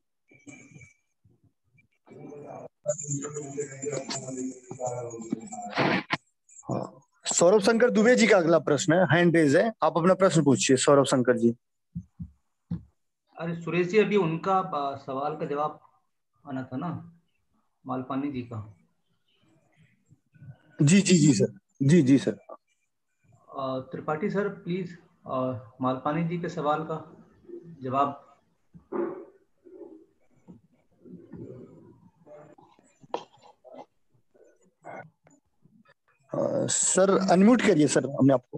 हाँ, सौरभ शंकर दुबे जी का अगला प्रश्न है, हैंड रेज है, आप अपना प्रश्न पूछिए सौरभ शंकर जी। अरे सुरेश जी, अभी उनका सवाल का जवाब आना था ना, मालपानी जी का। जी जी जी सर, जी जी sir. Tripathi sir please Malpani ji के सवाल का जवाब। सर अनम्यूट करिए सर हमने आपको।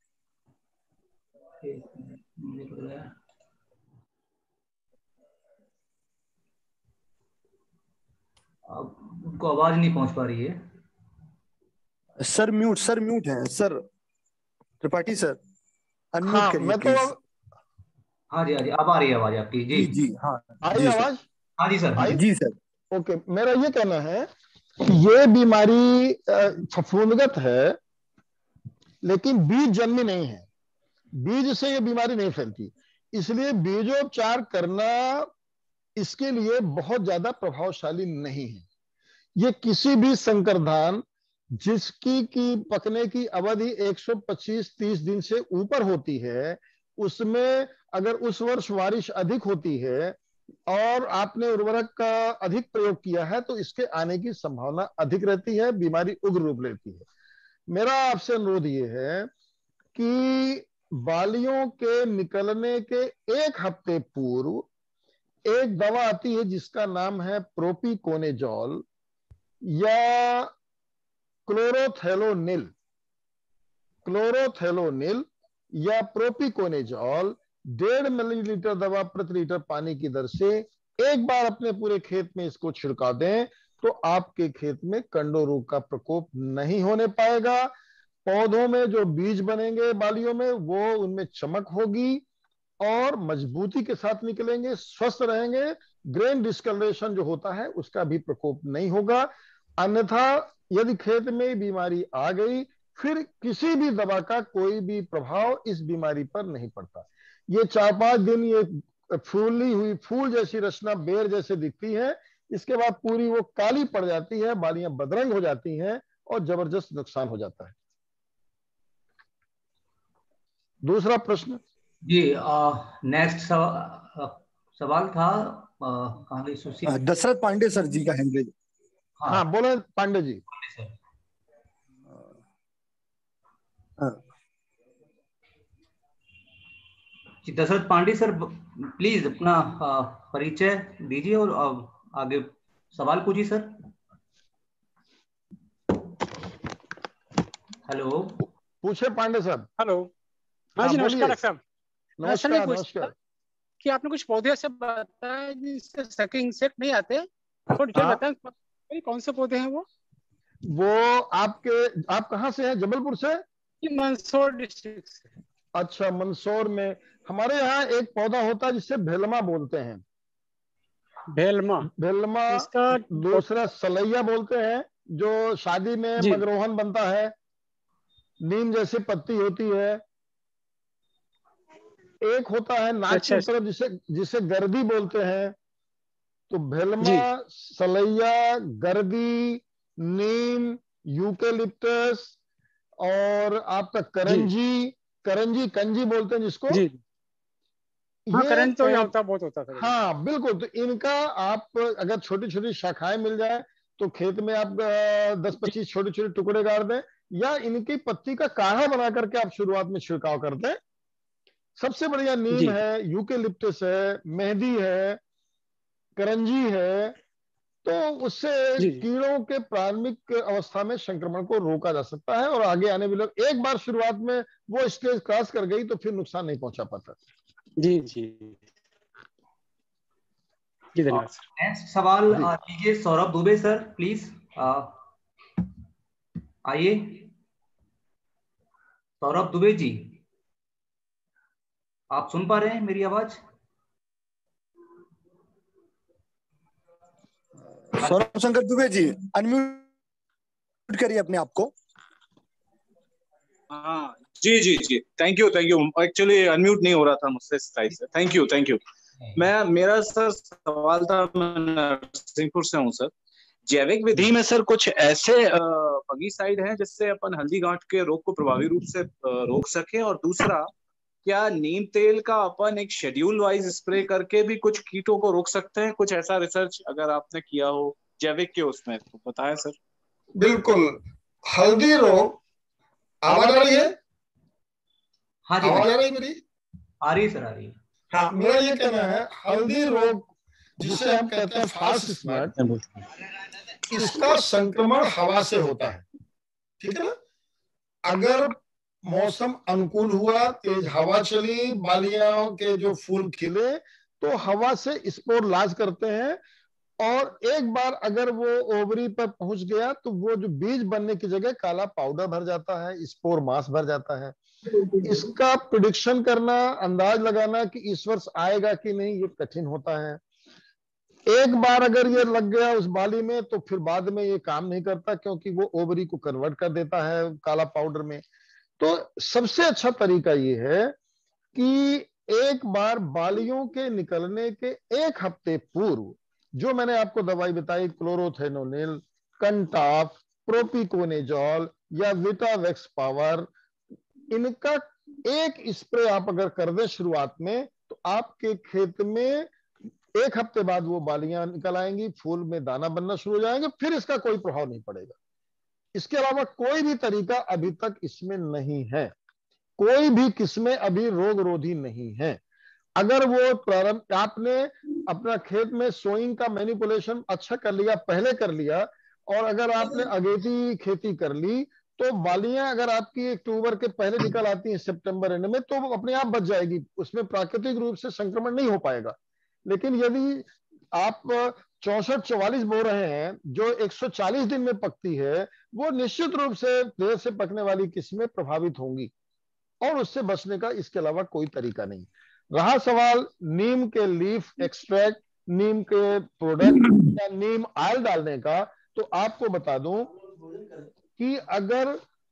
उनको आवाज नहीं पहुंच पा रही है सर। म्यूट सर म्यूट है सर। त्रिपाठी सर अनम्यूट हाँ, करिए मैं तो प्लीज। हाँ जी हाँ जी, अब आ रही है आवाज आपकी। जी जी जी हाँ आई जी आवाज? हाँ जी सर। आई? जी सर। ओके, मेरा ये कहना है कि ये बीमारी फफूंदगत है, लेकिन बीज जन्मी नहीं है। बीज से ये बीमारी नहीं फैलती, इसलिए बीजोपचार करना इसके लिए बहुत ज्यादा प्रभावशाली नहीं है। ये किसी भी संकरधान जिसकी की पकने की अवधि एक सौ पच्चीस तीस दिन से ऊपर होती है, उसमें अगर उस वर्ष बारिश अधिक होती है और आपने उर्वरक का अधिक प्रयोग किया है तो इसके आने की संभावना अधिक रहती है, बीमारी उग्र रूप लेती है। मेरा आपसे अनुरोध ये है कि बालियों के निकलने के एक हफ्ते पूर्व एक दवा आती है जिसका नाम है प्रोपिकोनेजॉल या क्लोरोथेलोनिल क्लोरोथेलोनिल या प्रोपिकोनेजॉल डेढ़ मिलीलीटर दवा प्रति लीटर पानी की दर से एक बार अपने पूरे खेत में इसको छिड़का दें तो आपके खेत में कंडो रोग का प्रकोप नहीं होने पाएगा। पौधों में जो बीज बनेंगे बालियों में, वो उनमें चमक होगी और मजबूती के साथ निकलेंगे, स्वस्थ रहेंगे। ग्रेन डिस्कलरेशन जो होता है उसका भी प्रकोप नहीं होगा। अन्यथा यदि खेत में बीमारी आ गई, फिर किसी भी दवा का कोई भी प्रभाव इस बीमारी पर नहीं पड़ता। ये चार पांच दिन ये फूली हुई फूल जैसी रचना बेर जैसे दिखती है, इसके बाद पूरी वो काली पड़ जाती है, बालियां बदरंग हो जाती हैं और जबरदस्त नुकसान हो जाता है। दूसरा प्रश्न जी, नेक्स्ट सवा, सवाल था आ, दशरथ पांडे सर जी का हैंड रेज। हाँ, हाँ बोले पांडे जी। सर। जी दशरथ पांडे सर, प्लीज अपना आ, परिचय दीजिए और आ, आगे सवाल पूछिए सर। हेलो, पूछे पांडे साहब। हेलो, हाँ जी नमस्कार डॉक्टर साहब। नमस्कार नमस्कार। कि आपने कुछ पौधे ऐसे बताया जिससे सके इंसेक्ट नहीं आते, थोड़ा डिटेल हाँ। बताएं कौन से पौधे हैं वो? वो आपके आप कहाँ से हैं? जबलपुर से? मंदसौर डिस्ट्रिक्ट से। अच्छा, मंदसौर में हमारे यहाँ एक पौधा होता है जिससे भेलमा बोलते हैं। भेलमा? भेलमा। इसका दूसरा सलैया बोलते हैं, जो शादी में मगरोहन बनता है, नीम जैसी पत्ती होती है। एक होता है नाक अच्छा, की तरफ जिसे जिसे गर्दी बोलते हैं। तो भेलमा, सलैया, गर्दी, नीम, यूकेलिप्टस और आपका करंजी, करंजी कंजी बोलते हैं जिसको। जी। हाँ, ये करंट तो यहाँ होता बहुत होता था। हाँ बिल्कुल। तो इनका आप अगर छोटी छोटी शाखाएं मिल जाए तो खेत में आप दस पच्चीस छोटे छोटे टुकड़े गाड़ दें, या इनकी पत्ती का काढ़ा बना करके आप शुरुआत में छिड़काव कर दें। सबसे बढ़िया नीम है, यूकेलिप्टस है, मेहंदी है, करंजी है। तो उससे कीड़ों के प्रारंभिक अवस्था में संक्रमण को रोका जा सकता है और आगे आने वाले, एक बार शुरुआत में वो स्टेज क्रॉस कर गई तो फिर नुकसान नहीं पहुंचा पाता। जी जी जी धन्यवाद। नेक्स्ट सवाल लीजिए सौरभ दुबे सर, प्लीज आइए। सौरभ दुबे जी, आप सुन पा रहे हैं मेरी आवाज? सौरभ शंकर दुबे जी अनम्यूट करिए अपने आप को। हाँ जी जी जी, thank you thank you. Actually unmute नहीं हो रहा था मुझसे साइड से। Thank you thank you. मैं मेरा सर सवाल था, मैं नरसिंहपुर से हूँ सर। जैविक विधि में सर कुछ ऐसे फंगीसाइड हैं जिससे अपन हल्दी गांठ के रोग को प्रभावी रूप से रोक सके, और दूसरा क्या नीम तेल का अपन एक शेड्यूल वाइज स्प्रे करके भी कुछ कीटों को रोक सकते हैं? कुछ ऐसा रिसर्च अगर आपने किया हो जैविक के उसमें तो बताएं सर। बिल्कुल। हल्दी रोग आवाज आ रही है? हाँ जी, आवाज आ रही है मेरी? आ रही है सर, आ रही है। हाँ, मेरा ये कहना है हल्दी रोग जिसे हम कहते हैं फास्ट स्मैट, इसका संक्रमण हवा से होता है, ठीक है ना। अगर मौसम अनुकूल हुआ, तेज हवा चली, बालियां के जो फूल खिले, तो हवा से स्पोर लाज करते हैं, और एक बार अगर वो ओवरी पर पहुंच गया तो वो जो बीज बनने की जगह काला पाउडर भर जाता है, स्पोर मास भर जाता है। इसका प्रिडिक्शन करना, अंदाज लगाना कि इस वर्ष आएगा कि नहीं, ये कठिन होता है। एक बार अगर ये लग गया उस बाली में तो फिर बाद में ये काम नहीं करता, क्योंकि वो ओवरी को कन्वर्ट कर देता है काला पाउडर में। तो सबसे अच्छा तरीका ये है कि एक बार बालियों के निकलने के एक हफ्ते पूर्व जो मैंने आपको दवाई बताई, क्लोरोथेनोनिल, कंटाफ, प्रोपिकोनेजॉल या विटावेक्स पावर, इनका एक स्प्रे आप अगर कर दें शुरुआत में, तो आपके खेत में एक हफ्ते बाद वो बालियां निकल आएंगी, फूल में दाना बनना शुरू हो जाएंगे, फिर इसका कोई प्रभाव नहीं पड़ेगा। इसके अलावा कोई भी तरीका अभी तक इसमें नहीं है, कोई भी किस्में अभी रोग रोधी नहीं है। अगर वो प्रारंभ आपने अपना खेत में सोइंग का मैनिपुलेशन अच्छा कर लिया, पहले कर लिया, और अगर आपने अगेती खेती कर ली, तो बालियां अगर आपकी अक्टूबर के पहले निकल आती हैं सितंबर एंड में, तो वो अपने आप बच जाएगी, उसमें प्राकृतिक रूप से संक्रमण नहीं हो पाएगा। लेकिन यदि आप चौसठ चौवालीस बो रहे हैं जो एक सौ चालीस दिन में पकती है, वो निश्चित रूप से देर से पकने वाली किस्में प्रभावित होंगी, और उससे बचने का इसके अलावा कोई तरीका नहीं। रहा सवाल नीम के लीफ एक्सट्रैक्ट, नीम के प्रोडक्ट या नीम ऑयल डालने का, तो आपको बता दूं कि अगर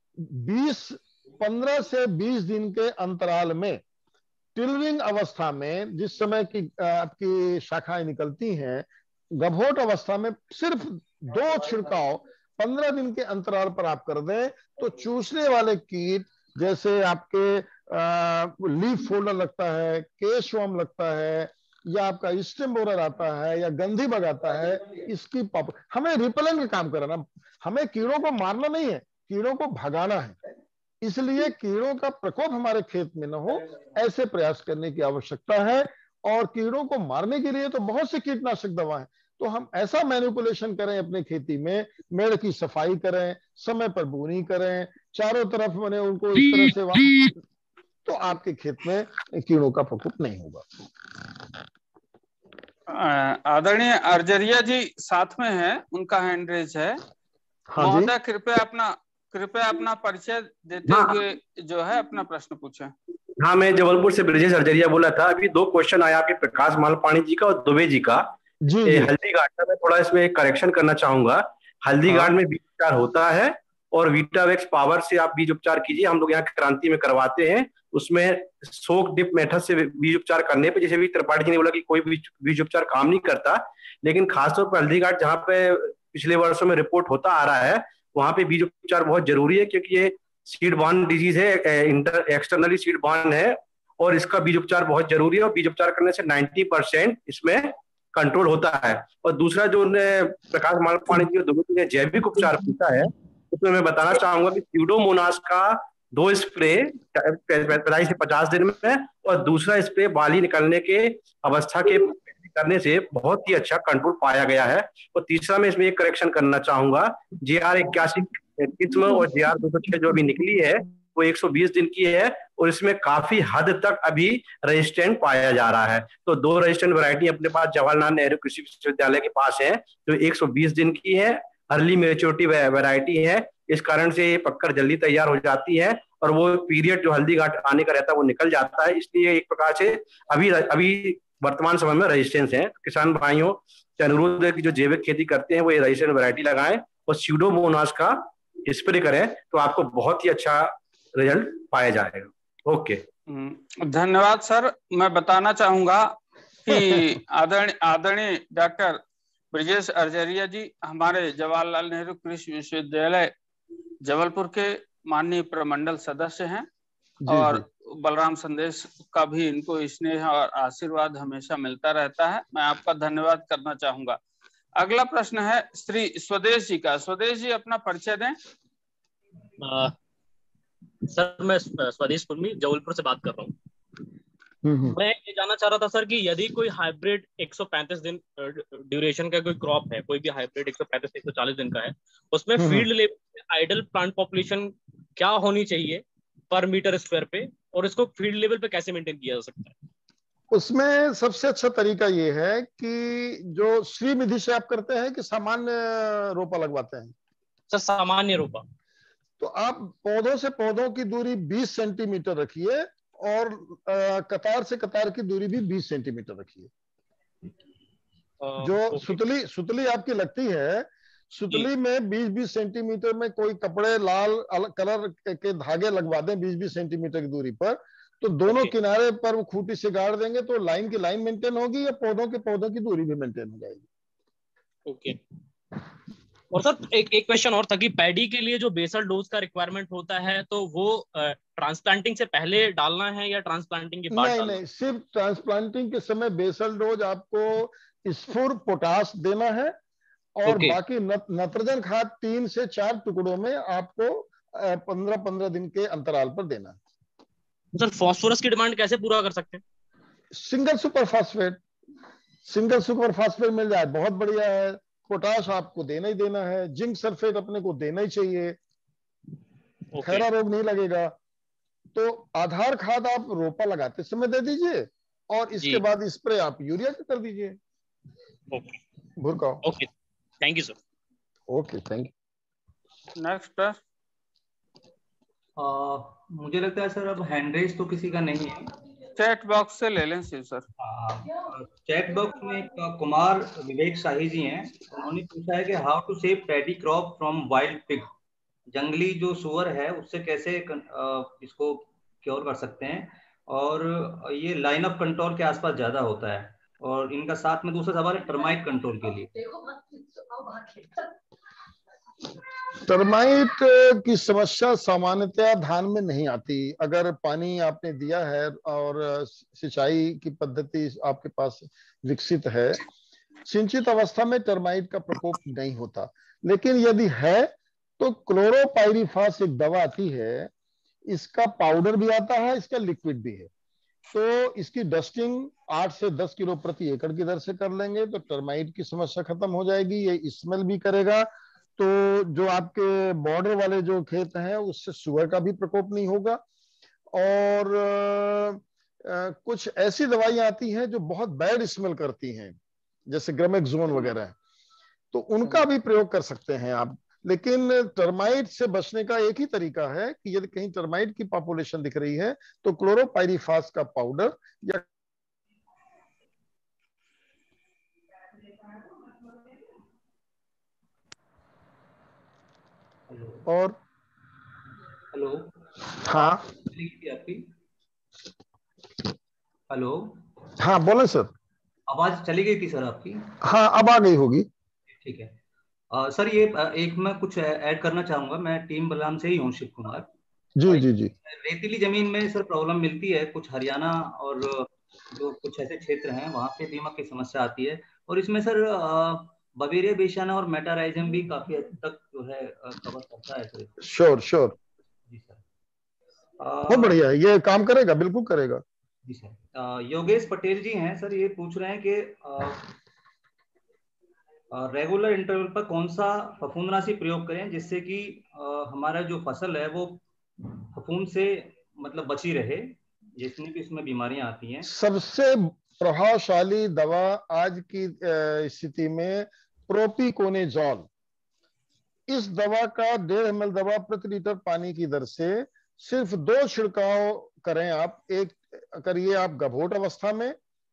बीस पंद्रह से बीस दिन के अंतराल में टिलरिंग अवस्था में, जिस समय की आपकी शाखाएं निकलती हैं, गभोट अवस्था में सिर्फ दो छिड़काव पंद्रह दिन के अंतराल पर आप कर दें, तो चूसने वाले कीट जैसे आपके आ, लीफ फोल्डर लगता है, केशवम लगता है, या आपका स्टेम बोरर आता है, या गंधी बग आता है, इसकी पॉप हमें रिपेलेंट का काम करना, हमें कीड़ों को मारना नहीं है, कीड़ों को भगाना है। इसलिए कीड़ों का प्रकोप हमारे खेत में न हो, ऐसे प्रयास करने की आवश्यकता है। और कीड़ों को मारने के लिए तो बहुत सी कीटनाशक दवा है, तो हम ऐसा मैनिपुलेशन करें अपने खेती में, मेड़ की सफाई करें, समय पर बुनी करें, चारों तरफ मैंने उनको इस तरह से, तो आपके खेत में कीड़ों का प्रकोप नहीं होगा। आदरणीय अर्जरिया जी साथ में है, उनका हैंड रेज है। हाँ महोदय कृपया अपना कृपया अपना परिचय देते हाँ, हुए जो है अपना प्रश्न पूछें। हाँ, मैं जबलपुर से ब्रिजेश अर्जरिया बोला था। अभी दो क्वेश्चन आया आपके प्रकाश मालपाणी जी का और दुबे जी का। जी, ए, जी। हल्दी घाट का मैं थोड़ा इसमें करेक्शन करना चाहूंगा। हल्दी हाँ। घाट में बीज उपचार होता है और वीटावेक्स पावर से आप बीज उपचार कीजिए, हम लोग यहाँ क्रांति में करवाते हैं। उसमें सोक डिप मेथड से बीज उपचार करने पे, जैसे भी त्रिपाठी जी ने बोला कि कोई बीज बीज उपचार काम नहीं करता, लेकिन खासतौर पर हल्दी घाट जहाँ पे पिछले वर्षों में रिपोर्ट होता आ रहा है, वहां पे बीज उपचार बहुत जरूरी है, क्योंकि ये सीड बॉर्न डिजीज है, इंटर एक्सटर्नली सीड बॉर्न है, और इसका बीज उपचार बहुत जरूरी है। और बीज उपचार करने से नब्बे परसेंट इसमें कंट्रोल होता है। और दूसरा जो प्रकाश मालपाणी जी ने जैविक उपचार पूछा है, उसमें मैं बताना चाहूंगा कि स्यूडोमोनास का दो स्प्रे पैंतालीस से पचास दिन में, और दूसरा स्प्रे बाली निकलने के अवस्था के करने से बहुत ही अच्छा कंट्रोल पाया गया है। और तीसरा मैं इसमें एक करेक्शन करना चाहूंगा, जे आर इक्यासी किस्म और जे आर दो सौ छह जो अभी निकली है वो एक सौ बीस दिन की है, और इसमें काफी हद तक अभी रेजिस्टेंट पाया जा रहा है। तो दो रेजिस्टेंट वैरायटी अपने पास जवाहरलाल नेहरू कृषि विश्वविद्यालय के पास है, जो एक सौ बीस दिन की है, अर्ली मेच्योरिटी वैरायटी है। इस कारण से ये पककर जल्दी तैयार हो जाती है, और वो पीरियड जो हल्दी घाट आने का रहता है वो निकल जाता है। इसलिए एक प्रकार से अभी अभी वर्तमान समय में रेजिस्टेंस है। किसान भाइयों से अनुरोध है कि जो जैविक खेती करते हैं वो ये रेजिस्टेंट वैरायटी लगाएं और स्यूडोमोनास का स्प्रे करें, तो आपको बहुत ही अच्छा रिजल्ट पाया जाएगा। ओके, धन्यवाद सर। मैं बताना चाहूंगा कि आदरणीय आदरणीय डॉक्टर ब्रिजेश अर्जरिया जी हमारे जवाहरलाल नेहरू कृषि विश्वविद्यालय जबलपुर के माननीय प्रमंडल सदस्य हैं, और बलराम संदेश का भी इनको स्नेह और आशीर्वाद हमेशा मिलता रहता है। मैं आपका धन्यवाद करना चाहूंगा। अगला प्रश्न है श्री स्वदेश जी का। स्वदेश जी अपना परिचय दें। आ, सर मैं स्वदेश कुर्मी जबलपुर से बात कर रहा हूँ। मैं जानना चाह रहा था सर कि यदि कोई हाइब्रिड एक सौ पैंतीस दिन ड्यूरेशन का कोई क्रॉप है, कोई भी हाइब्रिड एक सौ पैंतीस एक सौ चालीस दिन का है, उसमें field level ideal plant population क्या होनी चाहिए पर मीटर स्क्वायर पे, और इसको फील्ड लेवल पे कैसे मेंटेन किया जा सकता है? उसमें सबसे अच्छा तरीका ये है कि जो श्रीनिधि से आप करते हैं कि सामान्य रोपा लगवाते हैं? सर सामान्य रोपा। तो आप पौधों से पौधों की दूरी बीस सेंटीमीटर रखिए और आ, कतार से कतार की दूरी भी बीस सेंटीमीटर रखिए। जो सुतली सुतली आपकी लगती है, सुतली में बीस बीस सेंटीमीटर में कोई कपड़े लाल कलर के धागे लगवा दें बीस बीस सेंटीमीटर की दूरी पर, तो दोनों किनारे पर वो खूंटी से गाड़ देंगे तो लाइन की लाइन मेंटेन होगी या पौधों के पौधों की दूरी भी मेंटेन हो जाएगी। ओके। और सर एक एक क्वेश्चन और था कि पैडी के लिए जो बेसल डोज का रिक्वायरमेंट होता है तो वो ट्रांसप्लांटिंग से पहले डालना है या ट्रांसप्लांटिंग के बाद? नहीं नहीं, सिर्फ ट्रांसप्लांटिंग के समय बेसल डोज आपको स्फुर पोटास देना है और okay. बाकी नाइट्रोजन खाद तीन से चार टुकड़ों में आपको पंद्रह पंद्रह दिन के अंतराल पर देना है। सर फॉस्फोरस की डिमांड कैसे पूरा कर सकते हैं? Single super phosphate, single super phosphate मिल जाए बहुत बढ़िया है। पोटाश आपको देना ही देना है, जिंक सल्फेट अपने को देना ही चाहिए, okay. खैरा रोग नहीं लगेगा। तो आधार खाद आप रोपा लगाते समय दे दीजिए और इसके बाद स्प्रे आप यूरिया का कर दीजिए। ओके भुरका। Okay, thank you sir. Okay, thank you. Next है मुझे लगता है सर अब हैंड रेज तो किसी का नहीं है, चैट बॉक्स से ले लें शिव सर। चैट बॉक्स में कुमार विवेक शाही जी हैं, उन्होंने पूछा है कि how to save paddy crop from wild pig, जंगली जो सुअर है उससे कैसे इसको क्योर कर सकते हैं, और ये लाइन ऑफ कंट्रोल के आसपास ज्यादा होता है। और इनका साथ में दूसरा सवाल है टर्माइट कंट्रोल के लिए। टर्माइट की समस्या सामान्यतया धान में नहीं आती। अगर पानी आपने दिया है और सिंचाई की पद्धति आपके पास विकसित है, सिंचित अवस्था में टर्माइट का प्रकोप नहीं होता। लेकिन यदि है तो क्लोरोपाइरीफास एक दवा आती है, इसका पाउडर भी आता है, इसका लिक्विड भी है। तो इसकी डस्टिंग आठ से दस किलो प्रति एकड़ की दर से कर लेंगे तो टर्माइट की समस्या खत्म हो जाएगी। ये स्मेल भी करेगा, तो जो आपके बॉर्डर वाले जो खेत हैं उससे सुअर का भी प्रकोप नहीं होगा। और आ, आ, कुछ ऐसी दवाइयां आती हैं जो बहुत बैड स्मेल करती हैं, जैसे ग्रामेक्सोन वगैरह, तो उनका भी प्रयोग कर सकते हैं आप। लेकिन टर्माइट से बचने का एक ही तरीका है कि यदि कहीं टर्माइट की पॉपुलेशन दिख रही है तो क्लोरोपाइरीफास का पाउडर या और हेलो हाँ आपकी हेलो हाँ बोले सर, आवाज चली गई थी सर आपकी। हाँ अब आ गई होगी। ठीक है आ, सर ये एक मैं कुछ ऐड करना चाहूंगा। मैं टीम बलराम से ही हूँ, शिव कुमार जी जी जी। रेतीली जमीन में सर प्रॉब्लम मिलती है, कुछ हरियाणा और जो कुछ ऐसे क्षेत्र हैं वहाँ पे दीमक की समस्या आती है, और इसमें सर बवेरिया बेसियाना और मेटाराइजम भी काफी हद तक जो है कवर करता है सर। श्योर श्योर जी सर, बहुत बढ़िया है, ये काम करेगा, बिल्कुल करेगा। जी सर। योगेश पटेल जी हैं सर, ये पूछ रहे हैं कि रेगुलर इंटरवल पर कौन सा फफूंदनाशी प्रयोग करें जिससे कि हमारा जो फसल है वो फफूंद से मतलब बची रहे, जितनी भी इसमें बीमारियां आती हैं। सबसे प्रभावशाली दवा आज की स्थिति में प्रोपिकोनेजॉल। इस दवा का डेढ़ एम एल दवा प्रति लीटर पानी की दर से सिर्फ दो छिड़काव करें आप। एक करिए आप गभोट अवस्था में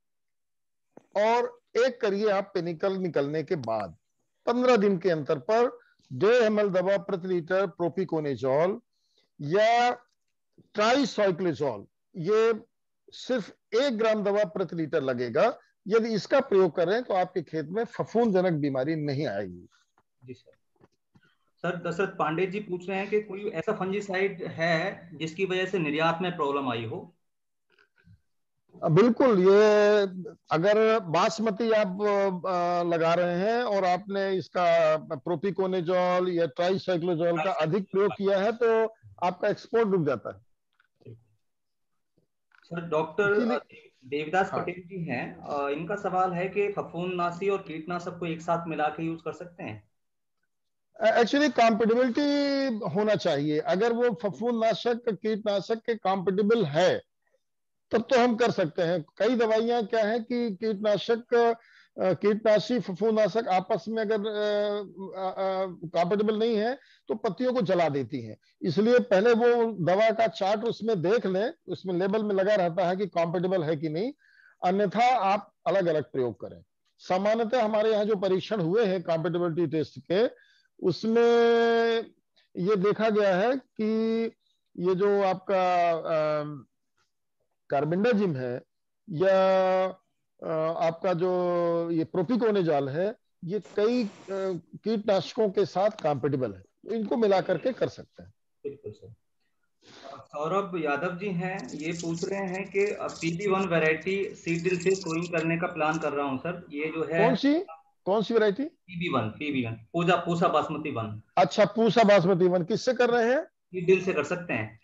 और एक करिए आप पेनिकल निकलने के बाद। पंद्रह दिन के अंतर पर डेढ़ एम एल दवा प्रति लीटर प्रोपिकोनेजॉल या ट्राइसाइक्लोजॉल, ये सिर्फ एक ग्राम दवा प्रति लीटर लगेगा। यदि इसका प्रयोग करें तो आपके खेत में फफूंदजनक बीमारी नहीं आएगी। जी सर। सर दशरथ पांडे जी पूछ रहे हैं कि कोई ऐसा फंजीसाइड है जिसकी वजह से निर्यात में प्रॉब्लम आई हो? बिल्कुल, ये अगर बासमती आप लगा रहे हैं और आपने इसका प्रोपिकोनेजॉल या ट्राइसाइक्लोजॉल का अधिक प्रयोग किया है तो आपका एक्सपोर्ट रुक जाता है। सर डॉक्टर देवदास हाँ। पटेल जी हैं, इनका सवाल है कि फफूंदनाशी और कीटनाशक को एक साथ मिला के यूज कर सकते हैं? एक्चुअली कॉम्पेटिबिलिटी होना चाहिए। अगर वो फफूंदनाशक कीटनाशक के कॉम्पेटिबल है तब तो हम कर सकते हैं। कई दवाइयां क्या है कि कीटनाशक कीटनाशी फफूंदनाशक आपस में अगर कॉम्पेटिबल नहीं है तो पत्तियों को जला देती हैं। इसलिए पहले वो दवा का चार्ट उसमें देख लें, उसमें लेबल में लगा रहता है कि कॉम्पेटिबल है कि नहीं, अन्यथा आप अलग अलग प्रयोग करें। सामान्यतः हमारे यहाँ जो परीक्षण हुए हैं कॉम्पेटिबिलिटी टेस्ट के, उसमें ये देखा गया है कि ये जो आपका कार्बेंडाजिम है या आपका जो ये प्रोपिकोनेजाल है, ये कई कीटनाशकों के साथ कॉम्पेटिबल है, इनको मिला करके कर सकते हैं। बिल्कुल सर। सौरभ यादव जी हैं, ये पूछ रहे हैं कि PB one variety seed drill से सोइंग करने का प्लान कर रहा हूं सर, ये जो है कौन सी कौन सी variety? PB one PB one पूजा पूसा बासमती वन। अच्छा, पूसा बासमती वन किससे कर रहे हैं? सीड ड्रिल से कर सकते हैं।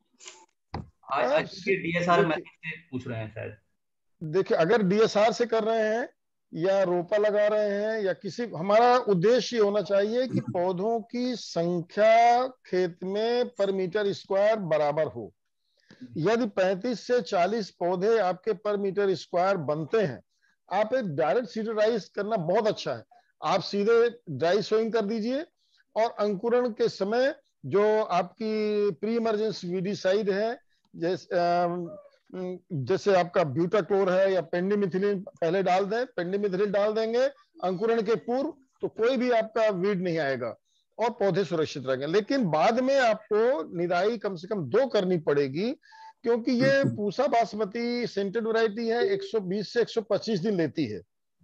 आज के डीएसआर मैथड से पूछ रहे हैं शायद। देखिए, अगर डीएसआर से कर रहे हैं या रोपा लगा रहे हैं या किसी, हमारा उद्देश्य ये होना चाहिए कि पौधों की संख्या खेत में पर मीटर स्क्वायर बराबर हो। यदि पैंतीस से चालीस पौधे आपके पर मीटर स्क्वायर बनते हैं, आप एक डायरेक्ट सीडराइज करना बहुत अच्छा है। आप सीधे ड्राई सोइंग कर दीजिए और अंकुरण के समय जो आपकी प्री इमर्जेंस वीडीसाइड है, जैसे जैसे आपका ब्यूटाक्लोर है या पेंडिमिथिलिन पहले डाल दें, पेंडिमिथिलिन डाल देंगे अंकुरण के पूर्व, तो कोई भी आपका वीड नहीं आएगा और पौधे सुरक्षित रहेंगे। लेकिन बाद में आपको निदाई कम से कम दो करनी पड़ेगी, क्योंकि ये पूसा बासमती सेंटेड वैरायटी है, एक सौ बीस से एक सौ पच्चीस दिन लेती है।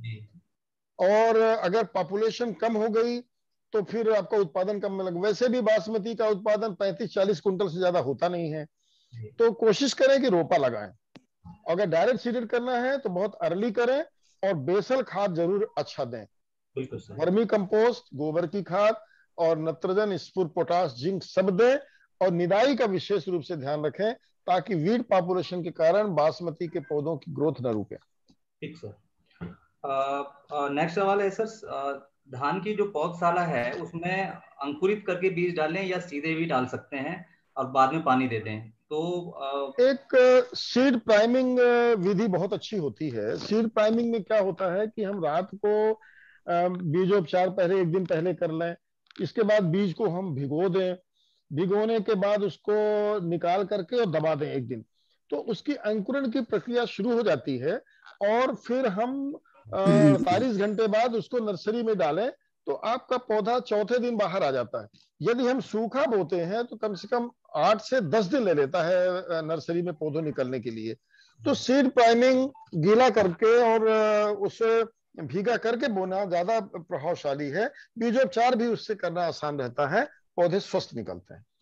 और अगर पॉपुलेशन कम हो गई तो फिर आपका उत्पादन कम में लगे। वैसे भी बासमती का उत्पादन पैंतीस चालीस कुंटल से ज्यादा होता नहीं है, तो कोशिश करें कि रोपा लगाएं। अगर डायरेक्ट सीडेड करना है तो बहुत अर्ली करें और बेसल खाद जरूर अच्छा दें। वर्मी कंपोस्ट, गोबर की खाद और नत्रजन, स्फुर, पोटास, जिंक सब दें और निदाई का विशेष रूप से ध्यान रखें ताकि वीड पॉपुलेशन के कारण बासमती के पौधों की ग्रोथ न रुके। ठीक सर। नेक्स्ट सवाल है सर, धान की जो पौधशाला है उसमें अंकुरित करके बीज डालें या सीधे भी डाल सकते हैं और बाद में पानी दे दें? तो आ... एक सीड प्राइमिंग विधि बहुत अच्छी होती है। सीड प्राइमिंग में क्या होता है कि हम रात को बीजोपचार पहले एक दिन पहले कर लें, इसके बाद बीज को हम भिगो दें, भिगोने के बाद उसको निकाल करके और दबा दें एक दिन, तो उसकी अंकुरण की प्रक्रिया शुरू हो जाती है और फिर हम अड़तालीस घंटे बाद उसको नर्सरी में डालें तो आपका पौधा चौथे दिन बाहर आ जाता है। यदि हम सूखा बोते हैं तो कम से कम आठ से दस दिन ले लेता है नर्सरी में पौधों निकलने के लिए। तो सीड प्राइमिंग गीला करके और उसे भीगा करके बोना ज्यादा प्रभावशाली है। बीजोपचार भी उससे करना आसान रहता है, पौधे स्वस्थ निकलते हैं।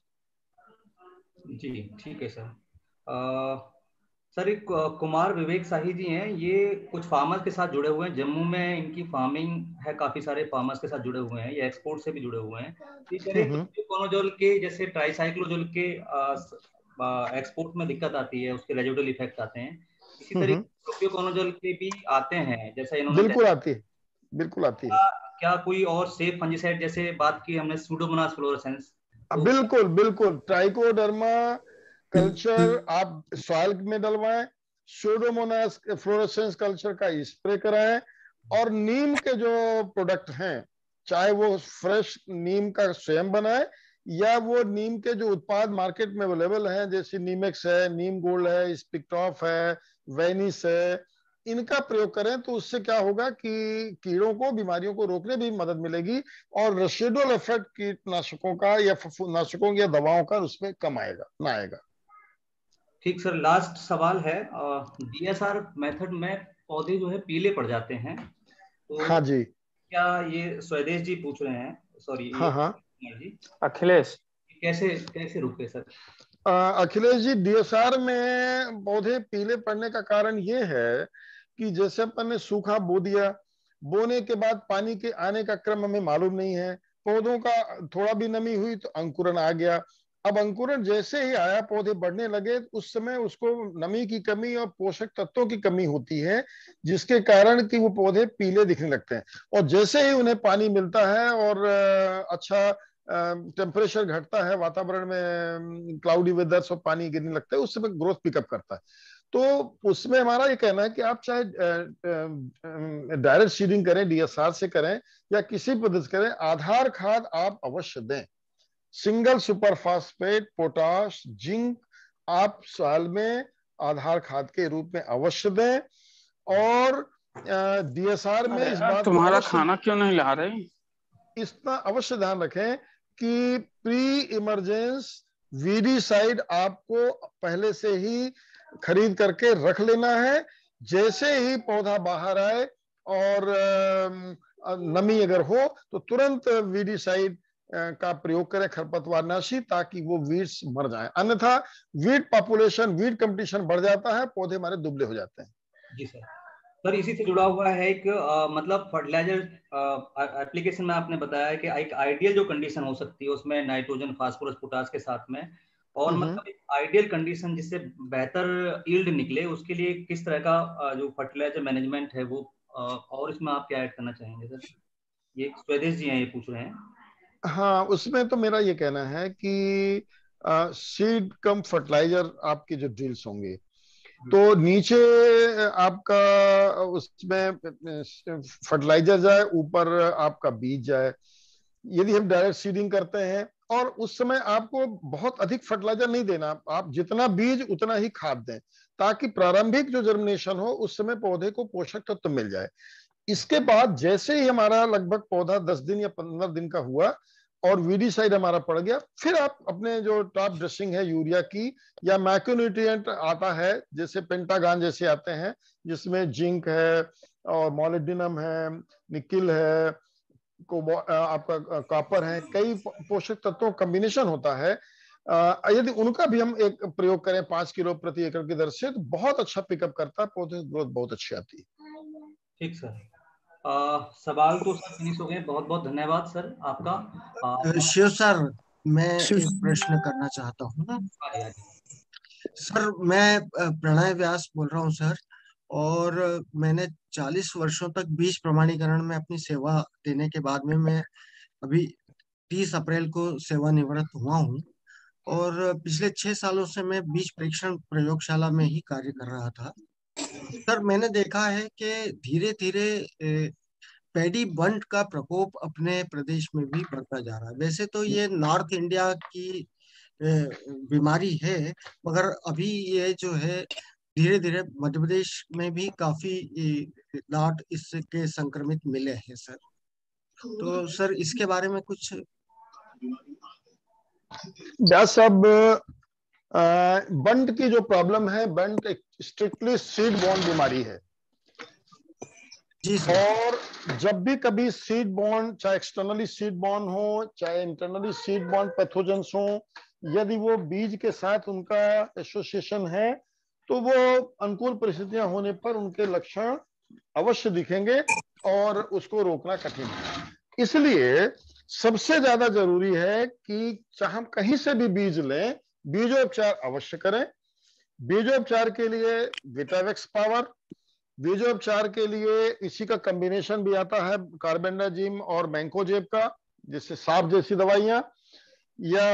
जी ठीक है सर। आ... सर एक कुमार विवेक शाही जी हैं, ये कुछ फार्मर्स के साथ जुड़े हुए हैं, जम्मू में इनकी फार्मिंग है, काफी सारे फार्मर्स के साथ जुड़े हुए हैं, ये एक्सपोर्ट से भी जुड़े हुए हैं। इस तरह कोनोजोल के जैसे ट्राइसाइक्लोजोल के एक्सपोर्ट में दिक्कत आती है, उसके रेजिडुअल इफेक्ट आते हैं, इसी तरह प्रोपियोकोनोजोल के भी आते हैं जैसा इन्होंने। बिल्कुल आती है, बिल्कुल आती है। क्या कोई और सेफ फंजीसाइड जैसे बात की हमने सूडोमोनास फ्लोरोसेंस? बिल्कुल बिल्कुल, ट्राइकोडर्मा कल्चर आप सॉइल में डलवाएं, सूडोमोनास फ्लोरोसेंस कल्चर का स्प्रे कराएं और नीम के जो प्रोडक्ट हैं, चाहे वो फ्रेश नीम का स्वयं बनाए या वो नीम के जो उत्पाद मार्केट में अवेलेबल हैं जैसे नीमेक्स है, नीम गोल्ड है, स्पिक्टॉफ है, वेनिस है, इनका प्रयोग करें तो उससे क्या होगा कि कीड़ों को, बीमारियों को रोकने में भी मदद मिलेगी और रेसिडुअल इफेक्ट कीटनाशकों का या फफूंदनाशकों या दवाओं का उसमें कम आएगा ना आएगा। ठीक सर, लास्ट सवाल है, डीएसआर मेथड में पौधे जो है पीले पड़ जाते हैं, तो हाँ जी, क्या ये स्वदेश जी पूछ रहे हैं, सॉरी हाँ हाँ जी अखिलेश, कैसे कैसे रुके सर? अखिलेश जी, डीएसआर में पौधे पीले पड़ने का कारण ये है कि जैसे अपन ने सूखा बो दिया, बोने के बाद पानी के आने का क्रम हमें मालूम नहीं है, पौधों का थोड़ा भी नमी हुई तो अंकुरण आ गया, अब अंकुरण जैसे ही आया, पौधे बढ़ने लगे, उस समय उसको नमी की कमी और पोषक तत्वों की कमी होती है, जिसके कारण कि वो पौधे पीले दिखने लगते हैं। और जैसे ही उन्हें पानी मिलता है और अच्छा टेम्परेचर घटता है, वातावरण में क्लाउडी वेदर्स और पानी गिरने लगता है, उस समय ग्रोथ पिकअप करता है। तो उसमें हमारा ये कहना है कि आप चाहे डायरेक्ट सीडिंग करें, डीएसआर से करें या किसी पद्धति से करें, आधार खाद आप अवश्य दें। Single super phosphate, potash, zinc आप साल में आधार खाद के रूप में अवश्य दें। और डीएसआर में इस बात तुम्हारा खाना क्यों नहीं ला रहे, इसका अवश्य ध्यान रखें कि प्री इमरजेंस वीडीसाइड आपको पहले से ही खरीद करके रख लेना है। जैसे ही पौधा बाहर आए और नमी अगर हो तो तुरंत वीडीसाइड का प्रयोग करें, खरपतवारनाशी, ताकि वो वीड्स मर जाएं। अन्यथा वीड पॉपुलेशन, वीड कंपटीशन बढ़ जाता है, पौधे हमारे दुबले हो जाते हैं। जी सर। सर इसी से जुड़ा हुआ है एक आ, मतलब फर्टिलाइजर एप्लीकेशन में आपने बताया कि एक आइडियल जो कंडीशन हो सकती है उसमें नाइट्रोजन, फास्फोरस, पोटास के साथ में, और मतलब एक आइडियल कंडीशन जिससे बेहतर यील्ड निकले, उसके लिए किस तरह का जो फर्टिलाइजर मैनेजमेंट है वो, और इसमें आप क्या ऐड करना चाहेंगे सर? ये स्वदेश जी हैं, ये पूछ रहे हैं। हाँ, उसमें तो मेरा ये कहना है कि सीड कम फर्टिलाइजर आपके जो ड्रिल्स होंगे, तो नीचे आपका उसमें फर्टिलाइजर जाए, ऊपर आपका बीज जाए। यदि हम डायरेक्ट सीडिंग करते हैं, और उस समय आपको बहुत अधिक फर्टिलाइजर नहीं देना, आप जितना बीज उतना ही खाद दें, ताकि प्रारंभिक जो जर्मिनेशन हो उस समय पौधे को पोषक तत्व मिल जाए। इसके बाद जैसे ही हमारा लगभग पौधा दस दिन या पंद्रह दिन का हुआ और वीडीसाइड हमारा पड़ गया, फिर आप अपने जो टॉप ड्रेसिंग है यूरिया की, या मैक्रोन्यूट्रिएंट आता है जैसे पेंटागान जैसे आते हैं, जिसमें जिंक है और मोलिब्डेनम है, निकिल है, आपका कॉपर है, कई पोषक तत्वों कॉम्बिनेशन होता है। यदि उनका भी हम एक प्रयोग करें पांच किलो प्रति एकड़ की दर से, तो बहुत अच्छा पिकअप करता है, पौधे ग्रोथ बहुत अच्छी आती है। ठीक सर। आ, सवाल तो सर फिनिश हो गए। बहुत बहुत धन्यवाद सर आपका। शिव सर, मैं एक प्रश्न करना चाहता हूँ। सर मैं प्रणय व्यास बोल रहा हूँ सर, और मैंने चालीस वर्षों तक बीज प्रमाणीकरण में अपनी सेवा देने के बाद में मैं अभी तीस अप्रैल को सेवानिवृत्त हुआ हूँ, और पिछले छह सालों से मैं बीज परीक्षण प्रयोगशाला में ही कार्य कर रहा था। सर मैंने देखा है कि धीरे धीरे पैडी बंट का प्रकोप अपने प्रदेश में भी बढ़ता जा रहा है। वैसे तो ये नॉर्थ इंडिया की बीमारी है, मगर अभी ये जो है धीरे धीरे मध्य प्रदेश में भी काफी लाट इसके संक्रमित मिले हैं सर। तो सर इसके बारे में कुछ। व्यास साहब, बंट की जो प्रॉब्लम है, बंट एक स्ट्रिक्टली सीड बॉर्न बीमारी है। जी सर। और जब भी कभी सीड बॉर्न, चाहे एक्सटर्नली सीड बॉर्न हो चाहे इंटरनली सीड बॉर्न पैथोजेंस हो, यदि वो बीज के साथ उनका एसोसिएशन है, तो वो अनुकूल परिस्थितियां होने पर उनके लक्षण अवश्य दिखेंगे और उसको रोकना कठिन है। इसलिए सबसे ज्यादा जरूरी है कि चाहे हम कहीं से भी बीज लें, बीजोपचार अवश्य करें। बीजोपचार के लिए विटावेक्स पावर, बीजोपचार के लिए इसी का कॉम्बिनेशन भी आता है कार्बेंडाजिम और मैंकोजेब का, जिससे सांप जैसी दवाइयां, या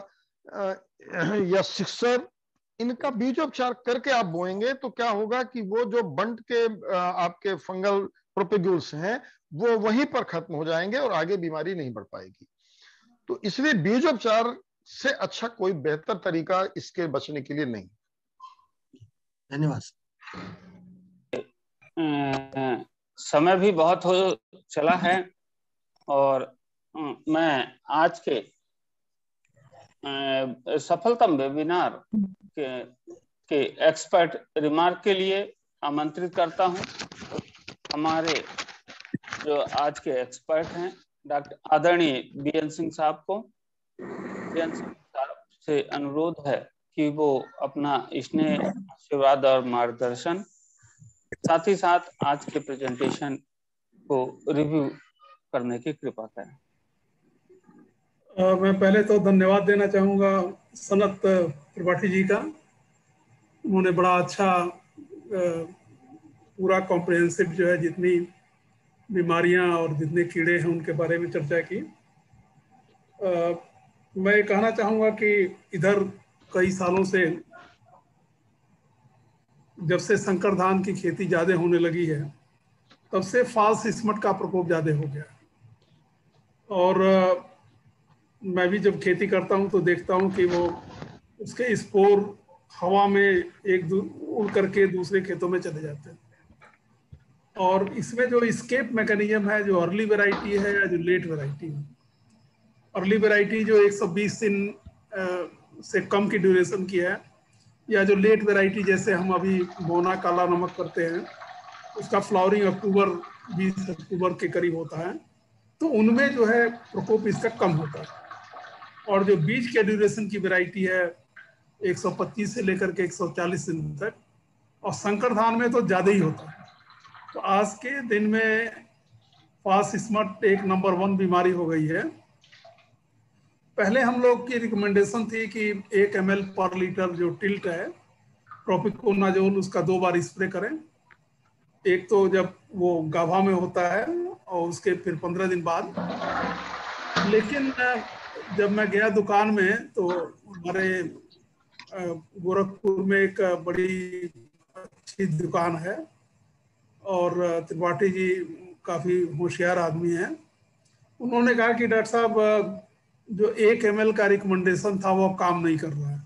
या सिक्सर, इनका बीजोपचार करके आप बोएंगे तो क्या होगा कि वो जो बंट के आपके फंगल प्रोपेग्यूल्स हैं वो वहीं पर खत्म हो जाएंगे और आगे बीमारी नहीं बढ़ पाएगी। तो इसलिए बीजोपचार से अच्छा कोई बेहतर तरीका इसके बचने के लिए नहीं। धन्यवाद। समय भी बहुत हो चला है, और मैं आज के सफलतम वेबिनार के, के एक्सपर्ट रिमार्क के लिए आमंत्रित करता हूं। हमारे जो आज के एक्सपर्ट हैं डॉक्टर आदरणीय बीएन सिंह साहब को, बीएन सिंह साहब से अनुरोध है कि वो अपना स्नेह, आशीर्वाद और मार्गदर्शन, साथ ही साथ आज के प्रेजेंटेशन को रिव्यू करने की कृपा करें। आ, मैं पहले तो धन्यवाद देना चाहूँगा सनत त्रिपाठी जी का। उन्होंने बड़ा अच्छा आ, पूरा कॉम्प्रिहेंसिव जो है जितनी बीमारियां और जितने कीड़े हैं उनके बारे में चर्चा की। आ, मैं ये कहना चाहूँगा कि इधर कई सालों से जब से संकर धान की खेती ज़्यादा होने लगी है तब से फाल्स स्मट का प्रकोप ज़्यादा हो गया। और आ, मैं भी जब खेती करता हूँ तो देखता हूँ कि वो उसके स्पोर हवा में एक उड़ करके दूसरे खेतों में चले जाते हैं। और इसमें जो स्केप मैकेनिज्म है, जो अर्ली वैरायटी है या जो लेट वैरायटी है, अर्ली वैरायटी जो एक सौ बीस दिन से कम की ड्यूरेशन की है, या जो लेट वैरायटी जैसे हम अभी बोना काला नमक करते हैं उसका फ्लावरिंग अक्टूबर बीस अक्टूबर के करीब होता है, तो उनमें जो है प्रकोप इसका कम होता है। और जो बीज के ड्यूरेशन की वैरायटी है एक सौ पच्चीस से लेकर के एक सौ चालीस दिन तक, और संकर धान में तो ज़्यादा ही होता है। तो आज के दिन में फाल्स स्मट एक नंबर वन बीमारी हो गई है। पहले हम लोग की रिकमेंडेशन थी कि एक एम एल पर लीटर जो टिल्ट है प्रोपिकोनाजोल उसका दो बार स्प्रे करें, एक तो जब वो गाभा में होता है और उसके फिर पंद्रह दिन बाद। लेकिन जब मैं गया दुकान में तो हमारे गोरखपुर में एक बड़ी अच्छी दुकान है और त्रिपाठी जी काफ़ी होशियार आदमी हैं। उन्होंने कहा कि डॉक्टर साहब जो एक एम एल का रिकमेंडेशन था वो काम नहीं कर रहा है,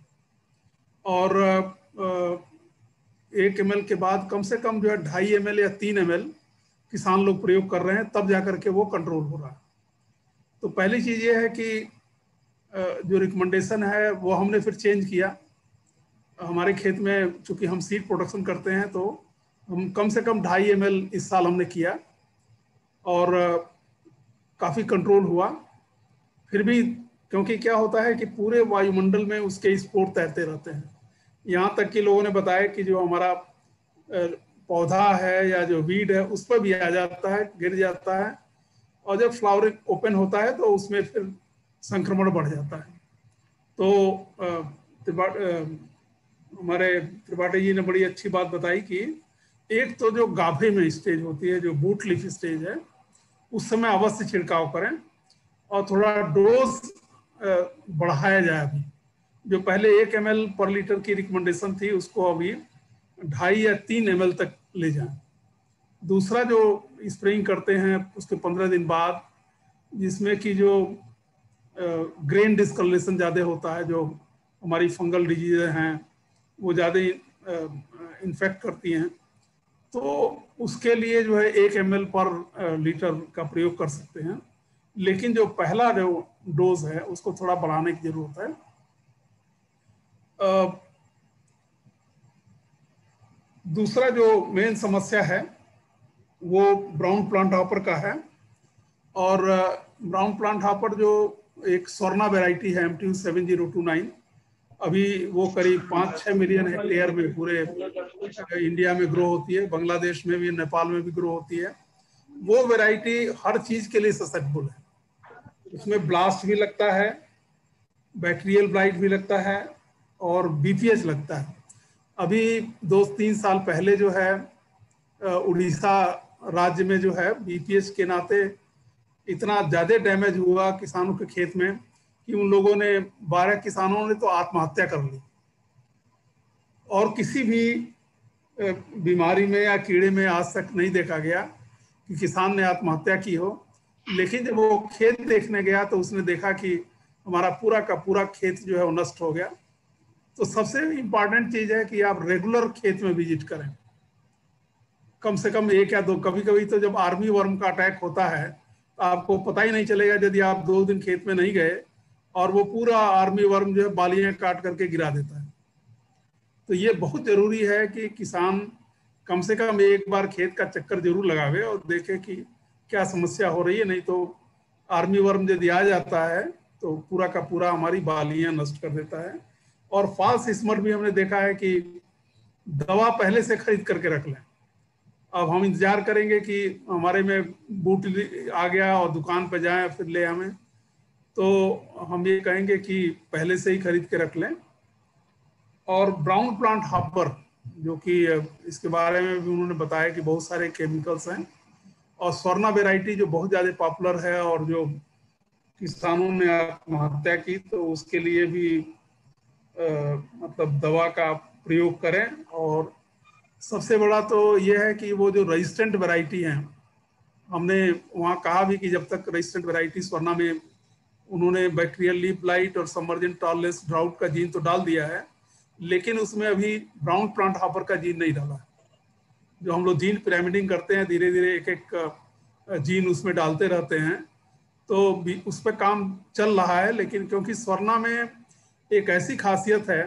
और एक एम एल के बाद कम से कम जो है ढाई एम एल या तीन एम एल किसान लोग प्रयोग कर रहे हैं, तब जा कर के वो कंट्रोल हो रहा है। तो पहली चीज़ ये है कि जो रिकमेंडेशन है वो हमने फिर चेंज किया। हमारे खेत में चूँकि हम सीड प्रोडक्शन करते हैं तो हम कम से कम ढाई एम एल इस साल हमने किया और काफ़ी कंट्रोल हुआ। फिर भी क्योंकि क्या होता है कि पूरे वायुमंडल में उसके स्पोर तैरते रहते हैं, यहाँ तक कि लोगों ने बताया कि जो हमारा पौधा है या जो वीड है उस पर भी आ जाता है, गिर जाता है, और जब फ्लावरिंग ओपन होता है तो उसमें फिर संक्रमण बढ़ जाता है। तो हमारे त्रिपाठी जी ने बड़ी अच्छी बात बताई कि एक तो जो गाभे में स्टेज होती है, जो बूट लीफ स्टेज है, उस समय अवश्य छिड़काव करें और थोड़ा डोज बढ़ाया जाए। अभी जो पहले एक एम एल पर लीटर की रिकमेंडेशन थी उसको अभी ढाई या तीन एम एल तक ले जाएं। दूसरा जो स्प्रेइंग करते हैं उसके पंद्रह दिन बाद, जिसमें कि जो ग्रेन डिस्कलरेशन ज़्यादा होता है, जो हमारी फंगल डिजीज हैं वो ज़्यादा इन्फेक्ट करती हैं, तो उसके लिए जो है एक एम एल पर लीटर का प्रयोग कर सकते हैं। लेकिन जो पहला जो डोज है उसको थोड़ा बढ़ाने की जरूरत है। आ, दूसरा जो मेन समस्या है वो ब्राउन प्लांट हॉपर का है, और ब्राउन प्लांट हॉपर जो एक स्वर्णा वैरायटी है M T seven zero two nine, अभी वो करीब पाँच छः मिलियन हेक्टेयर में पूरे इंडिया में ग्रो होती है, बांग्लादेश में भी, नेपाल में भी ग्रो होती है। वो वैरायटी हर चीज़ के लिए ससेप्टेबल है। उसमें ब्लास्ट भी लगता है, बैक्टीरियल ब्लाइट भी लगता है और बी पी एच लगता है। अभी दो तीन साल पहले जो है उड़ीसा राज्य में जो है बी पी एच के नाते इतना ज़्यादा डैमेज हुआ किसानों के खेत में कि उन लोगों ने, बारह किसानों ने तो आत्महत्या कर ली। और किसी भी बीमारी में या कीड़े में आज तक नहीं देखा गया कि किसान ने आत्महत्या की हो। लेकिन जब वो खेत देखने गया तो उसने देखा कि हमारा पूरा का पूरा खेत जो है वो नष्ट हो गया। तो सबसे इम्पॉर्टेंट चीज़ है कि आप रेगुलर खेत में विजिट करें, कम से कम एक या दो। कभी कभी तो जब आर्मी वर्म का अटैक होता है तो आपको पता ही नहीं चलेगा यदि आप दो दिन खेत में नहीं गए और वो पूरा आर्मी वर्म जो है बालियां काट करके गिरा देता है। तो ये बहुत ज़रूरी है कि किसान कम से कम एक बार खेत का चक्कर जरूर लगावे और देखे कि क्या समस्या हो रही है। नहीं तो आर्मी वर्म यदि आ जाता है तो पूरा का पूरा हमारी बालियां नष्ट कर देता है। और फाल्स स्मट भी हमने देखा है कि दवा पहले से खरीद करके रख लें। अब हम इंतजार करेंगे कि हमारे में बूट आ गया और दुकान पर जाएं फिर ले हमें, तो हम ये कहेंगे कि पहले से ही खरीद के रख लें। और ब्राउन प्लांट हॉपर, जो कि इसके बारे में भी उन्होंने बताया कि बहुत सारे केमिकल्स हैं, और स्वर्णा वेराइटी जो बहुत ज़्यादा पॉपुलर है और जो किसानों ने आत्महत्या की, तो उसके लिए भी आ, मतलब दवा का प्रयोग करें। और सबसे बड़ा तो ये है कि वो जो रेजिस्टेंट वैरायटी हैं, हमने वहाँ कहा भी कि जब तक रेजिस्टेंट वैरायटी स्वर्णा में उन्होंने बैक्टीरियल लीफ ब्लाइट और सबमर्जेंट टॉलरेंस ड्राउट का जीन तो डाल दिया है, लेकिन उसमें अभी ब्राउन प्लांट हॉपर का जीन नहीं डाला है। जो हम लोग जीन पिरामिडिंग करते हैं, धीरे धीरे एक एक जीन उसमें डालते रहते हैं, तो भी उस पर काम चल रहा है। लेकिन क्योंकि स्वर्णा में एक ऐसी खासियत है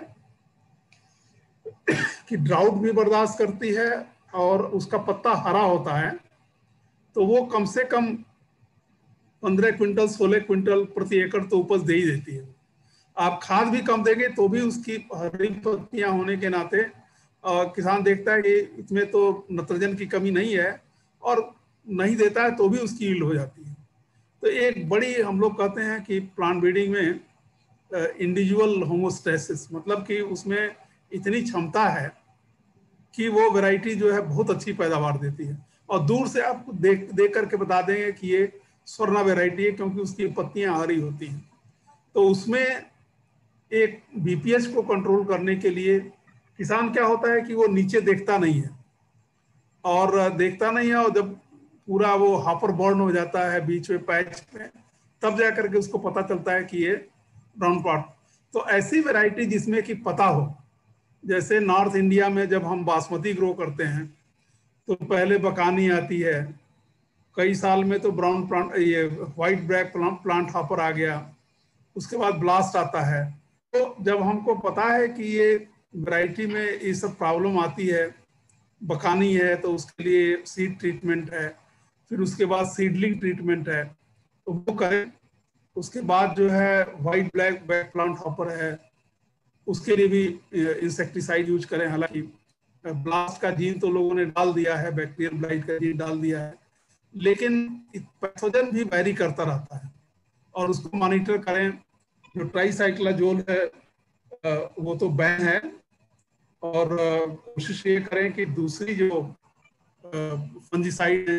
कि ड्राउट भी बर्दाश्त करती है और उसका पत्ता हरा होता है, तो वो कम से कम पंद्रह क्विंटल सोलह क्विंटल प्रति एकड़ तो उपज दे ही देती है। आप खाद भी कम देंगे तो भी उसकी हरी पत्तियां होने के नाते किसान देखता है कि इसमें तो नाइट्रोजन की कमी नहीं है, और नहीं देता है तो भी उसकी यील्ड हो जाती है। तो एक बड़ी हम लोग कहते हैं कि प्लांट ब्रीडिंग में इंडिविजुअल होमोस्टेसिस, मतलब कि उसमें इतनी क्षमता है कि वो वैरायटी जो है बहुत अच्छी पैदावार देती है। और दूर से आप देख देख करके बता देंगे कि ये स्वर्णा वैरायटी है, क्योंकि उसकी पत्तियां हरी होती हैं। तो उसमें एक बीपीएच को कंट्रोल करने के लिए किसान क्या होता है कि वो नीचे देखता नहीं है, और देखता नहीं है, और जब पूरा वो हापर बर्न हो जाता है बीच में पैच में, तब जा करके उसको पता चलता है कि ये ब्राउन प्लांट। तो ऐसी वैरायटी जिसमें कि पता हो, जैसे नॉर्थ इंडिया में जब हम बासमती ग्रो करते हैं तो पहले बकानी आती है, कई साल में तो ब्राउन प्लांट, ये व्हाइट ब्लैक प्लांट हॉपर आ गया, उसके बाद ब्लास्ट आता है। तो जब हमको पता है कि ये वैरायटी में ये सब प्रॉब्लम आती है, बकानी है, तो उसके लिए सीड ट्रीटमेंट है, फिर उसके बाद सीडलिंग ट्रीटमेंट है, तो वो करें। उसके बाद जो है white black back plant hopper है, उसके लिए भी इंसेक्टिसाइड यूज करें। हालांकि ब्लास्ट का जीन तो लोगों ने डाल दिया है, बैक्टीरियल ब्लाइट का जीन डाल दिया है, लेकिन पैथोजन भी वैरी करता रहता है, और उसको मॉनिटर करें। जो ट्राईसाइक्लाजोल है वो तो बैन है, और कोशिश ये करें कि दूसरी जो फंजीसाइड है,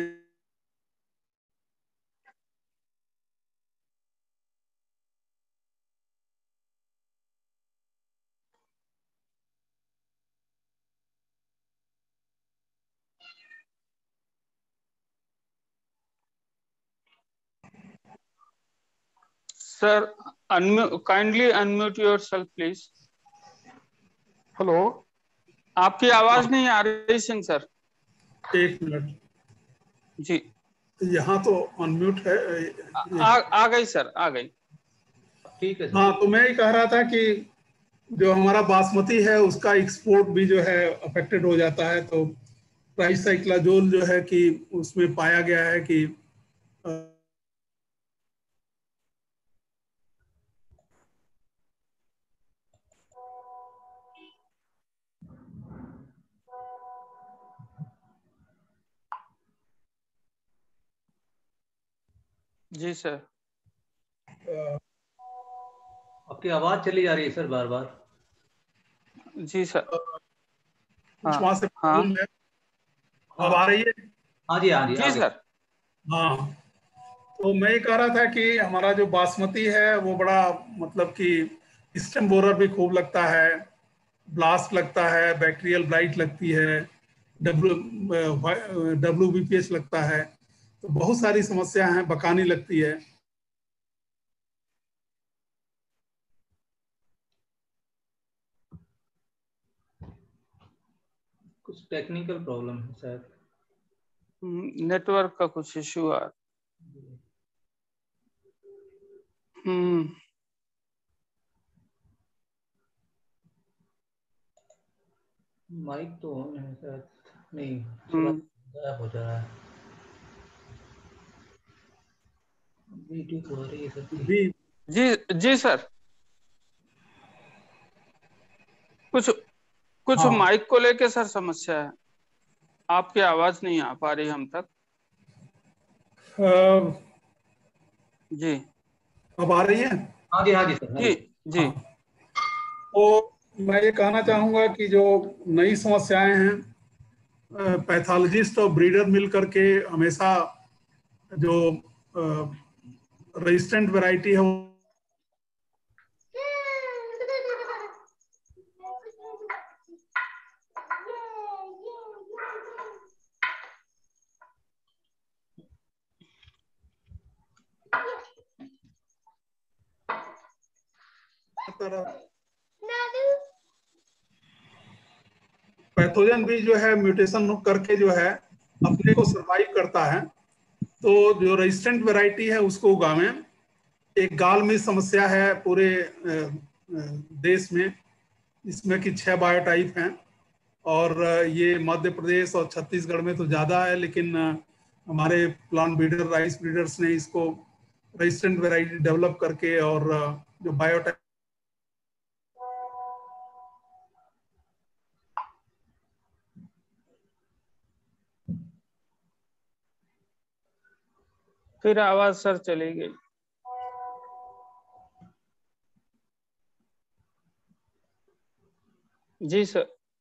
sir unmute, kindly unmute yourself please. Hello, आपकी आवाज नहीं आ रही सिंह सर। एक मिनट जी, यहाँ तो अनम्यूट है। आ, आ गई सर, आ गई। ठीक है। हाँ, तो मैं ये कह रहा था कि जो हमारा बासमती है उसका एक्सपोर्ट भी जो है अफेक्टेड हो जाता है। तो ट्राईसाइक्लाजोल जो है कि उसमें पाया गया है कि जी सर। आपकी आवाज चली जा रही है सर बार बार। जी सर। कुछ वहां से प्रॉब्लम है। अब आ रही है? हाँ जी, हाँ जी, जी सर। हाँ, तो मैं ये कह रहा था कि हमारा जो बासमती है वो बड़ा मतलब कि स्टेम बोरर भी खूब लगता है, ब्लास्ट लगता है, बैक्टीरियल ब्लाइट लगती है, W W B P H लगता है, तो बहुत सारी समस्या हैं, बकानी लगती है। कुछ टेक्निकल प्रॉब्लम है शायद, नेटवर्क का कुछ इश्यू आ। हम्म माइक तो ऑन है शायद, नहीं थोड़ा गायब हो जा रहा है। वीडियो तो आ रही है सर। जी जी सर। कुछ कुछ हाँ। माइक को लेके सर समस्या है, आपकी आवाज नहीं आ पा रही हम तक। आ, जी अब आ रही है? हाँ जी हाँ जी सर जी जी। हाँ। तो मैं ये कहना चाहूंगा कि जो नई समस्याएं हैं, पैथोलॉजिस्ट और ब्रीडर मिल करके हमेशा जो रेजिस्टेंट वैरायटी है पैथोजन भी जो है म्यूटेशन करके जो है अपने को सरवाइव करता है। तो जो रेजिस्टेंट वैरायटी है उसको उगावें। एक गाल में समस्या है पूरे देश में, इसमें कि छह बायोटाइप हैं और ये मध्य प्रदेश और छत्तीसगढ़ में तो ज़्यादा है, लेकिन हमारे प्लांट ब्रीडर राइस ब्रीडर्स ने इसको रेजिस्टेंट वैरायटी डेवलप करके और जो बायोटाइप फिर आवाज सर चली गई। जी सर,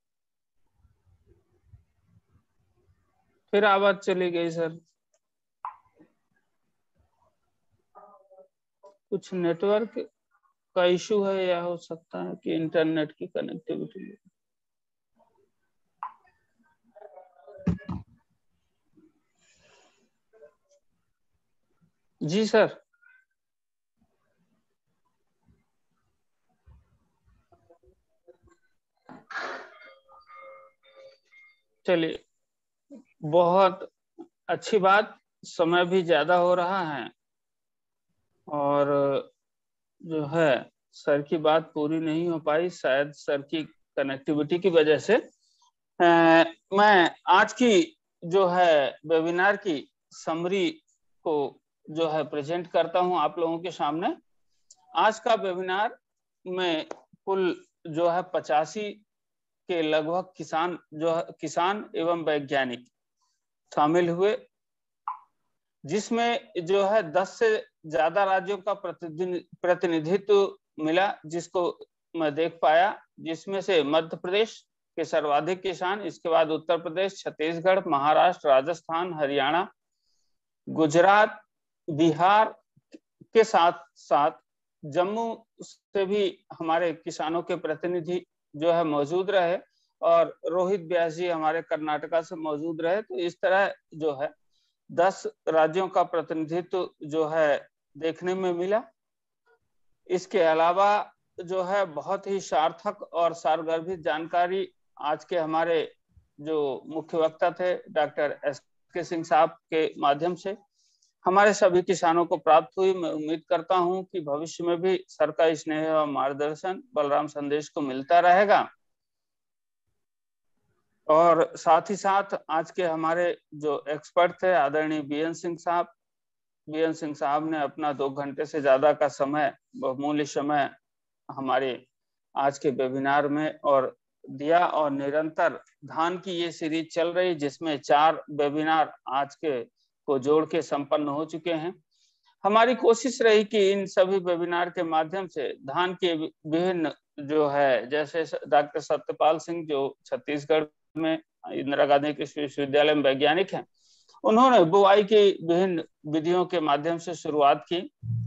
फिर आवाज चली गई सर। कुछ नेटवर्क का इशू है या हो सकता है कि इंटरनेट की कनेक्टिविटी। जी सर। चलिए, बहुत अच्छी बात। समय भी ज्यादा हो रहा है और जो है सर की बात पूरी नहीं हो पाई, शायद सर की कनेक्टिविटी की वजह से। आ, मैं आज की जो है वेबिनार की समरी को जो है प्रेजेंट करता हूं आप लोगों के सामने। आज का वेबिनार में कुल जो है पचासी के लगभग किसान जो है किसान एवं वैज्ञानिक शामिल हुए, जिसमें जो है दस से ज्यादा राज्यों का प्रतिनिधित्व मिला, जिसको मैं देख पाया, जिसमें से मध्य प्रदेश के सर्वाधिक किसान, इसके बाद उत्तर प्रदेश, छत्तीसगढ़, महाराष्ट्र, राजस्थान, हरियाणा, गुजरात, बिहार के साथ साथ जम्मू से भी हमारे किसानों के प्रतिनिधि जो है मौजूद रहे और रोहित व्यास जी हमारे कर्नाटका से मौजूद रहे। तो इस तरह जो है दस राज्यों का प्रतिनिधित्व जो है देखने में मिला। इसके अलावा जो है बहुत ही सार्थक और सारगर्भित जानकारी आज के हमारे जो मुख्य वक्ता थे डॉक्टर एस के सिंह साहब के माध्यम से हमारे सभी किसानों को प्राप्त हुई। मैं उम्मीद करता हूं कि भविष्य में भी सर का स्नेह और मार्गदर्शन बलराम संदेश को मिलता रहेगा। और साथ ही साथ आज के हमारे जो एक्सपर्ट थे आदरणीय बी एन सिंह साहब, बी एन सिंह साहब ने अपना दो घंटे से ज्यादा का समय, बहुमूल्य समय हमारे आज के वेबिनार में और दिया। और निरंतर धान की ये सीरीज चल रही, जिसमें चार वेबिनार आज के को जोड़ के संपन्न हो चुके हैं। हमारी कोशिश रही कि इन सभी वेबिनार के माध्यम से धान के विभिन्न जो है, जैसे डॉक्टर सत्यपाल सिंह जो छत्तीसगढ़ में इंदिरा गांधी कृषि विश्वविद्यालय में वैज्ञानिक हैं, उन्होंने बुआई की विभिन्न विधियों के माध्यम से शुरुआत की।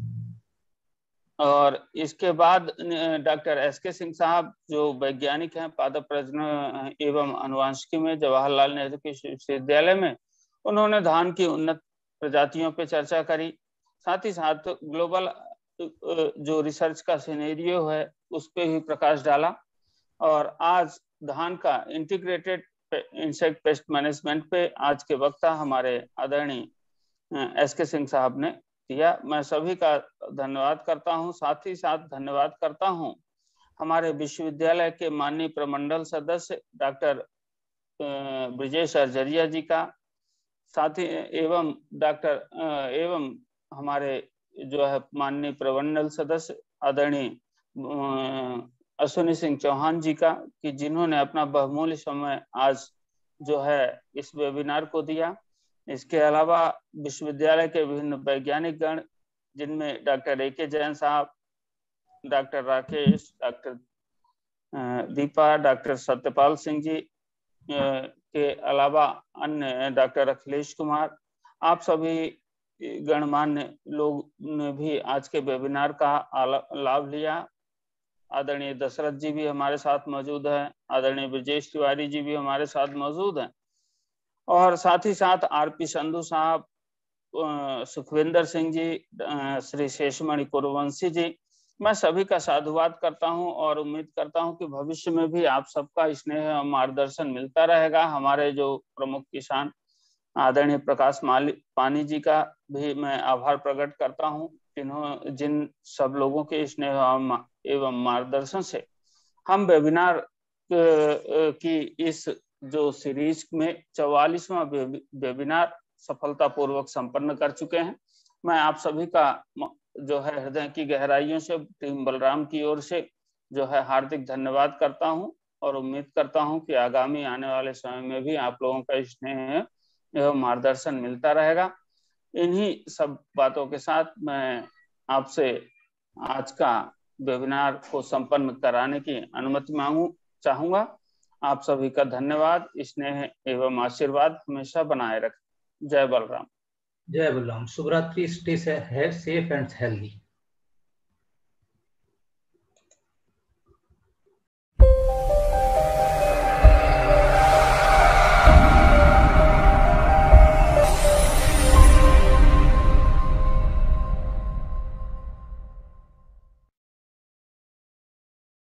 और इसके बाद डॉक्टर एस के सिंह साहब जो वैज्ञानिक हैं पादप प्रजनन एवं अनुवांशिकी में जवाहरलाल नेहरू कृषि विश्वविद्यालय में, उन्होंने धान की उन्नत प्रजातियों पर चर्चा करी। साथ ही साथ ग्लोबल जो रिसर्च का सिनेरियो है उस पर भी प्रकाश डाला। और आज धान का इंटीग्रेटेड इंसेक्ट पेस्ट मैनेजमेंट पे आज के वक्ता हमारे आदरणीय एस के सिंह साहब ने दिया। मैं सभी का धन्यवाद करता हूं। साथ ही साथ धन्यवाद करता हूं हमारे विश्वविद्यालय के माननीय प्रमंडल सदस्य डॉक्टर ब्रिजेश अर्जरिया जी का, साथ ही एवं डॉक्टर एवं हमारे जो है माननीय प्रमंडल सदस्य आदरणीय अश्विनी सिंह चौहान जी का, कि जिन्होंने अपना बहुमूल्य समय आज जो है इस वेबिनार को दिया। इसके अलावा विश्वविद्यालय के विभिन्न वैज्ञानिक गण जिनमें डॉक्टर ए के जैन साहब, doctor Rakesh, doctor Deepa, doctor Satyapal Singh ji के अलावा अन्य डॉक्टर अखिलेश कुमार, आप सभी गणमान्य लोग ने भी आज के वेबिनार का लाभ लिया। आदरणीय दशरथ जी भी हमारे साथ मौजूद हैं, आदरणीय ब्रजेश तिवारी जी भी हमारे साथ मौजूद हैं, और साथ ही साथ आर पी संधू साहब, सुखविंदर सिंह जी, श्री शेषमणि कुरवंशी जी, मैं सभी का साधुवाद करता हूं और उम्मीद करता हूं कि भविष्य में भी आप सबका स्नेह और मार्गदर्शन मिलता रहेगा। हमारे जो प्रमुख किसान आदरणीय प्रकाश माली पानी जी का भी मैं आभार प्रकट करता हूं, जिन्हों जिन सब लोगों के स्नेह एवं मार्गदर्शन से हम वेबिनार की इस जो सीरीज में चौवालीसवां वेबिनार सफलतापूर्वक संपन्न कर चुके हैं। मैं आप सभी का जो है हृदय की गहराइयों से टीम बलराम की ओर से जो है हार्दिक धन्यवाद करता हूं और उम्मीद करता हूं कि आगामी आने वाले समय में भी आप लोगों का स्नेह एवं मार्गदर्शन मिलता रहेगा। इन्हीं सब बातों के साथ मैं आपसे आज का वेबिनार को संपन्न कराने की अनुमति मांगू चाहूंगा। आप सभी का धन्यवाद, स्नेह एवं आशीर्वाद हमेशा बनाए रखें। जय बलराम। जय बलराम। शुभरात्रि। Stay safe and healthy.